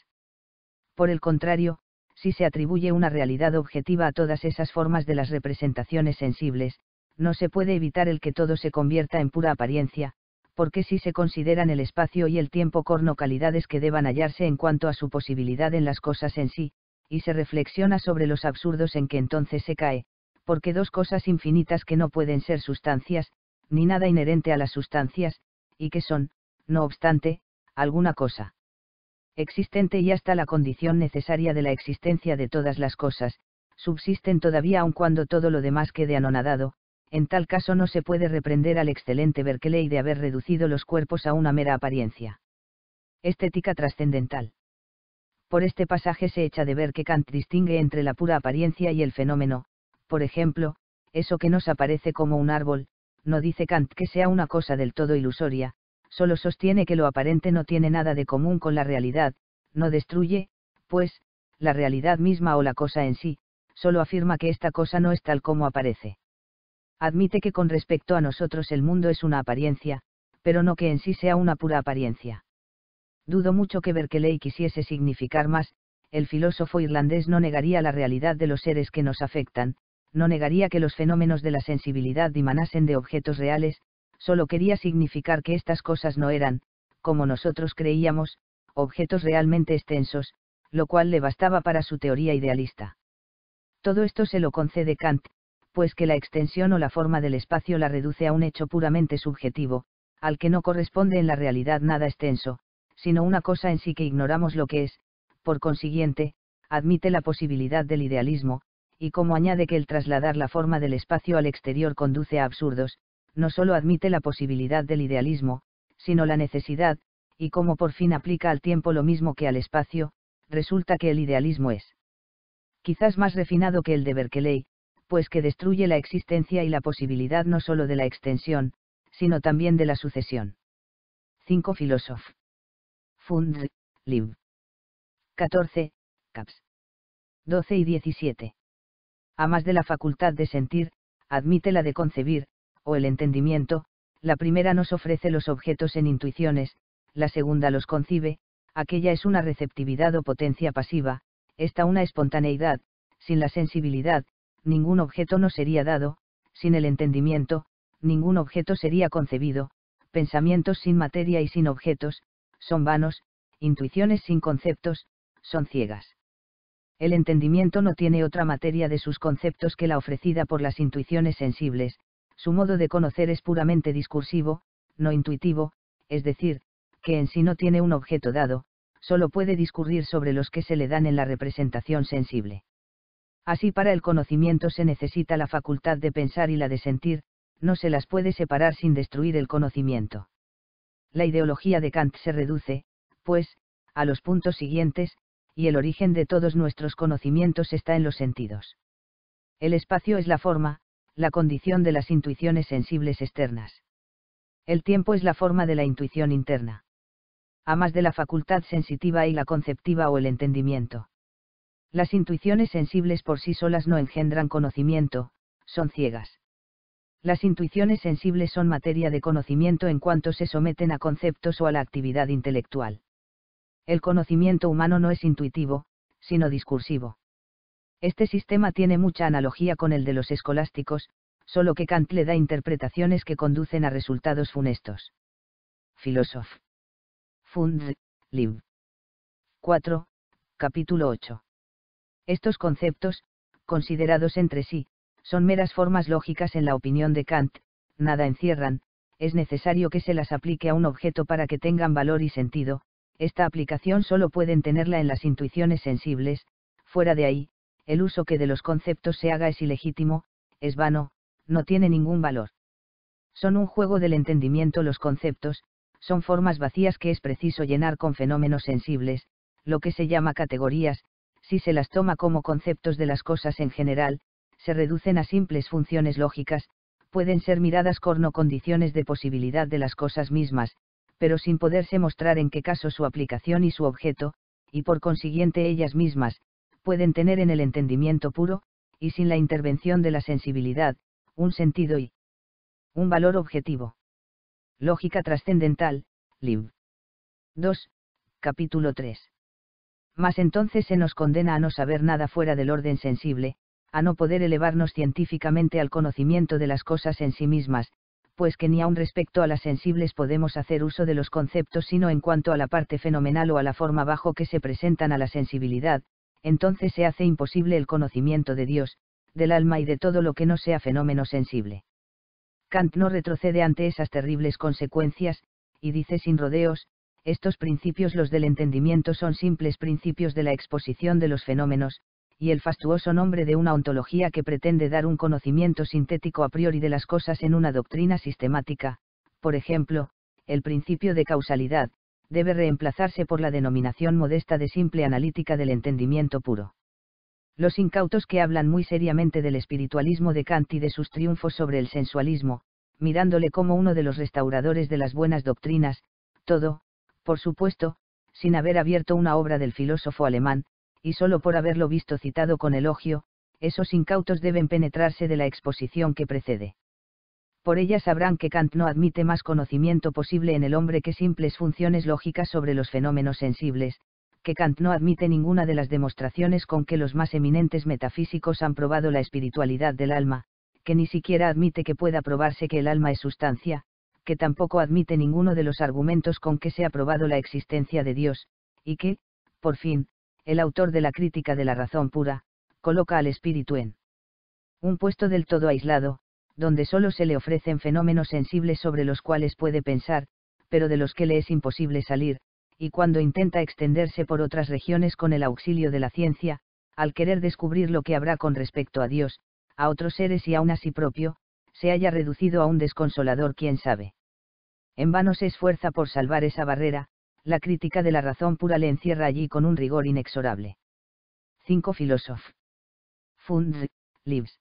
Por el contrario, si se atribuye una realidad objetiva a todas esas formas de las representaciones sensibles, no se puede evitar el que todo se convierta en pura apariencia, porque si se consideran el espacio y el tiempo corno calidades que deban hallarse en cuanto a su posibilidad en las cosas en sí, y se reflexiona sobre los absurdos en que entonces se cae, porque dos cosas infinitas que no pueden ser sustancias, ni nada inherente a las sustancias, y que son, no obstante, alguna cosa existente y hasta la condición necesaria de la existencia de todas las cosas, subsisten todavía aun cuando todo lo demás quede anonadado. En tal caso no se puede reprender al excelente Berkeley de haber reducido los cuerpos a una mera apariencia. Estética trascendental. Por este pasaje se echa de ver que Kant distingue entre la pura apariencia y el fenómeno, por ejemplo, eso que nos aparece como un árbol, no dice Kant que sea una cosa del todo ilusoria, solo sostiene que lo aparente no tiene nada de común con la realidad, no destruye, pues, la realidad misma o la cosa en sí, solo afirma que esta cosa no es tal como aparece. Admite que con respecto a nosotros el mundo es una apariencia, pero no que en sí sea una pura apariencia. Dudo mucho que Berkeley quisiese significar más, el filósofo irlandés no negaría la realidad de los seres que nos afectan, no negaría que los fenómenos de la sensibilidad dimanasen de objetos reales, solo quería significar que estas cosas no eran, como nosotros creíamos, objetos realmente extensos, lo cual le bastaba para su teoría idealista. Todo esto se lo concede Kant, pues que la extensión o la forma del espacio la reduce a un hecho puramente subjetivo, al que no corresponde en la realidad nada extenso, sino una cosa en sí que ignoramos lo que es, por consiguiente, admite la posibilidad del idealismo, y como añade que el trasladar la forma del espacio al exterior conduce a absurdos, no solo admite la posibilidad del idealismo, sino la necesidad, y como por fin aplica al tiempo lo mismo que al espacio, resulta que el idealismo es quizás más refinado que el de Berkeley, pues que destruye la existencia y la posibilidad no solo de la extensión, sino también de la sucesión. 5 Philosoph. Fund. Lib. 14, Caps. 12 y 17. A más de la facultad de sentir, admite la de concebir, o el entendimiento, la primera nos ofrece los objetos en intuiciones, la segunda los concibe, aquella es una receptividad o potencia pasiva, esta una espontaneidad, sin la sensibilidad, ningún objeto nos sería dado, sin el entendimiento, ningún objeto sería concebido, pensamientos sin materia y sin objetos, son vanos, intuiciones sin conceptos, son ciegas. El entendimiento no tiene otra materia de sus conceptos que la ofrecida por las intuiciones sensibles, su modo de conocer es puramente discursivo, no intuitivo, es decir, que en sí no tiene un objeto dado, solo puede discurrir sobre los que se le dan en la representación sensible. Así para el conocimiento se necesita la facultad de pensar y la de sentir, no se las puede separar sin destruir el conocimiento. La ideología de Kant se reduce, pues, a los puntos siguientes, y el origen de todos nuestros conocimientos está en los sentidos. El espacio es la forma, la condición de las intuiciones sensibles externas. El tiempo es la forma de la intuición interna. A más de la facultad sensitiva y la conceptiva o el entendimiento. Las intuiciones sensibles por sí solas no engendran conocimiento, son ciegas. Las intuiciones sensibles son materia de conocimiento en cuanto se someten a conceptos o a la actividad intelectual. El conocimiento humano no es intuitivo, sino discursivo. Este sistema tiene mucha analogía con el de los escolásticos, solo que Kant le da interpretaciones que conducen a resultados funestos. Philosoph. Fund. Lib. 4, capítulo 8. Estos conceptos, considerados entre sí, son meras formas lógicas en la opinión de Kant, nada encierran, es necesario que se las aplique a un objeto para que tengan valor y sentido, esta aplicación solo pueden tenerla en las intuiciones sensibles, fuera de ahí, el uso que de los conceptos se haga es ilegítimo, es vano, no tiene ningún valor. Son un juego del entendimiento los conceptos, son formas vacías que es preciso llenar con fenómenos sensibles, lo que se llama categorías, si se las toma como conceptos de las cosas en general, se reducen a simples funciones lógicas, pueden ser miradas como condiciones de posibilidad de las cosas mismas, pero sin poderse mostrar en qué caso su aplicación y su objeto, y por consiguiente ellas mismas, pueden tener en el entendimiento puro, y sin la intervención de la sensibilidad, un sentido y un valor objetivo. Lógica trascendental, Lib. 2, capítulo 3. Mas entonces se nos condena a no saber nada fuera del orden sensible, a no poder elevarnos científicamente al conocimiento de las cosas en sí mismas, pues que ni aun respecto a las sensibles podemos hacer uso de los conceptos sino en cuanto a la parte fenomenal o a la forma bajo que se presentan a la sensibilidad, entonces se hace imposible el conocimiento de Dios, del alma y de todo lo que no sea fenómeno sensible. Kant no retrocede ante esas terribles consecuencias, y dice sin rodeos, estos principios los del entendimiento son simples principios de la exposición de los fenómenos, y el fastuoso nombre de una ontología que pretende dar un conocimiento sintético a priori de las cosas en una doctrina sistemática, por ejemplo, el principio de causalidad, debe reemplazarse por la denominación modesta de simple analítica del entendimiento puro. Los incautos que hablan muy seriamente del espiritualismo de Kant y de sus triunfos sobre el sensualismo, mirándole como uno de los restauradores de las buenas doctrinas, todo, por supuesto, sin haber abierto una obra del filósofo alemán, y solo por haberlo visto citado con elogio, esos incautos deben penetrarse de la exposición que precede. Por ella sabrán que Kant no admite más conocimiento posible en el hombre que simples funciones lógicas sobre los fenómenos sensibles, que Kant no admite ninguna de las demostraciones con que los más eminentes metafísicos han probado la espiritualidad del alma, que ni siquiera admite que pueda probarse que el alma es sustancia, que tampoco admite ninguno de los argumentos con que se ha probado la existencia de Dios, y que, por fin, el autor de la Crítica de la Razón Pura, coloca al espíritu en un puesto del todo aislado, donde solo se le ofrecen fenómenos sensibles sobre los cuales puede pensar, pero de los que le es imposible salir, y cuando intenta extenderse por otras regiones con el auxilio de la ciencia, al querer descubrir lo que habrá con respecto a Dios, a otros seres y aun a sí propio, se haya reducido a un desconsolador quién sabe. En vano se esfuerza por salvar esa barrera, la Crítica de la Razón Pura le encierra allí con un rigor inexorable. 5 Philosoph. Fund. Libs.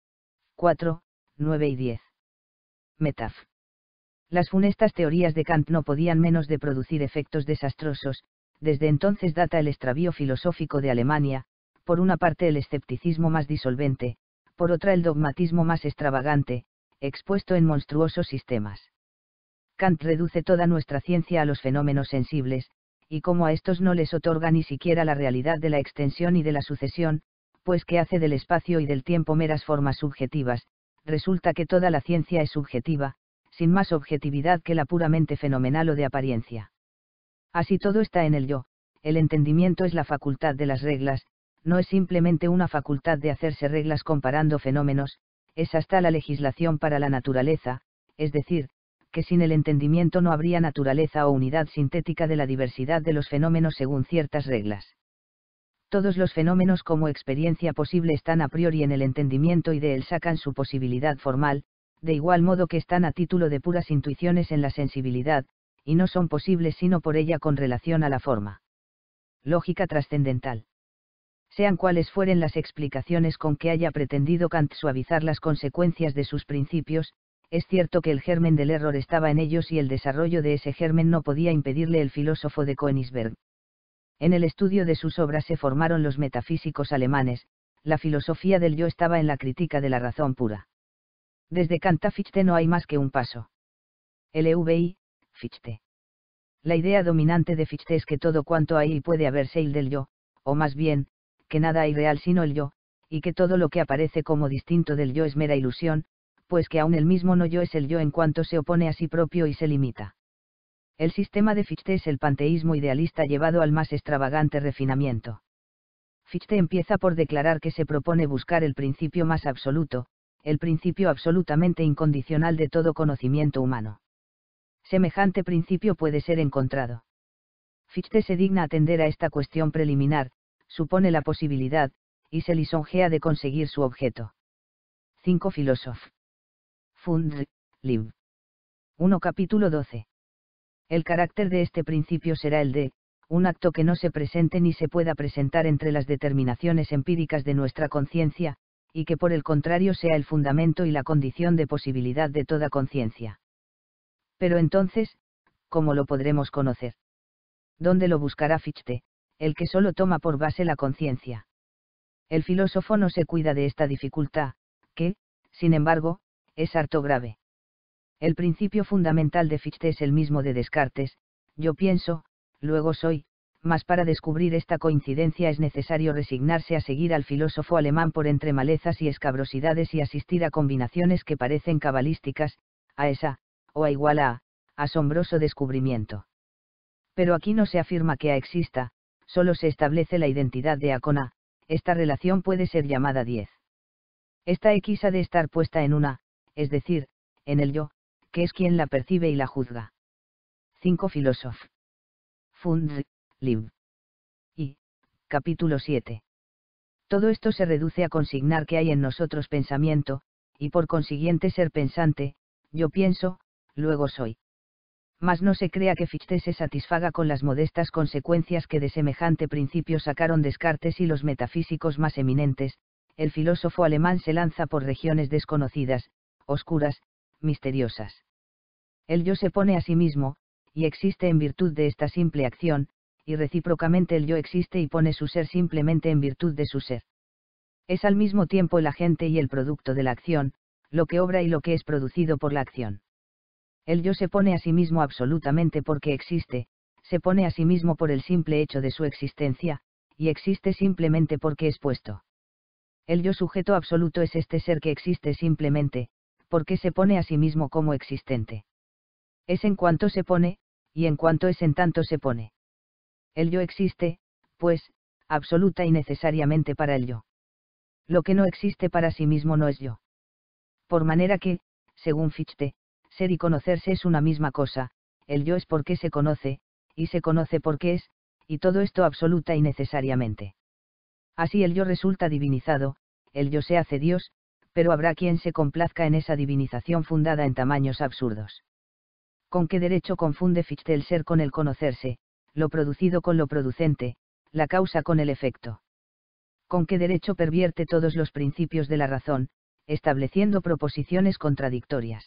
4, 9 y 10. Metaf. Las funestas teorías de Kant no podían menos de producir efectos desastrosos. Desde entonces data el extravío filosófico de Alemania, por una parte el escepticismo más disolvente, por otra el dogmatismo más extravagante, expuesto en monstruosos sistemas. Kant reduce toda nuestra ciencia a los fenómenos sensibles, y como a estos no les otorga ni siquiera la realidad de la extensión y de la sucesión, pues que hace del espacio y del tiempo meras formas subjetivas, resulta que toda la ciencia es subjetiva, sin más objetividad que la puramente fenomenal o de apariencia. Así todo está en el yo, el entendimiento es la facultad de las reglas, no es simplemente una facultad de hacerse reglas comparando fenómenos, es hasta la legislación para la naturaleza, es decir, que sin el entendimiento no habría naturaleza o unidad sintética de la diversidad de los fenómenos según ciertas reglas. Todos los fenómenos como experiencia posible están a priori en el entendimiento y de él sacan su posibilidad formal, de igual modo que están a título de puras intuiciones en la sensibilidad, y no son posibles sino por ella con relación a la forma. Lógica trascendental. Sean cuales fueren las explicaciones con que haya pretendido Kant suavizar las consecuencias de sus principios, es cierto que el germen del error estaba en ellos y el desarrollo de ese germen no podía impedirle el filósofo de Königsberg. En el estudio de sus obras se formaron los metafísicos alemanes, la filosofía del yo estaba en la Crítica de la Razón Pura. Desde Kant a Fichte no hay más que un paso. LVI, Fichte. La idea dominante de Fichte es que todo cuanto hay y puede haber el del yo, o más bien, que nada hay real sino el yo, y que todo lo que aparece como distinto del yo es mera ilusión, pues que aún el mismo no yo es el yo en cuanto se opone a sí propio y se limita. El sistema de Fichte es el panteísmo idealista llevado al más extravagante refinamiento. Fichte empieza por declarar que se propone buscar el principio más absoluto, el principio absolutamente incondicional de todo conocimiento humano. Semejante principio puede ser encontrado. Fichte se digna atender a esta cuestión preliminar, supone la posibilidad, y se lisonjea de conseguir su objeto. 5 Philosoph. Fund. Lib. 1 Capítulo 12. El carácter de este principio será el de, un acto que no se presente ni se pueda presentar entre las determinaciones empíricas de nuestra conciencia, y que por el contrario sea el fundamento y la condición de posibilidad de toda conciencia. Pero entonces, ¿cómo lo podremos conocer? ¿Dónde lo buscará Fichte, el que solo toma por base la conciencia? El filósofo no se cuida de esta dificultad, que, sin embargo, es harto grave. El principio fundamental de Fichte es el mismo de Descartes, yo pienso, luego soy, mas para descubrir esta coincidencia es necesario resignarse a seguir al filósofo alemán por entre malezas y escabrosidades y asistir a combinaciones que parecen cabalísticas, a esa, o a igual a, asombroso descubrimiento. Pero aquí no se afirma que A exista, solo se establece la identidad de A con A, esta relación puede ser llamada 10. Esta X ha de estar puesta en una, es decir, en el yo, que es quien la percibe y la juzga. 5 Philosoph. Fund. Lib. Y, capítulo 7. Todo esto se reduce a consignar que hay en nosotros pensamiento, y por consiguiente ser pensante, yo pienso, luego soy. Mas no se crea que Fichte se satisfaga con las modestas consecuencias que de semejante principio sacaron Descartes y los metafísicos más eminentes, el filósofo alemán se lanza por regiones desconocidas, oscuras, misteriosas. El yo se pone a sí mismo, y existe en virtud de esta simple acción, y recíprocamente el yo existe y pone su ser simplemente en virtud de su ser. Es al mismo tiempo el agente y el producto de la acción, lo que obra y lo que es producido por la acción. El yo se pone a sí mismo absolutamente porque existe, se pone a sí mismo por el simple hecho de su existencia, y existe simplemente porque es puesto. El yo sujeto absoluto es este ser que existe simplemente, porque se pone a sí mismo como existente. Es en cuanto se pone, y en cuanto es en tanto se pone. El yo existe, pues, absoluta y necesariamente para el yo. Lo que no existe para sí mismo no es yo. Por manera que, según Fichte, ser y conocerse es una misma cosa, el yo es porque se conoce, y se conoce porque es, y todo esto absoluta y necesariamente. Así el yo resulta divinizado, el yo se hace Dios, pero habrá quien se complazca en esa divinización fundada en tamaños absurdos. ¿Con qué derecho confunde Fichte el ser con el conocerse, lo producido con lo producente, la causa con el efecto? ¿Con qué derecho pervierte todos los principios de la razón, estableciendo proposiciones contradictorias?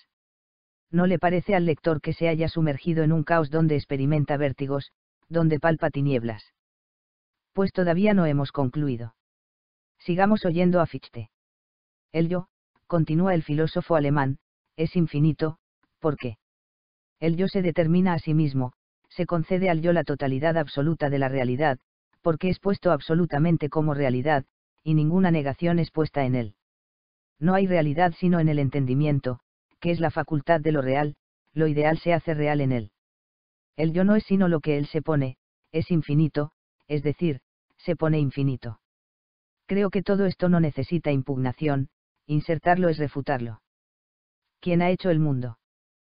¿No le parece al lector que se haya sumergido en un caos donde experimenta vértigos, donde palpa tinieblas? Pues todavía no hemos concluido. Sigamos oyendo a Fichte. El yo, continúa el filósofo alemán, es infinito, ¿por qué? El yo se determina a sí mismo, se concede al yo la totalidad absoluta de la realidad, porque es puesto absolutamente como realidad, y ninguna negación es puesta en él. No hay realidad sino en el entendimiento, que es la facultad de lo real, lo ideal se hace real en él. El yo no es sino lo que él se pone, es infinito, es decir, se pone infinito. Creo que todo esto no necesita impugnación, insertarlo es refutarlo. ¿Quién ha hecho el mundo?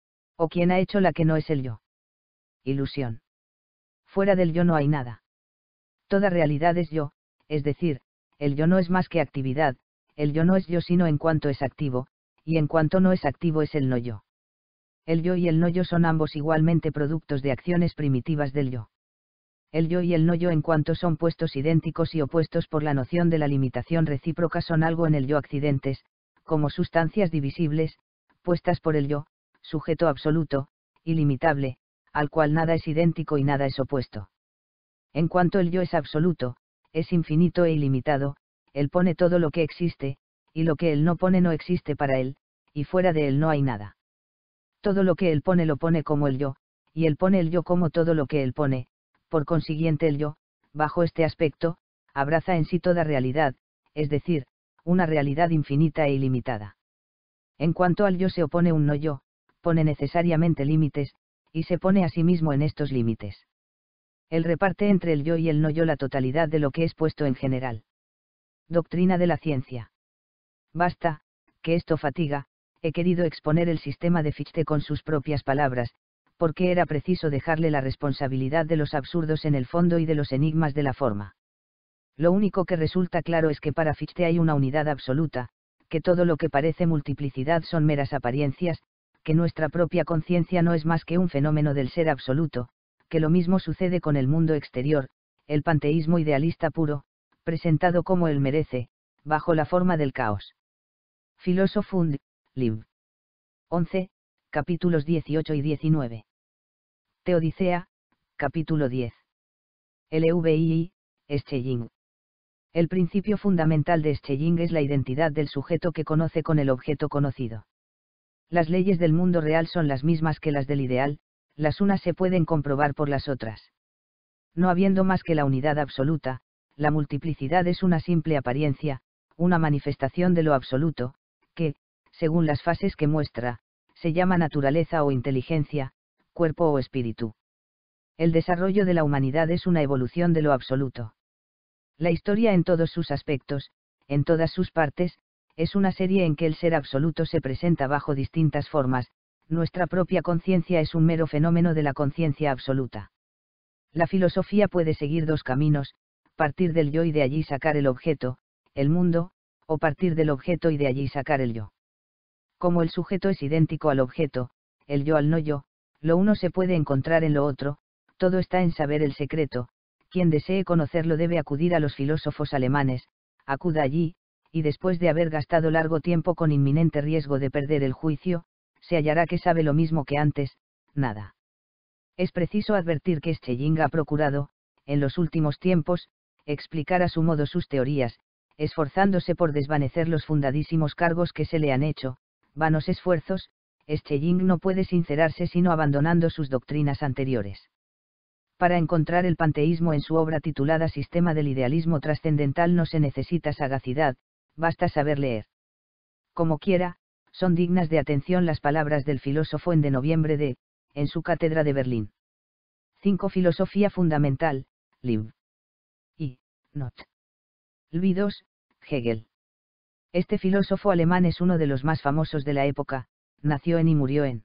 ¿O quién ha hecho la que no es el yo? Ilusión. Fuera del yo no hay nada. Toda realidad es yo, es decir, el yo no es más que actividad, el yo no es yo sino en cuanto es activo, y en cuanto no es activo es el no yo. El yo y el no yo son ambos igualmente productos de acciones primitivas del yo. El yo y el no yo en cuanto son puestos idénticos y opuestos por la noción de la limitación recíproca son algo en el yo accidentes, como sustancias divisibles, puestas por el yo, sujeto absoluto, ilimitable, al cual nada es idéntico y nada es opuesto. En cuanto el yo es absoluto, es infinito e ilimitado, él pone todo lo que existe, y lo que él no pone no existe para él, y fuera de él no hay nada. Todo lo que él pone lo pone como el yo, y él pone el yo como todo lo que él pone, por consiguiente el yo, bajo este aspecto, abraza en sí toda realidad, es decir, una realidad infinita e ilimitada. En cuanto al yo se opone un no yo, pone necesariamente límites, y se pone a sí mismo en estos límites. Él reparte entre el yo y el no yo la totalidad de lo que es puesto en general. Doctrina de la ciencia. Basta, que esto fatiga, he querido exponer el sistema de Fichte con sus propias palabras, porque era preciso dejarle la responsabilidad de los absurdos en el fondo y de los enigmas de la forma. Lo único que resulta claro es que para Fichte hay una unidad absoluta, que todo lo que parece multiplicidad son meras apariencias, que nuestra propia conciencia no es más que un fenómeno del ser absoluto, que lo mismo sucede con el mundo exterior, el panteísmo idealista puro, presentado como él merece, bajo la forma del caos. Philosophund, Lib. 11, capítulos 18 y 19. Teodicea, capítulo 10. LVII, Schelling. El principio fundamental de Schelling es la identidad del sujeto que conoce con el objeto conocido. Las leyes del mundo real son las mismas que las del ideal, las unas se pueden comprobar por las otras. No habiendo más que la unidad absoluta, la multiplicidad es una simple apariencia, una manifestación de lo absoluto, que, según las fases que muestra, se llama naturaleza o inteligencia, cuerpo o espíritu. El desarrollo de la humanidad es una evolución de lo absoluto. La historia en todos sus aspectos, en todas sus partes, es una serie en que el ser absoluto se presenta bajo distintas formas, nuestra propia conciencia es un mero fenómeno de la conciencia absoluta. La filosofía puede seguir dos caminos, partir del yo y de allí sacar el objeto, el mundo, o partir del objeto y de allí sacar el yo. Como el sujeto es idéntico al objeto, el yo al no yo, lo uno se puede encontrar en lo otro, todo está en saber el secreto, quien desee conocerlo debe acudir a los filósofos alemanes, acuda allí, y después de haber gastado largo tiempo con inminente riesgo de perder el juicio, se hallará que sabe lo mismo que antes, nada. Es preciso advertir que Schelling ha procurado, en los últimos tiempos, explicar a su modo sus teorías, esforzándose por desvanecer los fundadísimos cargos que se le han hecho, vanos esfuerzos, Schelling no puede sincerarse sino abandonando sus doctrinas anteriores. Para encontrar el panteísmo en su obra titulada Sistema del Idealismo Trascendental no se necesita sagacidad, basta saber leer. Como quiera, son dignas de atención las palabras del filósofo en noviembre en su cátedra de Berlín. 5. Filosofía fundamental, Lib. Y, Not. Lb. 2, Hegel. Este filósofo alemán es uno de los más famosos de la época, nació en y murió en.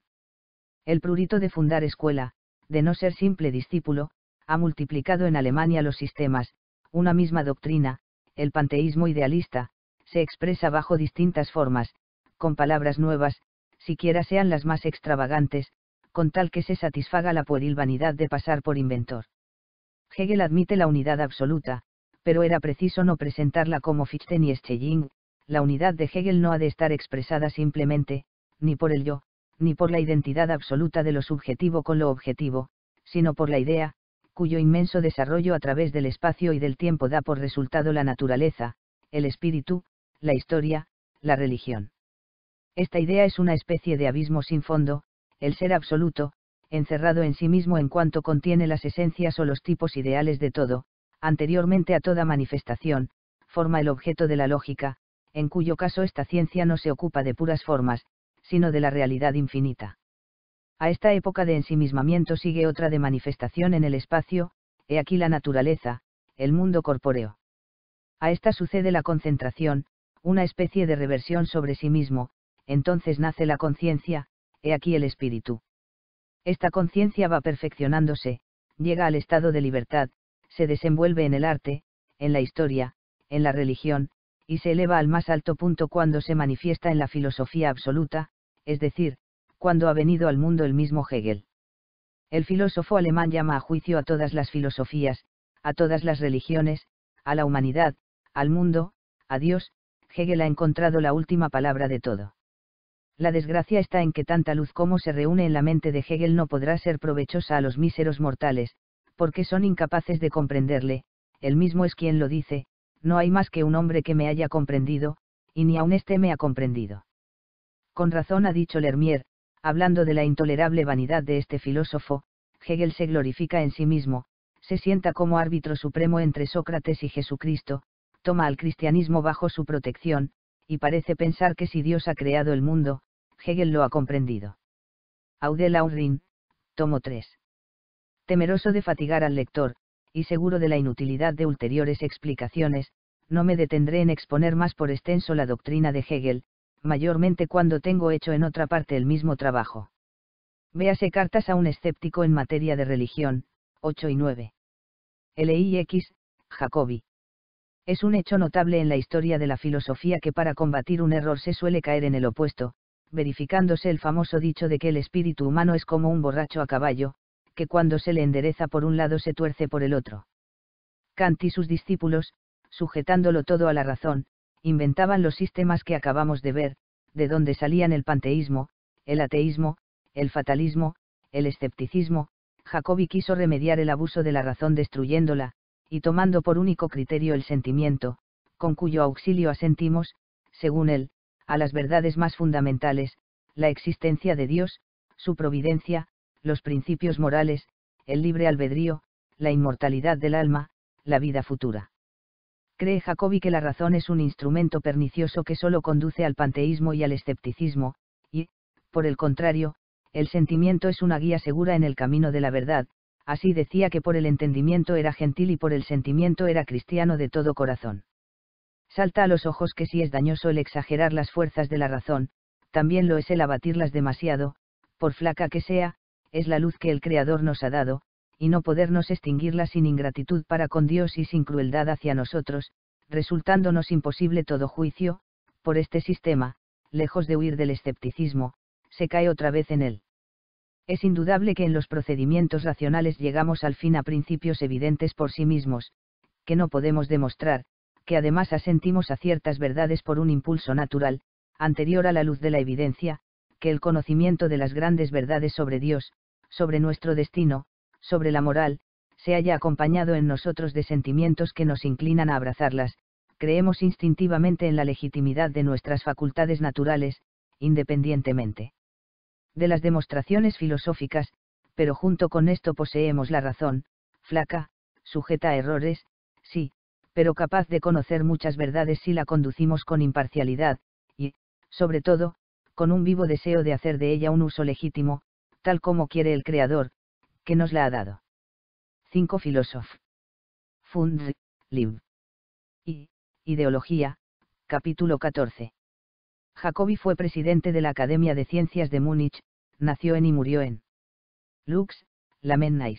El prurito de fundar escuela, de no ser simple discípulo, ha multiplicado en Alemania los sistemas, una misma doctrina, el panteísmo idealista, se expresa bajo distintas formas, con palabras nuevas, siquiera sean las más extravagantes, con tal que se satisfaga la pueril vanidad de pasar por inventor. Hegel admite la unidad absoluta, pero era preciso no presentarla como Fichte ni Schelling. La unidad de Hegel no ha de estar expresada simplemente, ni por el yo, ni por la identidad absoluta de lo subjetivo con lo objetivo, sino por la idea, cuyo inmenso desarrollo a través del espacio y del tiempo da por resultado la naturaleza, el espíritu, la historia, la religión. Esta idea es una especie de abismo sin fondo, el ser absoluto, encerrado en sí mismo en cuanto contiene las esencias o los tipos ideales de todo, anteriormente a toda manifestación, forma el objeto de la lógica, en cuyo caso esta ciencia no se ocupa de puras formas, sino de la realidad infinita. A esta época de ensimismamiento sigue otra de manifestación en el espacio, he aquí la naturaleza, el mundo corpóreo. A esta sucede la concentración, una especie de reversión sobre sí mismo, entonces nace la conciencia, he aquí el espíritu. Esta conciencia va perfeccionándose, llega al estado de libertad, se desenvuelve en el arte, en la historia, en la religión, y se eleva al más alto punto cuando se manifiesta en la filosofía absoluta, es decir, cuando ha venido al mundo el mismo Hegel. El filósofo alemán llama a juicio a todas las filosofías, a todas las religiones, a la humanidad, al mundo, a Dios. Hegel ha encontrado la última palabra de todo. La desgracia está en que tanta luz como se reúne en la mente de Hegel no podrá ser provechosa a los míseros mortales, porque son incapaces de comprenderle, él mismo es quien lo dice, no hay más que un hombre que me haya comprendido, y ni aun éste me ha comprendido. Con razón ha dicho Lermier, hablando de la intolerable vanidad de este filósofo, Hegel se glorifica en sí mismo, se sienta como árbitro supremo entre Sócrates y Jesucristo, toma al cristianismo bajo su protección, y parece pensar que si Dios ha creado el mundo, Hegel lo ha comprendido. Aude Laurin, tomo 3. Temeroso de fatigar al lector, y seguro de la inutilidad de ulteriores explicaciones, no me detendré en exponer más por extenso la doctrina de Hegel, mayormente cuando tengo hecho en otra parte el mismo trabajo. Véase Cartas a un escéptico en materia de religión, 8 y 9. Lix, Jacobi. Es un hecho notable en la historia de la filosofía que para combatir un error se suele caer en el opuesto, verificándose el famoso dicho de que el espíritu humano es como un borracho a caballo, que cuando se le endereza por un lado se tuerce por el otro. Kant y sus discípulos, sujetándolo todo a la razón, inventaban los sistemas que acabamos de ver, de donde salían el panteísmo, el ateísmo, el fatalismo, el escepticismo. Jacobi quiso remediar el abuso de la razón destruyéndola, y tomando por único criterio el sentimiento, con cuyo auxilio asentimos, según él, a las verdades más fundamentales, la existencia de Dios, su providencia, los principios morales, el libre albedrío, la inmortalidad del alma, la vida futura. Cree Jacobi que la razón es un instrumento pernicioso que solo conduce al panteísmo y al escepticismo, y, por el contrario, el sentimiento es una guía segura en el camino de la verdad. Así decía que por el entendimiento era gentil y por el sentimiento era cristiano de todo corazón. Salta a los ojos que si es dañoso el exagerar las fuerzas de la razón, también lo es el abatirlas demasiado, por flaca que sea, es la luz que el Creador nos ha dado, y no podernos extinguirla sin ingratitud para con Dios y sin crueldad hacia nosotros, resultándonos imposible todo juicio, por este sistema, lejos de huir del escepticismo, se cae otra vez en él. Es indudable que en los procedimientos racionales llegamos al fin a principios evidentes por sí mismos, que no podemos demostrar, que además asentimos a ciertas verdades por un impulso natural, anterior a la luz de la evidencia, que el conocimiento de las grandes verdades sobre Dios, sobre nuestro destino, sobre la moral, se haya acompañado en nosotros de sentimientos que nos inclinan a abrazarlas, creemos instintivamente en la legitimidad de nuestras facultades naturales, independientemente de las demostraciones filosóficas, pero junto con esto poseemos la razón, flaca, sujeta a errores, sí, pero capaz de conocer muchas verdades si la conducimos con imparcialidad, y, sobre todo, con un vivo deseo de hacer de ella un uso legítimo, tal como quiere el Creador, que nos la ha dado. 5 Philosoph. Funds, Lib. I. Ideología, capítulo 14. Jacobi fue presidente de la Academia de Ciencias de Múnich, nació en y murió en Lux, Lamennais.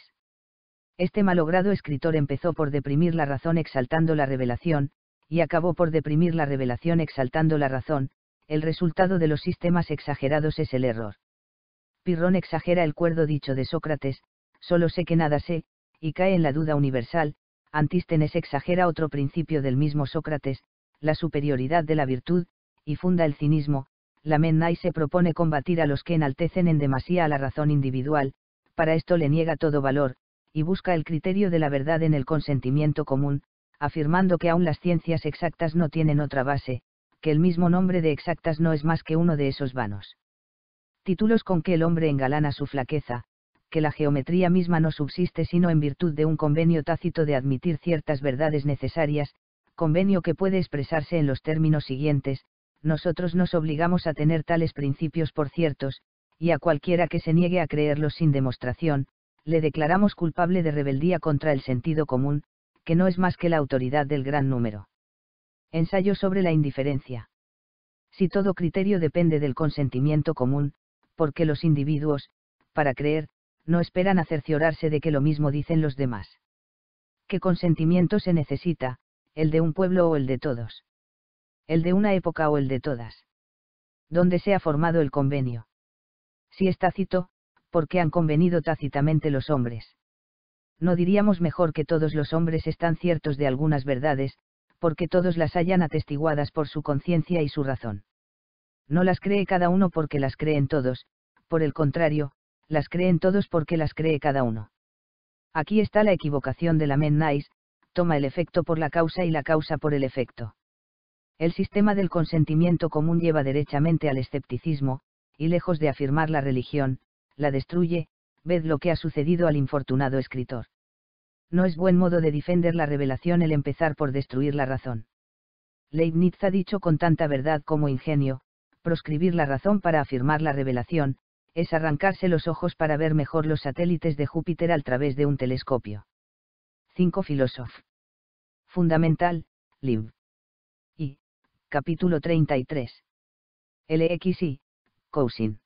Este malogrado escritor empezó por deprimir la razón exaltando la revelación, y acabó por deprimir la revelación exaltando la razón. El resultado de los sistemas exagerados es el error. Pirrón exagera el cuerdo dicho de Sócrates, solo sé que nada sé, y cae en la duda universal. Antístenes exagera otro principio del mismo Sócrates, la superioridad de la virtud, y funda el cinismo. Lamennais se propone combatir a los que enaltecen en demasía a la razón individual, para esto le niega todo valor, y busca el criterio de la verdad en el consentimiento común, afirmando que aún las ciencias exactas no tienen otra base, que el mismo nombre de exactas no es más que uno de esos vanos títulos con que el hombre engalana su flaqueza, que la geometría misma no subsiste sino en virtud de un convenio tácito de admitir ciertas verdades necesarias, convenio que puede expresarse en los términos siguientes: nosotros nos obligamos a tener tales principios por ciertos, y a cualquiera que se niegue a creerlos sin demostración, le declaramos culpable de rebeldía contra el sentido común, que no es más que la autoridad del gran número. Ensayo sobre la indiferencia. Si todo criterio depende del consentimiento común, ¿por qué los individuos, para creer, no esperan a cerciorarse de que lo mismo dicen los demás? ¿Qué consentimiento se necesita, el de un pueblo o el de todos? ¿El de una época o el de todas? ¿Dónde se ha formado el convenio? Si es tácito, ¿por qué han convenido tácitamente los hombres? No diríamos mejor que todos los hombres están ciertos de algunas verdades, porque todos las hayan atestiguadas por su conciencia y su razón. No las cree cada uno porque las creen todos, por el contrario, las creen todos porque las cree cada uno. Aquí está la equivocación de Lamennais: toma el efecto por la causa y la causa por el efecto. El sistema del consentimiento común lleva derechamente al escepticismo, y lejos de afirmar la religión, la destruye. Ved lo que ha sucedido al infortunado escritor. No es buen modo de defender la revelación el empezar por destruir la razón. Leibniz ha dicho con tanta verdad como ingenio: proscribir la razón para afirmar la revelación, es arrancarse los ojos para ver mejor los satélites de Júpiter al través de un telescopio. 5 Philosoph. Fundamental, Lib. I. Capítulo 33. LXI, Cousin.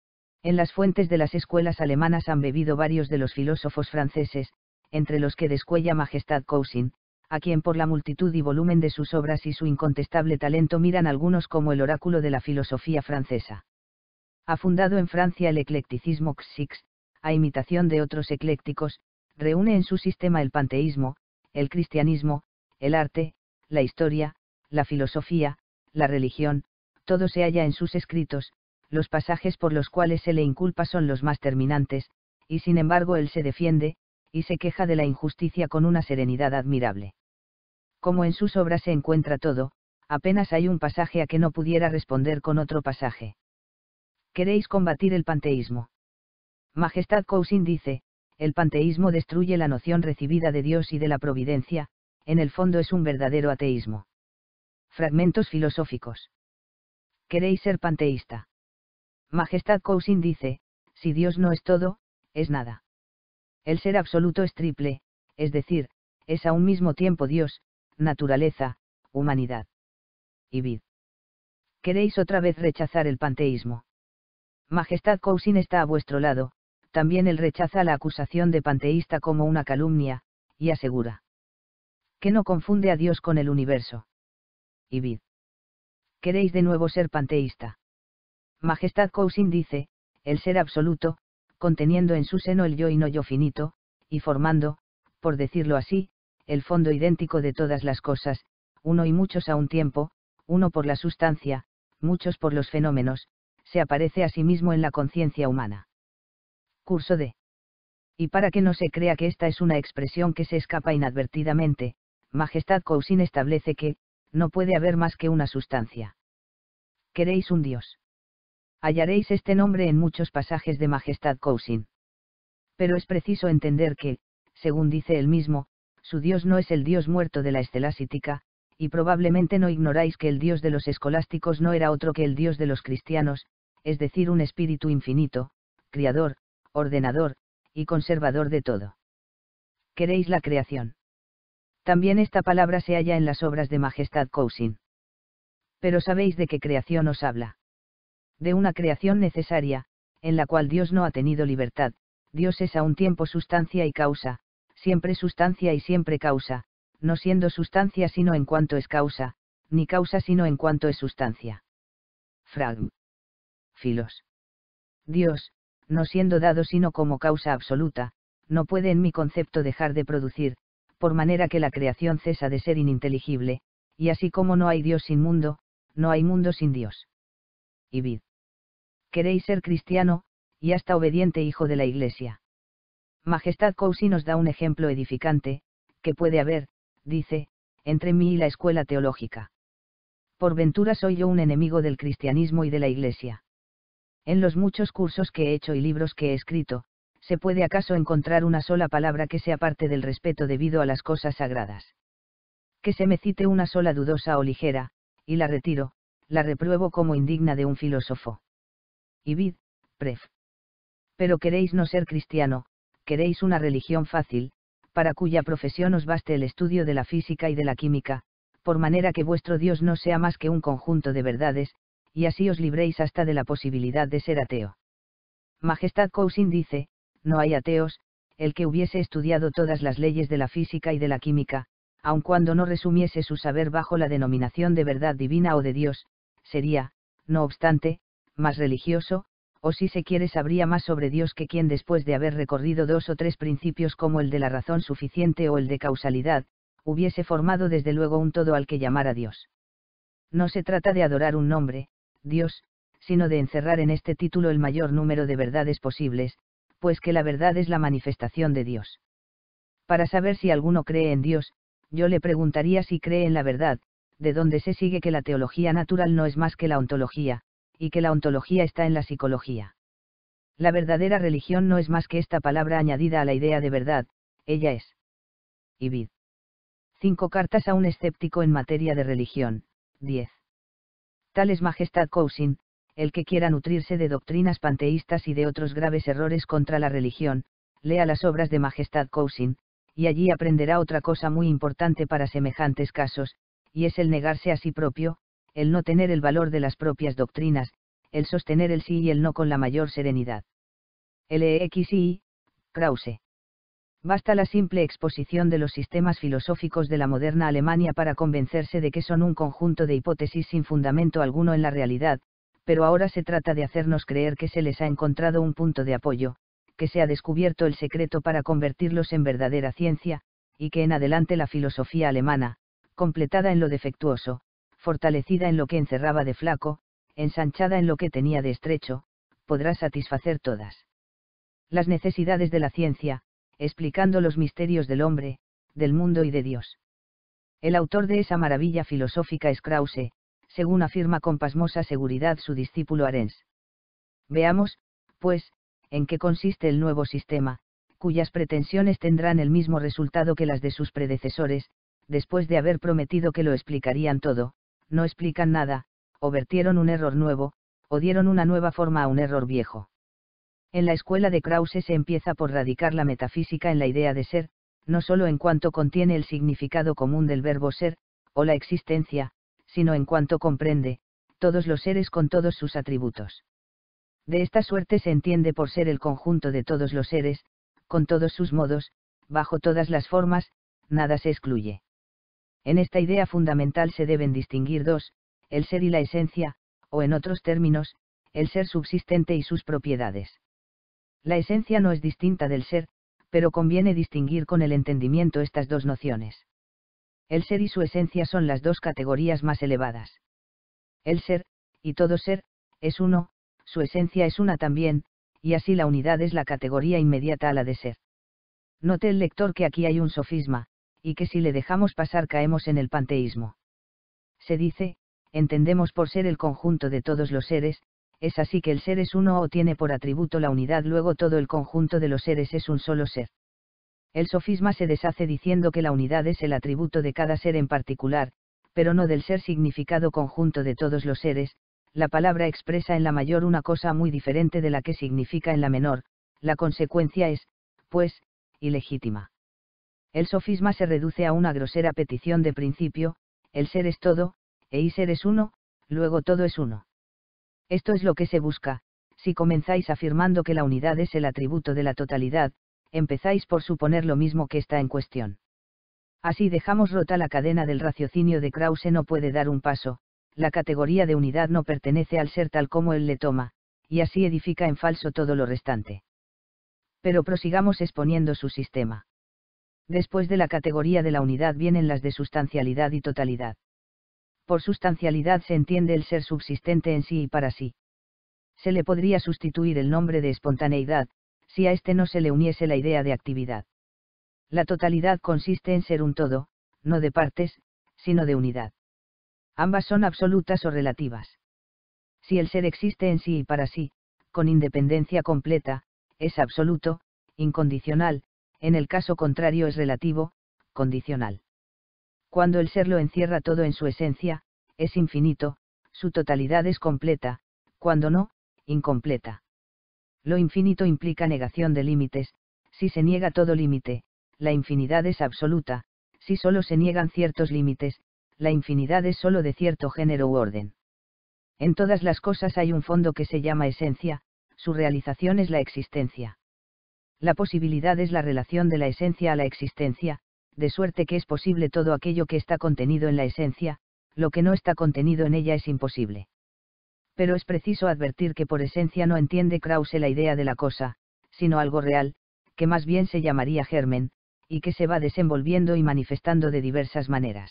En las fuentes de las escuelas alemanas han bebido varios de los filósofos franceses, entre los que descuella Majestad Cousin, a quien por la multitud y volumen de sus obras y su incontestable talento miran algunos como el oráculo de la filosofía francesa. Ha fundado en Francia el eclecticismo Xix, a imitación de otros eclécticos, reúne en su sistema el panteísmo, el cristianismo, el arte, la historia, la filosofía, la religión, todo se halla en sus escritos. Los pasajes por los cuales se le inculpa son los más terminantes, y sin embargo él se defiende, y se queja de la injusticia con una serenidad admirable. Como en sus obras se encuentra todo, apenas hay un pasaje a que no pudiera responder con otro pasaje. ¿Queréis combatir el panteísmo? Majestad Cousin dice: el panteísmo destruye la noción recibida de Dios y de la providencia, en el fondo es un verdadero ateísmo. Fragmentos filosóficos. ¿Queréis ser panteísta? Majestad Cousin dice: si Dios no es todo, es nada. El ser absoluto es triple, es decir, es a un mismo tiempo Dios, naturaleza, humanidad y vid. ¿Queréis otra vez rechazar el panteísmo? Majestad Cousin está a vuestro lado, también él rechaza la acusación de panteísta como una calumnia, y asegura que no confunde a Dios con el universo. Y vid. ¿Queréis de nuevo ser panteísta? Majestad Cousin dice: el ser absoluto, conteniendo en su seno el yo y no yo finito, y formando, por decirlo así, el fondo idéntico de todas las cosas, uno y muchos a un tiempo, uno por la sustancia, muchos por los fenómenos, se aparece a sí mismo en la conciencia humana. Curso de. Y para que no se crea que esta es una expresión que se escapa inadvertidamente, Majestad Cousin establece que, no puede haber más que una sustancia. ¿Queréis un Dios? Hallaréis este nombre en muchos pasajes de Majestad Cousin. Pero es preciso entender que, según dice él mismo, su Dios no es el Dios muerto de la escolástica, y probablemente no ignoráis que el Dios de los escolásticos no era otro que el Dios de los cristianos, es decir, un espíritu infinito, criador, ordenador, y conservador de todo. ¿Queréis la creación? También esta palabra se halla en las obras de Majestad Cousin. Pero ¿sabéis de qué creación os habla? De una creación necesaria, en la cual Dios no ha tenido libertad. Dios es a un tiempo sustancia y causa, siempre sustancia y siempre causa, no siendo sustancia sino en cuanto es causa, ni causa sino en cuanto es sustancia. Frag. Filos. Dios, no siendo dado sino como causa absoluta, no puede en mi concepto dejar de producir, por manera que la creación cesa de ser ininteligible, y así como no hay Dios sin mundo, no hay mundo sin Dios. Y vid. Queréis ser cristiano, y hasta obediente hijo de la Iglesia. Majestad Cousin nos da un ejemplo edificante, que puede haber, dice, entre mí y la escuela teológica. Por ventura soy yo un enemigo del cristianismo y de la Iglesia. En los muchos cursos que he hecho y libros que he escrito, ¿se puede acaso encontrar una sola palabra que sea parte del respeto debido a las cosas sagradas? Que se me cite una sola dudosa o ligera, y la retiro, la repruebo como indigna de un filósofo. Y vid, pref. Pero queréis no ser cristiano, queréis una religión fácil, para cuya profesión os baste el estudio de la física y de la química, por manera que vuestro Dios no sea más que un conjunto de verdades, y así os libréis hasta de la posibilidad de ser ateo. Majestad Cousin dice, no hay ateos, el que hubiese estudiado todas las leyes de la física y de la química, aun cuando no resumiese su saber bajo la denominación de verdad divina o de Dios, sería, no obstante, más religioso, o si se quiere sabría más sobre Dios que quien después de haber recorrido 2 o 3 principios como el de la razón suficiente o el de causalidad, hubiese formado desde luego un todo al que llamar a Dios. No se trata de adorar un nombre, Dios, sino de encerrar en este título el mayor número de verdades posibles, pues que la verdad es la manifestación de Dios. Para saber si alguno cree en Dios, yo le preguntaría si cree en la verdad, de donde se sigue que la teología natural no es más que la ontología, y que la ontología está en la psicología. La verdadera religión no es más que esta palabra añadida a la idea de verdad, ella es. Y vid. 5 cartas a un escéptico en materia de religión, 10. Tal es Majestad Cousin, el que quiera nutrirse de doctrinas panteístas y de otros graves errores contra la religión, lea las obras de Majestad Cousin, y allí aprenderá otra cosa muy importante para semejantes casos, y es el negarse a sí propio, el no tener el valor de las propias doctrinas, el sostener el sí y el no con la mayor serenidad. LXI, Krause. Basta la simple exposición de los sistemas filosóficos de la moderna Alemania para convencerse de que son un conjunto de hipótesis sin fundamento alguno en la realidad, pero ahora se trata de hacernos creer que se les ha encontrado un punto de apoyo, que se ha descubierto el secreto para convertirlos en verdadera ciencia, y que en adelante la filosofía alemana, completada en lo defectuoso, fortalecida en lo que encerraba de flaco, ensanchada en lo que tenía de estrecho, podrá satisfacer todas las necesidades de la ciencia, explicando los misterios del hombre, del mundo y de Dios. El autor de esa maravilla filosófica es Krause, según afirma con pasmosa seguridad su discípulo Arens. Veamos, pues, en qué consiste el nuevo sistema, cuyas pretensiones tendrán el mismo resultado que las de sus predecesores, después de haber prometido que lo explicarían todo, no explican nada, o vertieron un error nuevo, o dieron una nueva forma a un error viejo. En la escuela de Krause se empieza por radicar la metafísica en la idea de ser, no solo en cuanto contiene el significado común del verbo ser, o la existencia, sino en cuanto comprende, todos los seres con todos sus atributos. De esta suerte se entiende por ser el conjunto de todos los seres, con todos sus modos, bajo todas las formas, nada se excluye. En esta idea fundamental se deben distinguir dos, el ser y la esencia, o en otros términos, el ser subsistente y sus propiedades. La esencia no es distinta del ser, pero conviene distinguir con el entendimiento estas dos nociones. El ser y su esencia son las dos categorías más elevadas. El ser, y todo ser, es uno, su esencia es una también, y así la unidad es la categoría inmediata a la de ser. Note el lector que aquí hay un sofisma, y que si le dejamos pasar caemos en el panteísmo. Se dice, entendemos por ser el conjunto de todos los seres, es así que el ser es uno o tiene por atributo la unidad, luego todo el conjunto de los seres es un solo ser. El sofisma se deshace diciendo que la unidad es el atributo de cada ser en particular, pero no del ser significado conjunto de todos los seres. La palabra expresa en la mayor una cosa muy diferente de la que significa en la menor, la consecuencia es, pues, ilegítima. El sofisma se reduce a una grosera petición de principio: el ser es todo, y ser es uno, luego todo es uno. Esto es lo que se busca. Si comenzáis afirmando que la unidad es el atributo de la totalidad, empezáis por suponer lo mismo que está en cuestión. Así dejamos rota la cadena del raciocinio de Krause. No puede dar un paso, la categoría de unidad no pertenece al ser tal como él le toma, y así edifica en falso todo lo restante. Pero prosigamos exponiendo su sistema. Después de la categoría de la unidad vienen las de sustancialidad y totalidad. Por sustancialidad se entiende el ser subsistente en sí y para sí. Se le podría sustituir el nombre de espontaneidad, si a este no se le uniese la idea de actividad. La totalidad consiste en ser un todo, no de partes, sino de unidad. Ambas son absolutas o relativas. Si el ser existe en sí y para sí, con independencia completa, es absoluto, incondicional; en el caso contrario es relativo, condicional. Cuando el ser lo encierra todo en su esencia, es infinito, su totalidad es completa; cuando no, incompleta. Lo infinito implica negación de límites. Si se niega todo límite, la infinidad es absoluta; si solo se niegan ciertos límites, la infinidad es solo de cierto género u orden. En todas las cosas hay un fondo que se llama esencia, su realización es la existencia. La posibilidad es la relación de la esencia a la existencia, de suerte que es posible todo aquello que está contenido en la esencia; lo que no está contenido en ella es imposible. Pero es preciso advertir que por esencia no entiende Krause la idea de la cosa, sino algo real, que más bien se llamaría germen, y que se va desenvolviendo y manifestando de diversas maneras.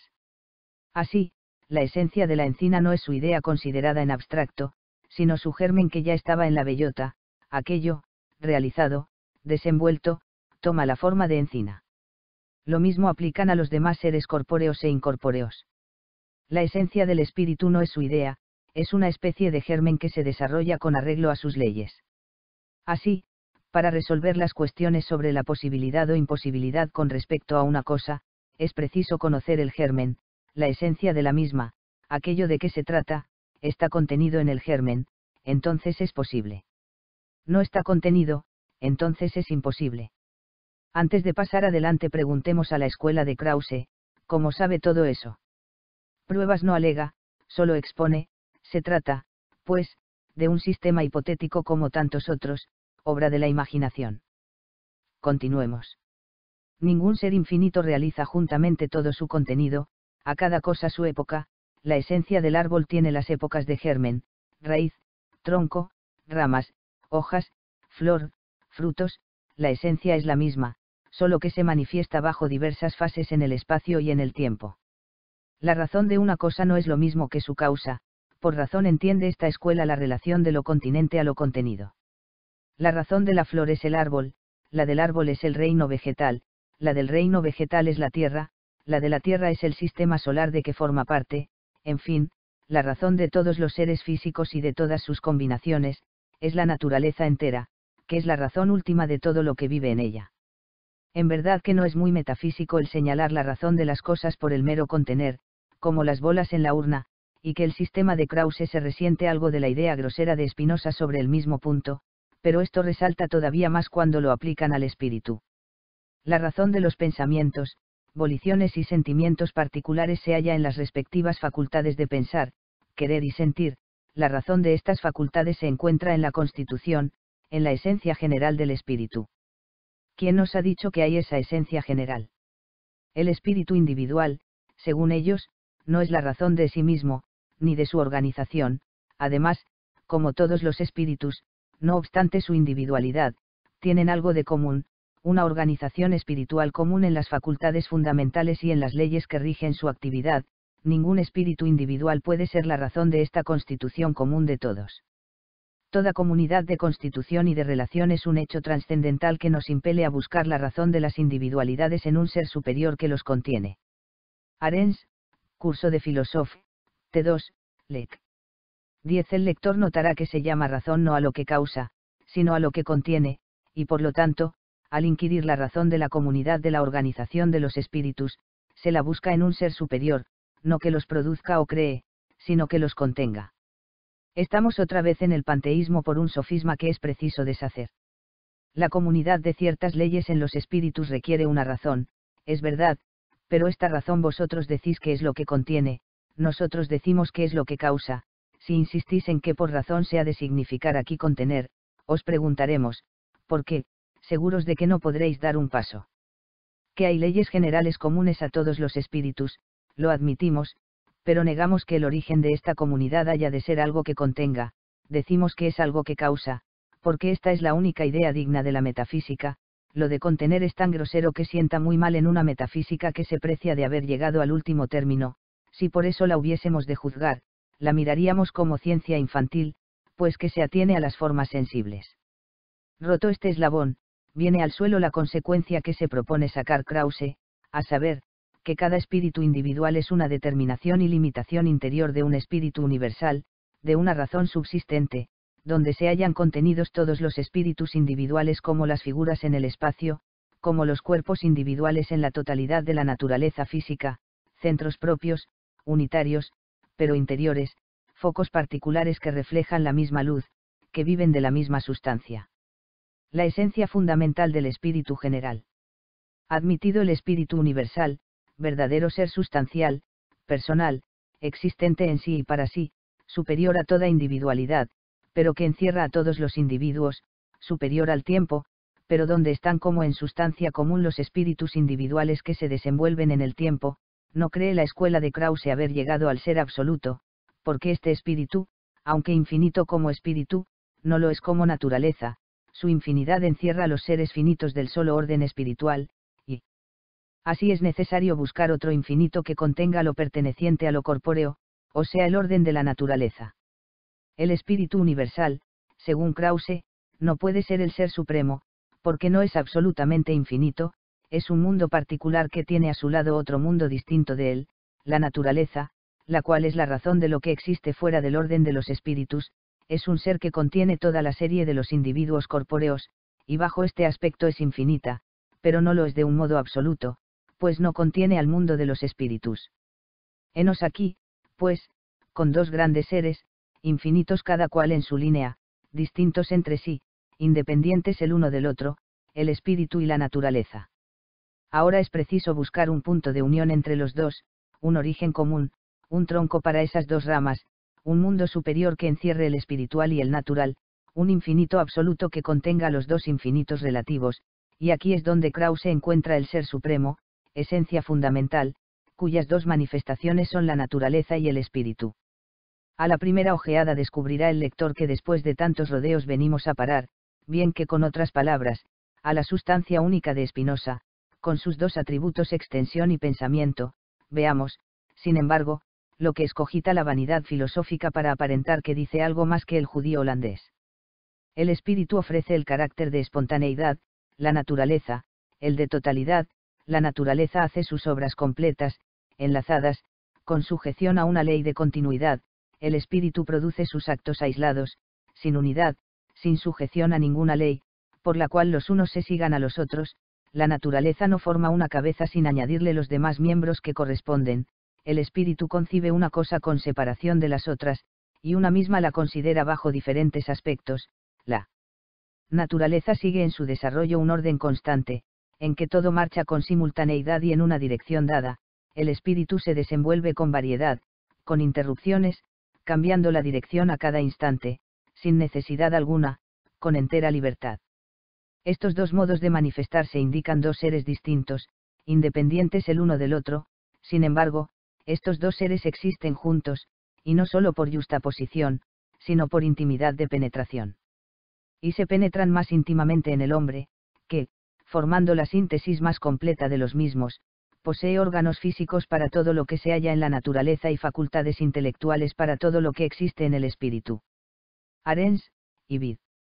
Así, la esencia de la encina no es su idea considerada en abstracto, sino su germen que ya estaba en la bellota; aquello, realizado, desenvuelto, toma la forma de encina. Lo mismo aplican a los demás seres corpóreos e incorpóreos. La esencia del espíritu no es su idea, es una especie de germen que se desarrolla con arreglo a sus leyes. Así, para resolver las cuestiones sobre la posibilidad o imposibilidad con respecto a una cosa, es preciso conocer el germen, la esencia de la misma; aquello de que se trata, está contenido en el germen, entonces es posible. No está contenido, entonces es imposible. Antes de pasar adelante preguntemos a la escuela de Krause, ¿cómo sabe todo eso? Pruebas no alega, solo expone. Se trata, pues, de un sistema hipotético como tantos otros, obra de la imaginación. Continuemos. Ningún ser infinito realiza juntamente todo su contenido, a cada cosa su época. La esencia del árbol tiene las épocas de germen, raíz, tronco, ramas, hojas, flor, frutos; la esencia es la misma, solo que se manifiesta bajo diversas fases en el espacio y en el tiempo. La razón de una cosa no es lo mismo que su causa. Por razón entiende esta escuela la relación de lo continente a lo contenido. La razón de la flor es el árbol, la del árbol es el reino vegetal, la del reino vegetal es la tierra, la de la tierra es el sistema solar de que forma parte; en fin, la razón de todos los seres físicos y de todas sus combinaciones, es la naturaleza entera, que es la razón última de todo lo que vive en ella. En verdad que no es muy metafísico el señalar la razón de las cosas por el mero contener, como las bolas en la urna, y que el sistema de Krause se resiente algo de la idea grosera de Spinoza sobre el mismo punto, pero esto resalta todavía más cuando lo aplican al espíritu. La razón de los pensamientos, voliciones y sentimientos particulares se halla en las respectivas facultades de pensar, querer y sentir; la razón de estas facultades se encuentra en la constitución, en la esencia general del espíritu. ¿Quién nos ha dicho que hay esa esencia general? El espíritu individual, según ellos, no es la razón de sí mismo, ni de su organización; además, como todos los espíritus, no obstante su individualidad, tienen algo de común, una organización espiritual común en las facultades fundamentales y en las leyes que rigen su actividad. Ningún espíritu individual puede ser la razón de esta constitución común de todos. Toda comunidad de constitución y de relación es un hecho trascendental que nos impele a buscar la razón de las individualidades en un ser superior que los contiene. Arens, Curso de Filosofía, T2, Lec. 10. El lector notará que se llama razón no a lo que causa, sino a lo que contiene, y por lo tanto, al inquirir la razón de la comunidad de la organización de los espíritus, se la busca en un ser superior, no que los produzca o cree, sino que los contenga. Estamos otra vez en el panteísmo por un sofisma que es preciso deshacer. La comunidad de ciertas leyes en los espíritus requiere una razón, es verdad, pero esta razón vosotros decís que es lo que contiene, nosotros decimos que es lo que causa. Si insistís en que por razón se ha de significar aquí contener, os preguntaremos, ¿por qué? Seguros de que no podréis dar un paso. Que hay leyes generales comunes a todos los espíritus, lo admitimos, pero negamos que el origen de esta comunidad haya de ser algo que contenga, decimos que es algo que causa, porque esta es la única idea digna de la metafísica. Lo de contener es tan grosero que sienta muy mal en una metafísica que se precia de haber llegado al último término. Si por eso la hubiésemos de juzgar, la miraríamos como ciencia infantil, pues que se atiene a las formas sensibles. Roto este eslabón, viene al suelo la consecuencia que se propone sacar Krause, a saber, que cada espíritu individual es una determinación y limitación interior de un espíritu universal, de una razón subsistente, donde se hallan contenidos todos los espíritus individuales como las figuras en el espacio, como los cuerpos individuales en la totalidad de la naturaleza física, centros propios, unitarios, pero interiores, focos particulares que reflejan la misma luz, que viven de la misma sustancia. La esencia fundamental del espíritu general. Admitido el espíritu universal, verdadero ser sustancial, personal, existente en sí y para sí, superior a toda individualidad, pero que encierra a todos los individuos, superior al tiempo, pero donde están como en sustancia común los espíritus individuales que se desenvuelven en el tiempo. No cree la escuela de Krause haber llegado al ser absoluto, porque este espíritu, aunque infinito como espíritu, no lo es como naturaleza, su infinidad encierra los seres finitos del solo orden espiritual, y así es necesario buscar otro infinito que contenga lo perteneciente a lo corpóreo, o sea el orden de la naturaleza. El espíritu universal, según Krause, no puede ser el ser supremo, porque no es absolutamente infinito, es un mundo particular que tiene a su lado otro mundo distinto de él, la naturaleza, la cual es la razón de lo que existe fuera del orden de los espíritus, es un ser que contiene toda la serie de los individuos corpóreos, y bajo este aspecto es infinita, pero no lo es de un modo absoluto, pues no contiene al mundo de los espíritus. Henos aquí, pues, con dos grandes seres, infinitos cada cual en su línea, distintos entre sí, independientes el uno del otro, el espíritu y la naturaleza. Ahora es preciso buscar un punto de unión entre los dos, un origen común, un tronco para esas dos ramas, un mundo superior que encierre el espiritual y el natural, un infinito absoluto que contenga los dos infinitos relativos, y aquí es donde Krause encuentra el ser supremo, esencia fundamental, cuyas dos manifestaciones son la naturaleza y el espíritu. A la primera ojeada descubrirá el lector que después de tantos rodeos venimos a parar, bien que con otras palabras, a la sustancia única de Spinoza, con sus dos atributos extensión y pensamiento. Veamos, sin embargo, lo que escogita la vanidad filosófica para aparentar que dice algo más que el judío holandés. El espíritu ofrece el carácter de espontaneidad, la naturaleza, el de totalidad. La naturaleza hace sus obras completas, enlazadas, con sujeción a una ley de continuidad. El espíritu produce sus actos aislados, sin unidad, sin sujeción a ninguna ley, por la cual los unos se sigan a los otros. La naturaleza no forma una cabeza sin añadirle los demás miembros que corresponden. El espíritu concibe una cosa con separación de las otras, y una misma la considera bajo diferentes aspectos. La naturaleza sigue en su desarrollo un orden constante, en que todo marcha con simultaneidad y en una dirección dada. El espíritu se desenvuelve con variedad, con interrupciones, cambiando la dirección a cada instante, sin necesidad alguna, con entera libertad. Estos dos modos de manifestarse indican dos seres distintos, independientes el uno del otro. Sin embargo, estos dos seres existen juntos, y no solo por yuxtaposición, sino por intimidad de penetración. Y se penetran más íntimamente en el hombre, que, formando la síntesis más completa de los mismos, posee órganos físicos para todo lo que se halla en la naturaleza y facultades intelectuales para todo lo que existe en el espíritu. Arens, y Vid.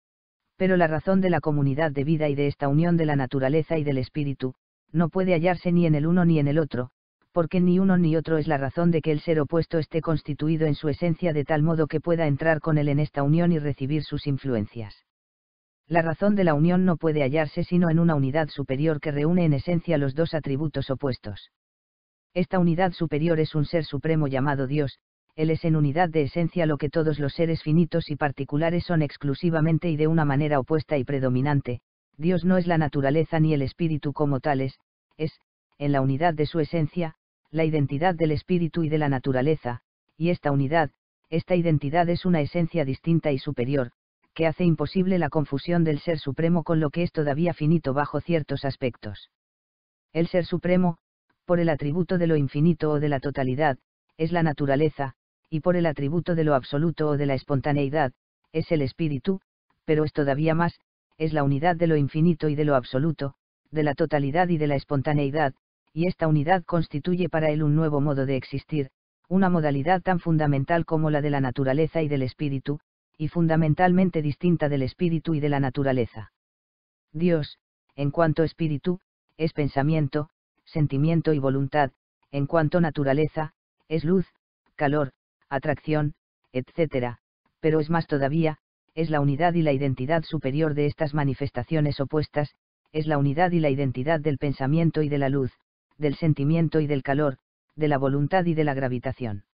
Pero la razón de la comunidad de vida y de esta unión de la naturaleza y del espíritu, no puede hallarse ni en el uno ni en el otro, porque ni uno ni otro es la razón de que el ser opuesto esté constituido en su esencia de tal modo que pueda entrar con él en esta unión y recibir sus influencias. La razón de la unión no puede hallarse sino en una unidad superior que reúne en esencia los dos atributos opuestos. Esta unidad superior es un ser supremo llamado Dios. Él es en unidad de esencia lo que todos los seres finitos y particulares son exclusivamente y de una manera opuesta y predominante. Dios no es la naturaleza ni el espíritu como tales, es, en la unidad de su esencia, la identidad del espíritu y de la naturaleza, y esta unidad, esta identidad es una esencia distinta y superior, que hace imposible la confusión del ser supremo con lo que es todavía finito bajo ciertos aspectos. El ser supremo, por el atributo de lo infinito o de la totalidad, es la naturaleza, y por el atributo de lo absoluto o de la espontaneidad, es el espíritu, pero es todavía más, es la unidad de lo infinito y de lo absoluto, de la totalidad y de la espontaneidad, y esta unidad constituye para él un nuevo modo de existir, una modalidad tan fundamental como la de la naturaleza y del espíritu, y fundamentalmente distinta del espíritu y de la naturaleza. Dios, en cuanto espíritu, es pensamiento, sentimiento y voluntad, en cuanto naturaleza, es luz, calor, atracción, etc., pero es más todavía, es la unidad y la identidad superior de estas manifestaciones opuestas, es la unidad y la identidad del pensamiento y de la luz, del sentimiento y del calor, de la voluntad y de la gravitación.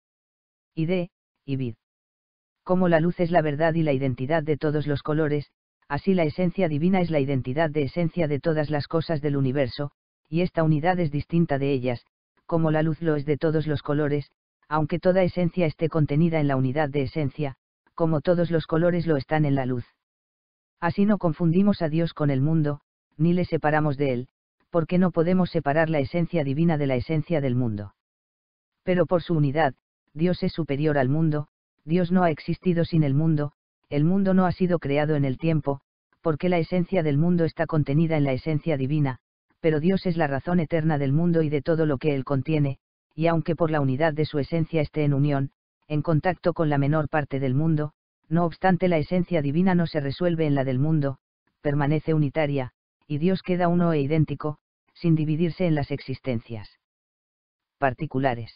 Y vid. Como la luz es la verdad y la identidad de todos los colores, así la esencia divina es la identidad de esencia de todas las cosas del universo, y esta unidad es distinta de ellas, como la luz lo es de todos los colores, aunque toda esencia esté contenida en la unidad de esencia, como todos los colores lo están en la luz. Así no confundimos a Dios con el mundo, ni le separamos de él, porque no podemos separar la esencia divina de la esencia del mundo. Pero por su unidad, Dios es superior al mundo, Dios no ha existido sin el mundo no ha sido creado en el tiempo, porque la esencia del mundo está contenida en la esencia divina, pero Dios es la razón eterna del mundo y de todo lo que él contiene, y aunque por la unidad de su esencia esté en unión, en contacto con la menor parte del mundo, no obstante la esencia divina no se resuelve en la del mundo, permanece unitaria, y Dios queda uno e idéntico, sin dividirse en las existencias particulares.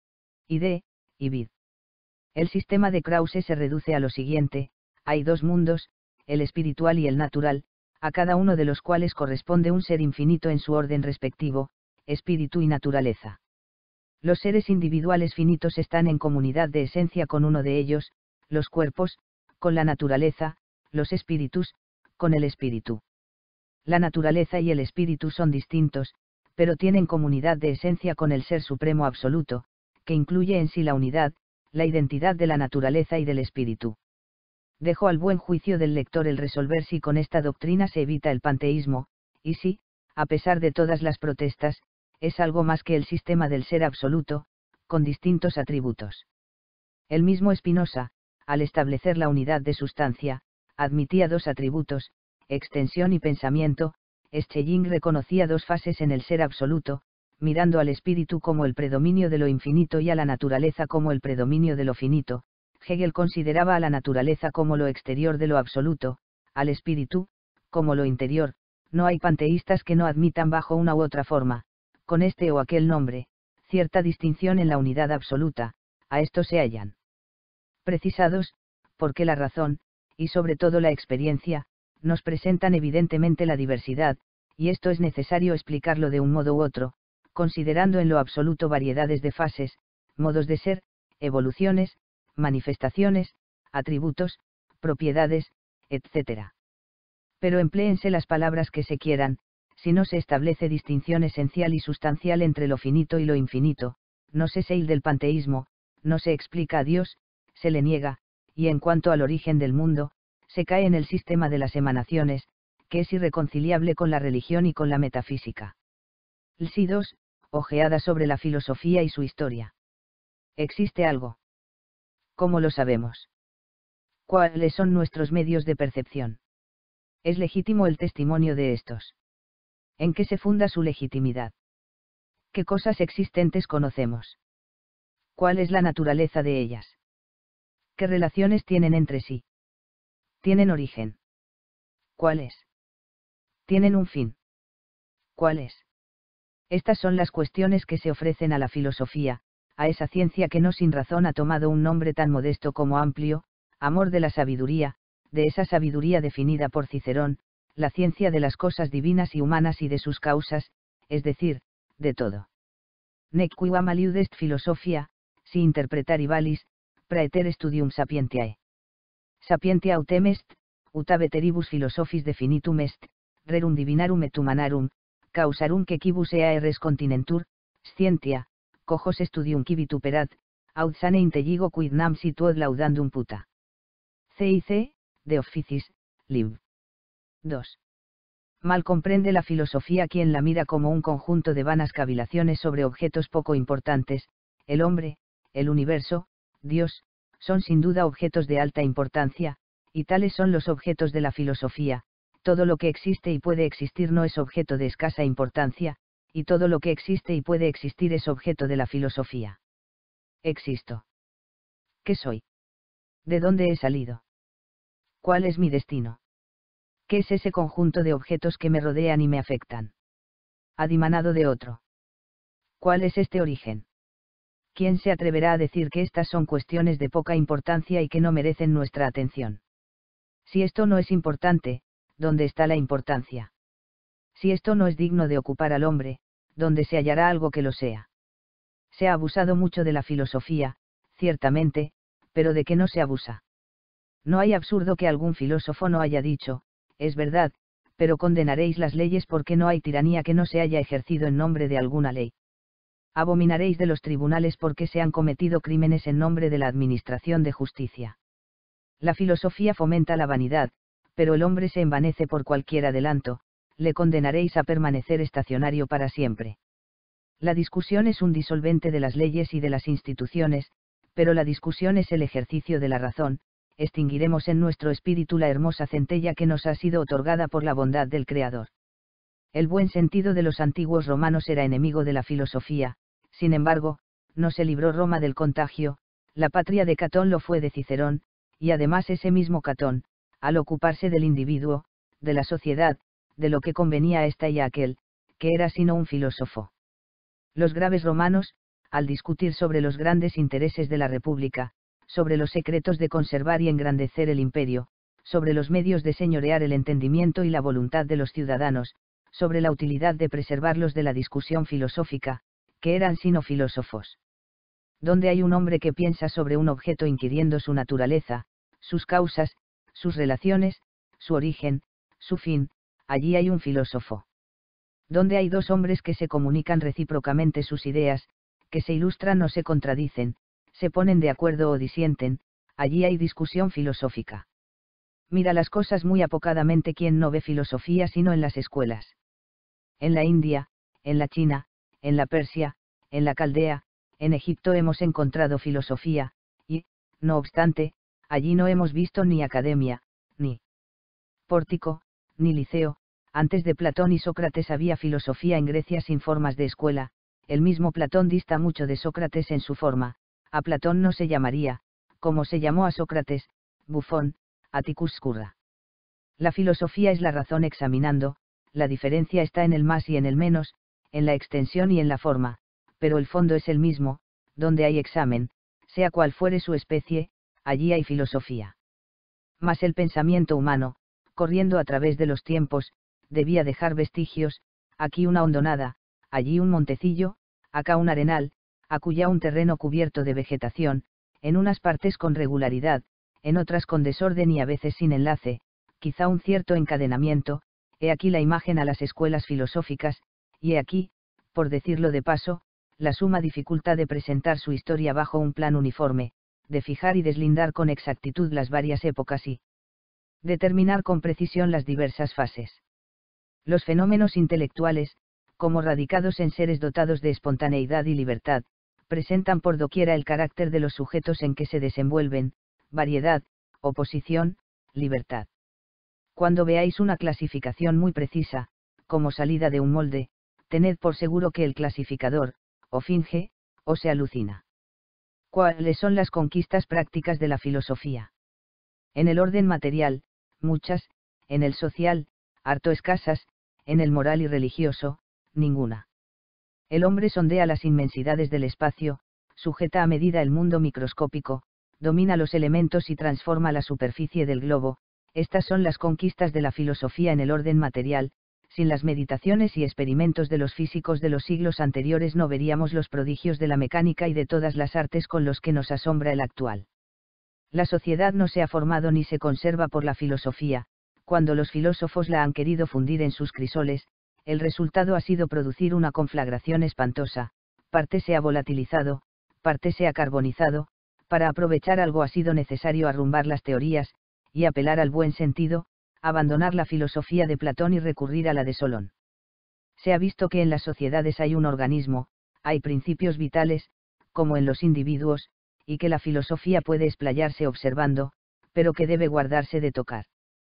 Y vid. El sistema de Krause se reduce a lo siguiente: hay dos mundos, el espiritual y el natural, a cada uno de los cuales corresponde un ser infinito en su orden respectivo, espíritu y naturaleza. Los seres individuales finitos están en comunidad de esencia con uno de ellos, los cuerpos, con la naturaleza, los espíritus, con el espíritu. La naturaleza y el espíritu son distintos, pero tienen comunidad de esencia con el Ser Supremo Absoluto, que incluye en sí la unidad, la identidad de la naturaleza y del espíritu. Dejo al buen juicio del lector el resolver si con esta doctrina se evita el panteísmo, y si, a pesar de todas las protestas, es algo más que el sistema del ser absoluto, con distintos atributos. El mismo Spinoza, al establecer la unidad de sustancia, admitía dos atributos, extensión y pensamiento. Schelling reconocía dos fases en el ser absoluto, mirando al espíritu como el predominio de lo infinito y a la naturaleza como el predominio de lo finito. Hegel consideraba a la naturaleza como lo exterior de lo absoluto, al espíritu, como lo interior. No hay panteístas que no admitan bajo una u otra forma, con este o aquel nombre, cierta distinción en la unidad absoluta. A esto se hallan precisados, porque la razón, y sobre todo la experiencia, nos presentan evidentemente la diversidad, y esto es necesario explicarlo de un modo u otro, considerando en lo absoluto variedades de fases, modos de ser, evoluciones, manifestaciones, atributos, propiedades, etc. Pero empléense las palabras que se quieran, si no se establece distinción esencial y sustancial entre lo finito y lo infinito, no se seil del panteísmo, no se explica a Dios, se le niega, y en cuanto al origen del mundo, se cae en el sistema de las emanaciones, que es irreconciliable con la religión y con la metafísica. LSI 2, ojeada sobre la filosofía y su historia. ¿Existe algo? ¿Cómo lo sabemos? ¿Cuáles son nuestros medios de percepción? ¿Es legítimo el testimonio de estos? ¿En qué se funda su legitimidad? ¿Qué cosas existentes conocemos? ¿Cuál es la naturaleza de ellas? ¿Qué relaciones tienen entre sí? ¿Tienen origen? ¿Cuál es? ¿Tienen un fin? ¿Cuál es? Estas son las cuestiones que se ofrecen a la filosofía, a esa ciencia que no sin razón ha tomado un nombre tan modesto como amplio, amor de la sabiduría, de esa sabiduría definida por Cicerón, la ciencia de las cosas divinas y humanas y de sus causas, es decir, de todo. Nec quam aliud est philosophia, si interpretaribalis, praeter studium sapientiae. Sapientia autem est, ut veteribus philosophis definitum est, rerum divinarum et humanarum, causarum que quibus ea res continentur, scientia, cojos studium qui vituperat, aut sane intelligo quid nam situod laudandum puta. C.I.C., de Officis, Lib. 2. Mal comprende la filosofía quien la mira como un conjunto de vanas cavilaciones sobre objetos poco importantes. El hombre, el universo, Dios, son sin duda objetos de alta importancia, y tales son los objetos de la filosofía. Todo lo que existe y puede existir no es objeto de escasa importancia, y todo lo que existe y puede existir es objeto de la filosofía. Existo. ¿Qué soy? ¿De dónde he salido? ¿Cuál es mi destino? ¿Qué es ese conjunto de objetos que me rodean y me afectan? Adimanado de otro. ¿Cuál es este origen? ¿Quién se atreverá a decir que estas son cuestiones de poca importancia y que no merecen nuestra atención? Si esto no es importante, ¿dónde está la importancia? Si esto no es digno de ocupar al hombre, ¿dónde se hallará algo que lo sea? Se ha abusado mucho de la filosofía, ciertamente, pero ¿de qué no se abusa? No hay absurdo que algún filósofo no haya dicho, es verdad, pero condenaréis las leyes porque no hay tiranía que no se haya ejercido en nombre de alguna ley. Abominaréis de los tribunales porque se han cometido crímenes en nombre de la administración de justicia. La filosofía fomenta la vanidad, pero el hombre se envanece por cualquier adelanto, le condenaréis a permanecer estacionario para siempre. La discusión es un disolvente de las leyes y de las instituciones, pero la discusión es el ejercicio de la razón. Extinguiremos en nuestro espíritu la hermosa centella que nos ha sido otorgada por la bondad del Creador. El buen sentido de los antiguos romanos era enemigo de la filosofía, sin embargo, no se libró Roma del contagio, la patria de Catón lo fue de Cicerón, y además ese mismo Catón, al ocuparse del individuo, de la sociedad, de lo que convenía a esta y a aquel, que era sino un filósofo. Los graves romanos, al discutir sobre los grandes intereses de la República, sobre los secretos de conservar y engrandecer el imperio, sobre los medios de señorear el entendimiento y la voluntad de los ciudadanos, sobre la utilidad de preservarlos de la discusión filosófica, que eran sino filósofos. Donde hay un hombre que piensa sobre un objeto inquiriendo su naturaleza, sus causas, sus relaciones, su origen, su fin, allí hay un filósofo. Donde hay dos hombres que se comunican recíprocamente sus ideas, que se ilustran o se contradicen, se ponen de acuerdo o disienten, allí hay discusión filosófica. Mira las cosas muy apocadamente quien no ve filosofía sino en las escuelas. En la India, en la China, en la Persia, en la Caldea, en Egipto hemos encontrado filosofía, y, no obstante, allí no hemos visto ni academia, ni pórtico, ni liceo. Antes de Platón y Sócrates había filosofía en Grecia sin formas de escuela. El mismo Platón dista mucho de Sócrates en su forma. A Platón no se llamaría, como se llamó a Sócrates, bufón, Atticus Scurra. La filosofía es la razón examinando, la diferencia está en el más y en el menos, en la extensión y en la forma, pero el fondo es el mismo. Donde hay examen, sea cual fuere su especie, allí hay filosofía. Mas el pensamiento humano, corriendo a través de los tiempos, debía dejar vestigios, aquí una hondonada, allí un montecillo, acá un arenal, acullá un terreno cubierto de vegetación, en unas partes con regularidad, en otras con desorden y a veces sin enlace, quizá un cierto encadenamiento. He aquí la imagen a las escuelas filosóficas, y he aquí, por decirlo de paso, la suma dificultad de presentar su historia bajo un plan uniforme, de fijar y deslindar con exactitud las varias épocas y determinar con precisión las diversas fases. Los fenómenos intelectuales, como radicados en seres dotados de espontaneidad y libertad, presentan por doquiera el carácter de los sujetos en que se desenvuelven, variedad, oposición, libertad. Cuando veáis una clasificación muy precisa, como salida de un molde, tened por seguro que el clasificador, o finge, o se alucina. ¿Cuáles son las conquistas prácticas de la filosofía? En el orden material, muchas; en el social, harto escasas; en el moral y religioso, ninguna. El hombre sondea las inmensidades del espacio, sujeta a medida el mundo microscópico, domina los elementos y transforma la superficie del globo, Estas son las conquistas de la filosofía en el orden material. Sin las meditaciones y experimentos de los físicos de los siglos anteriores no veríamos los prodigios de la mecánica y de todas las artes con los que nos asombra el actual. La sociedad no se ha formado ni se conserva por la filosofía. Cuando los filósofos la han querido fundir en sus crisoles, el resultado ha sido producir una conflagración espantosa. Parte se ha volatilizado, parte se ha carbonizado. Para aprovechar algo ha sido necesario arrumbar las teorías, y apelar al buen sentido, abandonar la filosofía de Platón y recurrir a la de Solón. Se ha visto que en las sociedades hay un organismo, hay principios vitales, como en los individuos, y que la filosofía puede explayarse observando, pero que debe guardarse de tocar.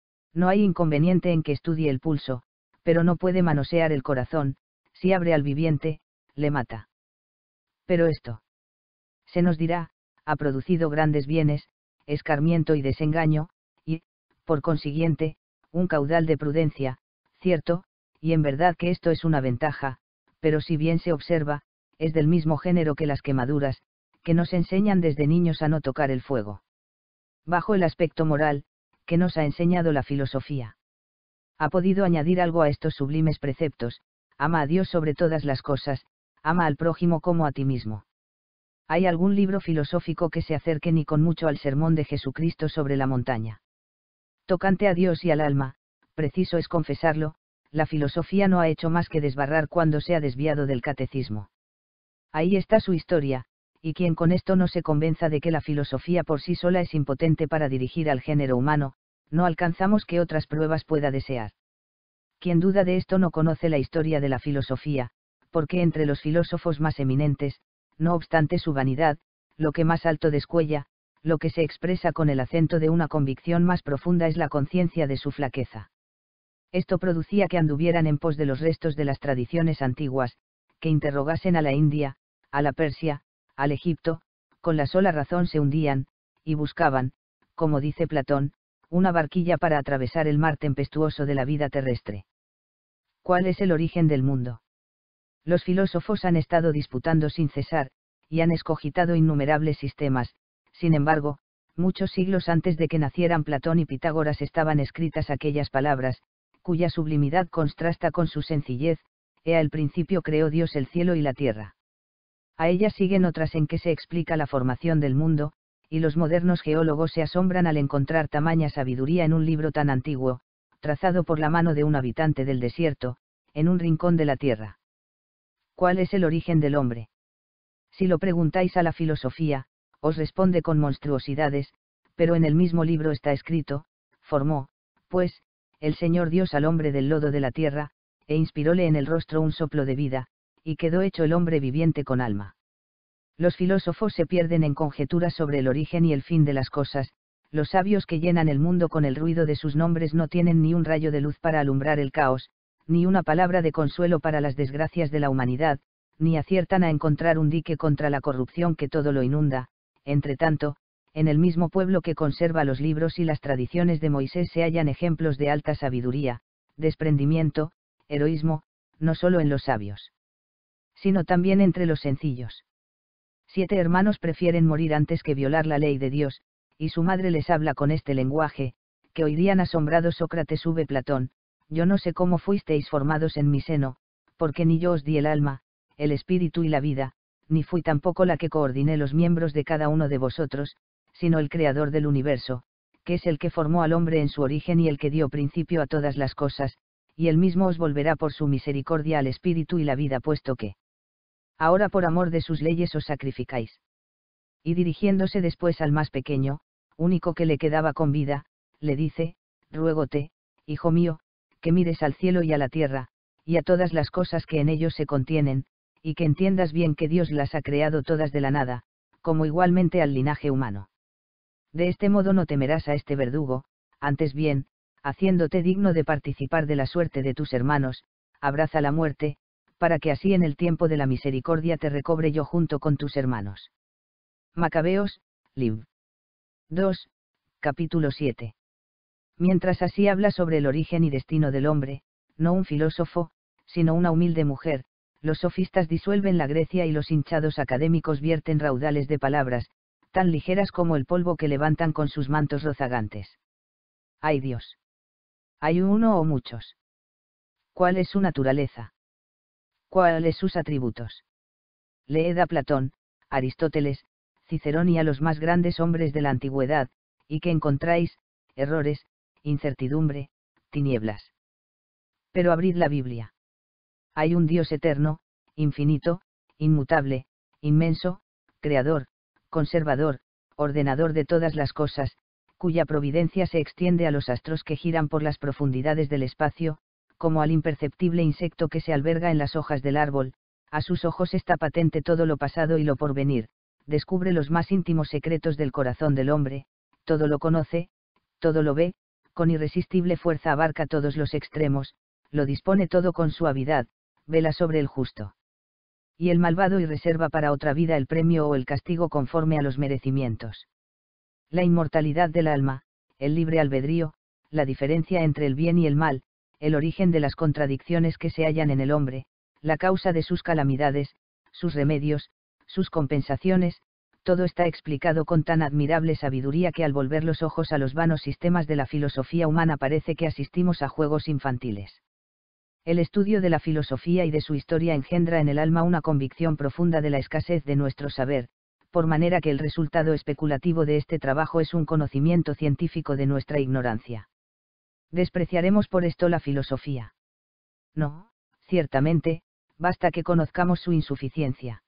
No hay inconveniente en que estudie el pulso, pero no puede manosear el corazón. Si abre al viviente, le mata. Pero esto, se nos dirá, ha producido grandes bienes, escarmiento y desengaño, y, por consiguiente, un caudal de prudencia, cierto, y en verdad que esto es una ventaja, pero si bien se observa, es del mismo género que las quemaduras, que nos enseñan desde niños a no tocar el fuego. Bajo el aspecto moral, que nos ha enseñado la filosofía. Ha podido añadir algo a estos sublimes preceptos: ama a Dios sobre todas las cosas, ama al prójimo como a ti mismo. ¿Hay algún libro filosófico que se acerque ni con mucho al sermón de Jesucristo sobre la montaña? Tocante a Dios y al alma, preciso es confesarlo, la filosofía no ha hecho más que desbarrar cuando se ha desviado del catecismo. Ahí está su historia, y quien con esto no se convenza de que la filosofía por sí sola es impotente para dirigir al género humano, no alcanzamos que otras pruebas pueda desear. Quien duda de esto no conoce la historia de la filosofía, porque entre los filósofos más eminentes, no obstante su vanidad, lo que más alto descuella, lo que se expresa con el acento de una convicción más profunda es la conciencia de su flaqueza. Esto producía que anduvieran en pos de los restos de las tradiciones antiguas, que interrogasen a la India, a la Persia, al Egipto, con la sola razón se hundían, y buscaban, como dice Platón, una barquilla para atravesar el mar tempestuoso de la vida terrestre. ¿Cuál es el origen del mundo? Los filósofos han estado disputando sin cesar, y han escogitado innumerables sistemas. Sin embargo, muchos siglos antes de que nacieran Platón y Pitágoras estaban escritas aquellas palabras, cuya sublimidad contrasta con su sencillez: Ea el principio creó Dios el cielo y la tierra. A ellas siguen otras en que se explica la formación del mundo, y los modernos geólogos se asombran al encontrar tamaña sabiduría en un libro tan antiguo, trazado por la mano de un habitante del desierto, en un rincón de la tierra. ¿Cuál es el origen del hombre? Si lo preguntáis a la filosofía, os responde con monstruosidades, pero en el mismo libro está escrito: formó, pues, el Señor Dios al hombre del lodo de la tierra, e inspiróle en el rostro un soplo de vida, y quedó hecho el hombre viviente con alma. Los filósofos se pierden en conjeturas sobre el origen y el fin de las cosas. Los sabios que llenan el mundo con el ruido de sus nombres no tienen ni un rayo de luz para alumbrar el caos, ni una palabra de consuelo para las desgracias de la humanidad, ni aciertan a encontrar un dique contra la corrupción que todo lo inunda. Entretanto, en el mismo pueblo que conserva los libros y las tradiciones de Moisés se hallan ejemplos de alta sabiduría, desprendimiento, heroísmo, no solo en los sabios, sino también entre los sencillos. 7 hermanos prefieren morir antes que violar la ley de Dios, y su madre les habla con este lenguaje, que oirían asombrados Sócrates v. Platón: yo no sé cómo fuisteis formados en mi seno, porque ni yo os di el alma, el espíritu y la vida, ni fui tampoco la que coordiné los miembros de cada uno de vosotros, sino el Creador del universo, que es el que formó al hombre en su origen y el que dio principio a todas las cosas, y él mismo os volverá por su misericordia al espíritu y la vida, puesto que ahora por amor de sus leyes os sacrificáis. Y dirigiéndose después al más pequeño, único que le quedaba con vida, le dice: ruégote, hijo mío, que mires al cielo y a la tierra, y a todas las cosas que en ellos se contienen, y que entiendas bien que Dios las ha creado todas de la nada, como igualmente al linaje humano. De este modo no temerás a este verdugo, antes bien, haciéndote digno de participar de la suerte de tus hermanos, abraza la muerte, para que así en el tiempo de la misericordia te recobre yo junto con tus hermanos. Macabeos, Lib. 2, capítulo 7. Mientras así habla sobre el origen y destino del hombre, no un filósofo, sino una humilde mujer, los sofistas disuelven la Grecia y los hinchados académicos vierten raudales de palabras, tan ligeras como el polvo que levantan con sus mantos rozagantes. ¿Hay Dios? ¿Hay uno o muchos? ¿Cuál es su naturaleza? ¿Cuáles sus atributos? Leed a Platón, Aristóteles, Cicerón y a los más grandes hombres de la antigüedad, y que encontráis, errores, incertidumbre, tinieblas. Pero abrid la Biblia. Hay un Dios eterno, infinito, inmutable, inmenso, creador, conservador, ordenador de todas las cosas, cuya providencia se extiende a los astros que giran por las profundidades del espacio, como al imperceptible insecto que se alberga en las hojas del árbol. A sus ojos está patente todo lo pasado y lo porvenir, descubre los más íntimos secretos del corazón del hombre, todo lo conoce, todo lo ve, con irresistible fuerza abarca todos los extremos, lo dispone todo con suavidad, vela sobre el justo y el malvado y reserva para otra vida el premio o el castigo conforme a los merecimientos. La inmortalidad del alma, el libre albedrío, la diferencia entre el bien y el mal, el origen de las contradicciones que se hallan en el hombre, la causa de sus calamidades, sus remedios, sus compensaciones, todo está explicado con tan admirable sabiduría que al volver los ojos a los vanos sistemas de la filosofía humana parece que asistimos a juegos infantiles. El estudio de la filosofía y de su historia engendra en el alma una convicción profunda de la escasez de nuestro saber, por manera que el resultado especulativo de este trabajo es un conocimiento científico de nuestra ignorancia. ¿Despreciaremos por esto la filosofía? No, ciertamente, basta que conozcamos su insuficiencia.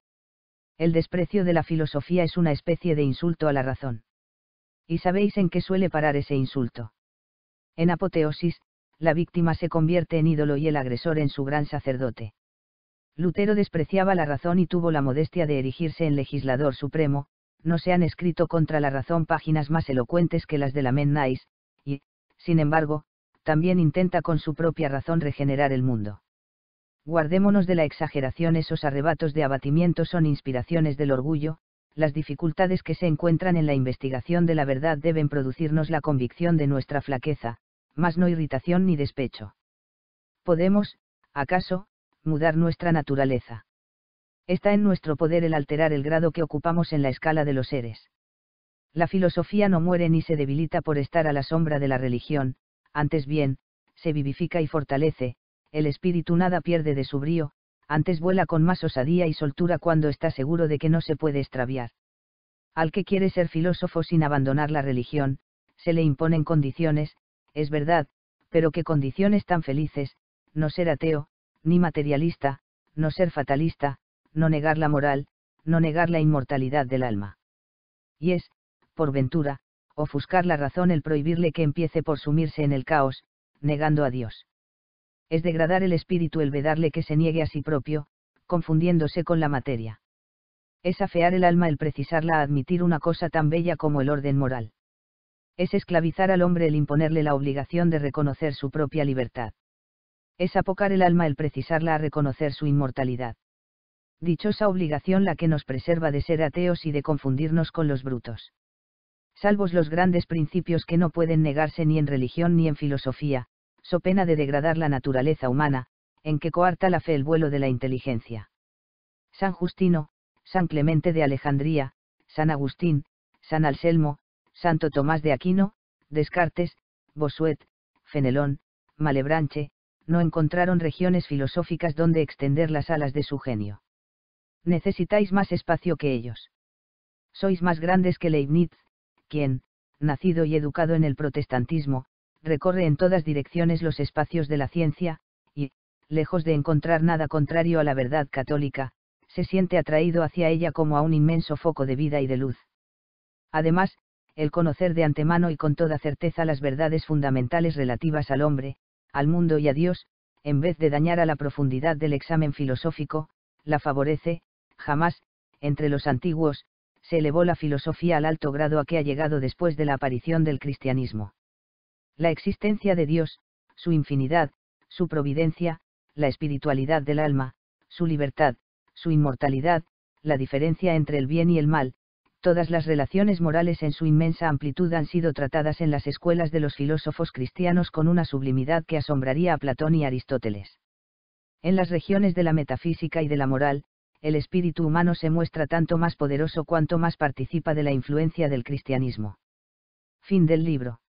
El desprecio de la filosofía es una especie de insulto a la razón. ¿Y sabéis en qué suele parar ese insulto? En apoteosis, la víctima se convierte en ídolo y el agresor en su gran sacerdote. Lutero despreciaba la razón y tuvo la modestia de erigirse en legislador supremo. No se han escrito contra la razón páginas más elocuentes que las de la Menais, y, sin embargo, también intenta con su propia razón regenerar el mundo. Guardémonos de la exageración, esos arrebatos de abatimiento son inspiraciones del orgullo. Las dificultades que se encuentran en la investigación de la verdad deben producirnos la convicción de nuestra flaqueza, mas no irritación ni despecho. ¿Podemos, acaso, mudar nuestra naturaleza? Está en nuestro poder el alterar el grado que ocupamos en la escala de los seres. La filosofía no muere ni se debilita por estar a la sombra de la religión, antes bien, se vivifica y fortalece, el espíritu nada pierde de su brío, antes vuela con más osadía y soltura cuando está seguro de que no se puede extraviar. Al que quiere ser filósofo sin abandonar la religión, se le imponen condiciones, es verdad, pero qué condiciones tan felices: no ser ateo, ni materialista, no ser fatalista, no negar la moral, no negar la inmortalidad del alma. Y es, por ventura, ofuscar la razón el prohibirle que empiece por sumirse en el caos, negando a Dios. Es degradar el espíritu el vedarle que se niegue a sí propio, confundiéndose con la materia. Es afear el alma el precisarla a admitir una cosa tan bella como el orden moral. Es esclavizar al hombre el imponerle la obligación de reconocer su propia libertad. Es apocar el alma el precisarla a reconocer su inmortalidad. Dichosa obligación la que nos preserva de ser ateos y de confundirnos con los brutos. Salvos los grandes principios que no pueden negarse ni en religión ni en filosofía, so pena de degradar la naturaleza humana, en que coarta la fe el vuelo de la inteligencia. San Justino, San Clemente de Alejandría, San Agustín, San Anselmo, Santo Tomás de Aquino, Descartes, Bossuet, Fenelón, Malebranche, no encontraron regiones filosóficas donde extender las alas de su genio. Necesitáis más espacio que ellos. Sois más grandes que Leibniz, quien, nacido y educado en el protestantismo, recorre en todas direcciones los espacios de la ciencia, y, lejos de encontrar nada contrario a la verdad católica, se siente atraído hacia ella como a un inmenso foco de vida y de luz. Además, el conocer de antemano y con toda certeza las verdades fundamentales relativas al hombre, al mundo y a Dios, en vez de dañar a la profundidad del examen filosófico, la favorece. Jamás, entre los antiguos, se elevó la filosofía al alto grado a que ha llegado después de la aparición del cristianismo. La existencia de Dios, su infinidad, su providencia, la espiritualidad del alma, su libertad, su inmortalidad, la diferencia entre el bien y el mal, todas las relaciones morales en su inmensa amplitud han sido tratadas en las escuelas de los filósofos cristianos con una sublimidad que asombraría a Platón y Aristóteles. En las regiones de la metafísica y de la moral, el espíritu humano se muestra tanto más poderoso cuanto más participa de la influencia del cristianismo. Fin del libro.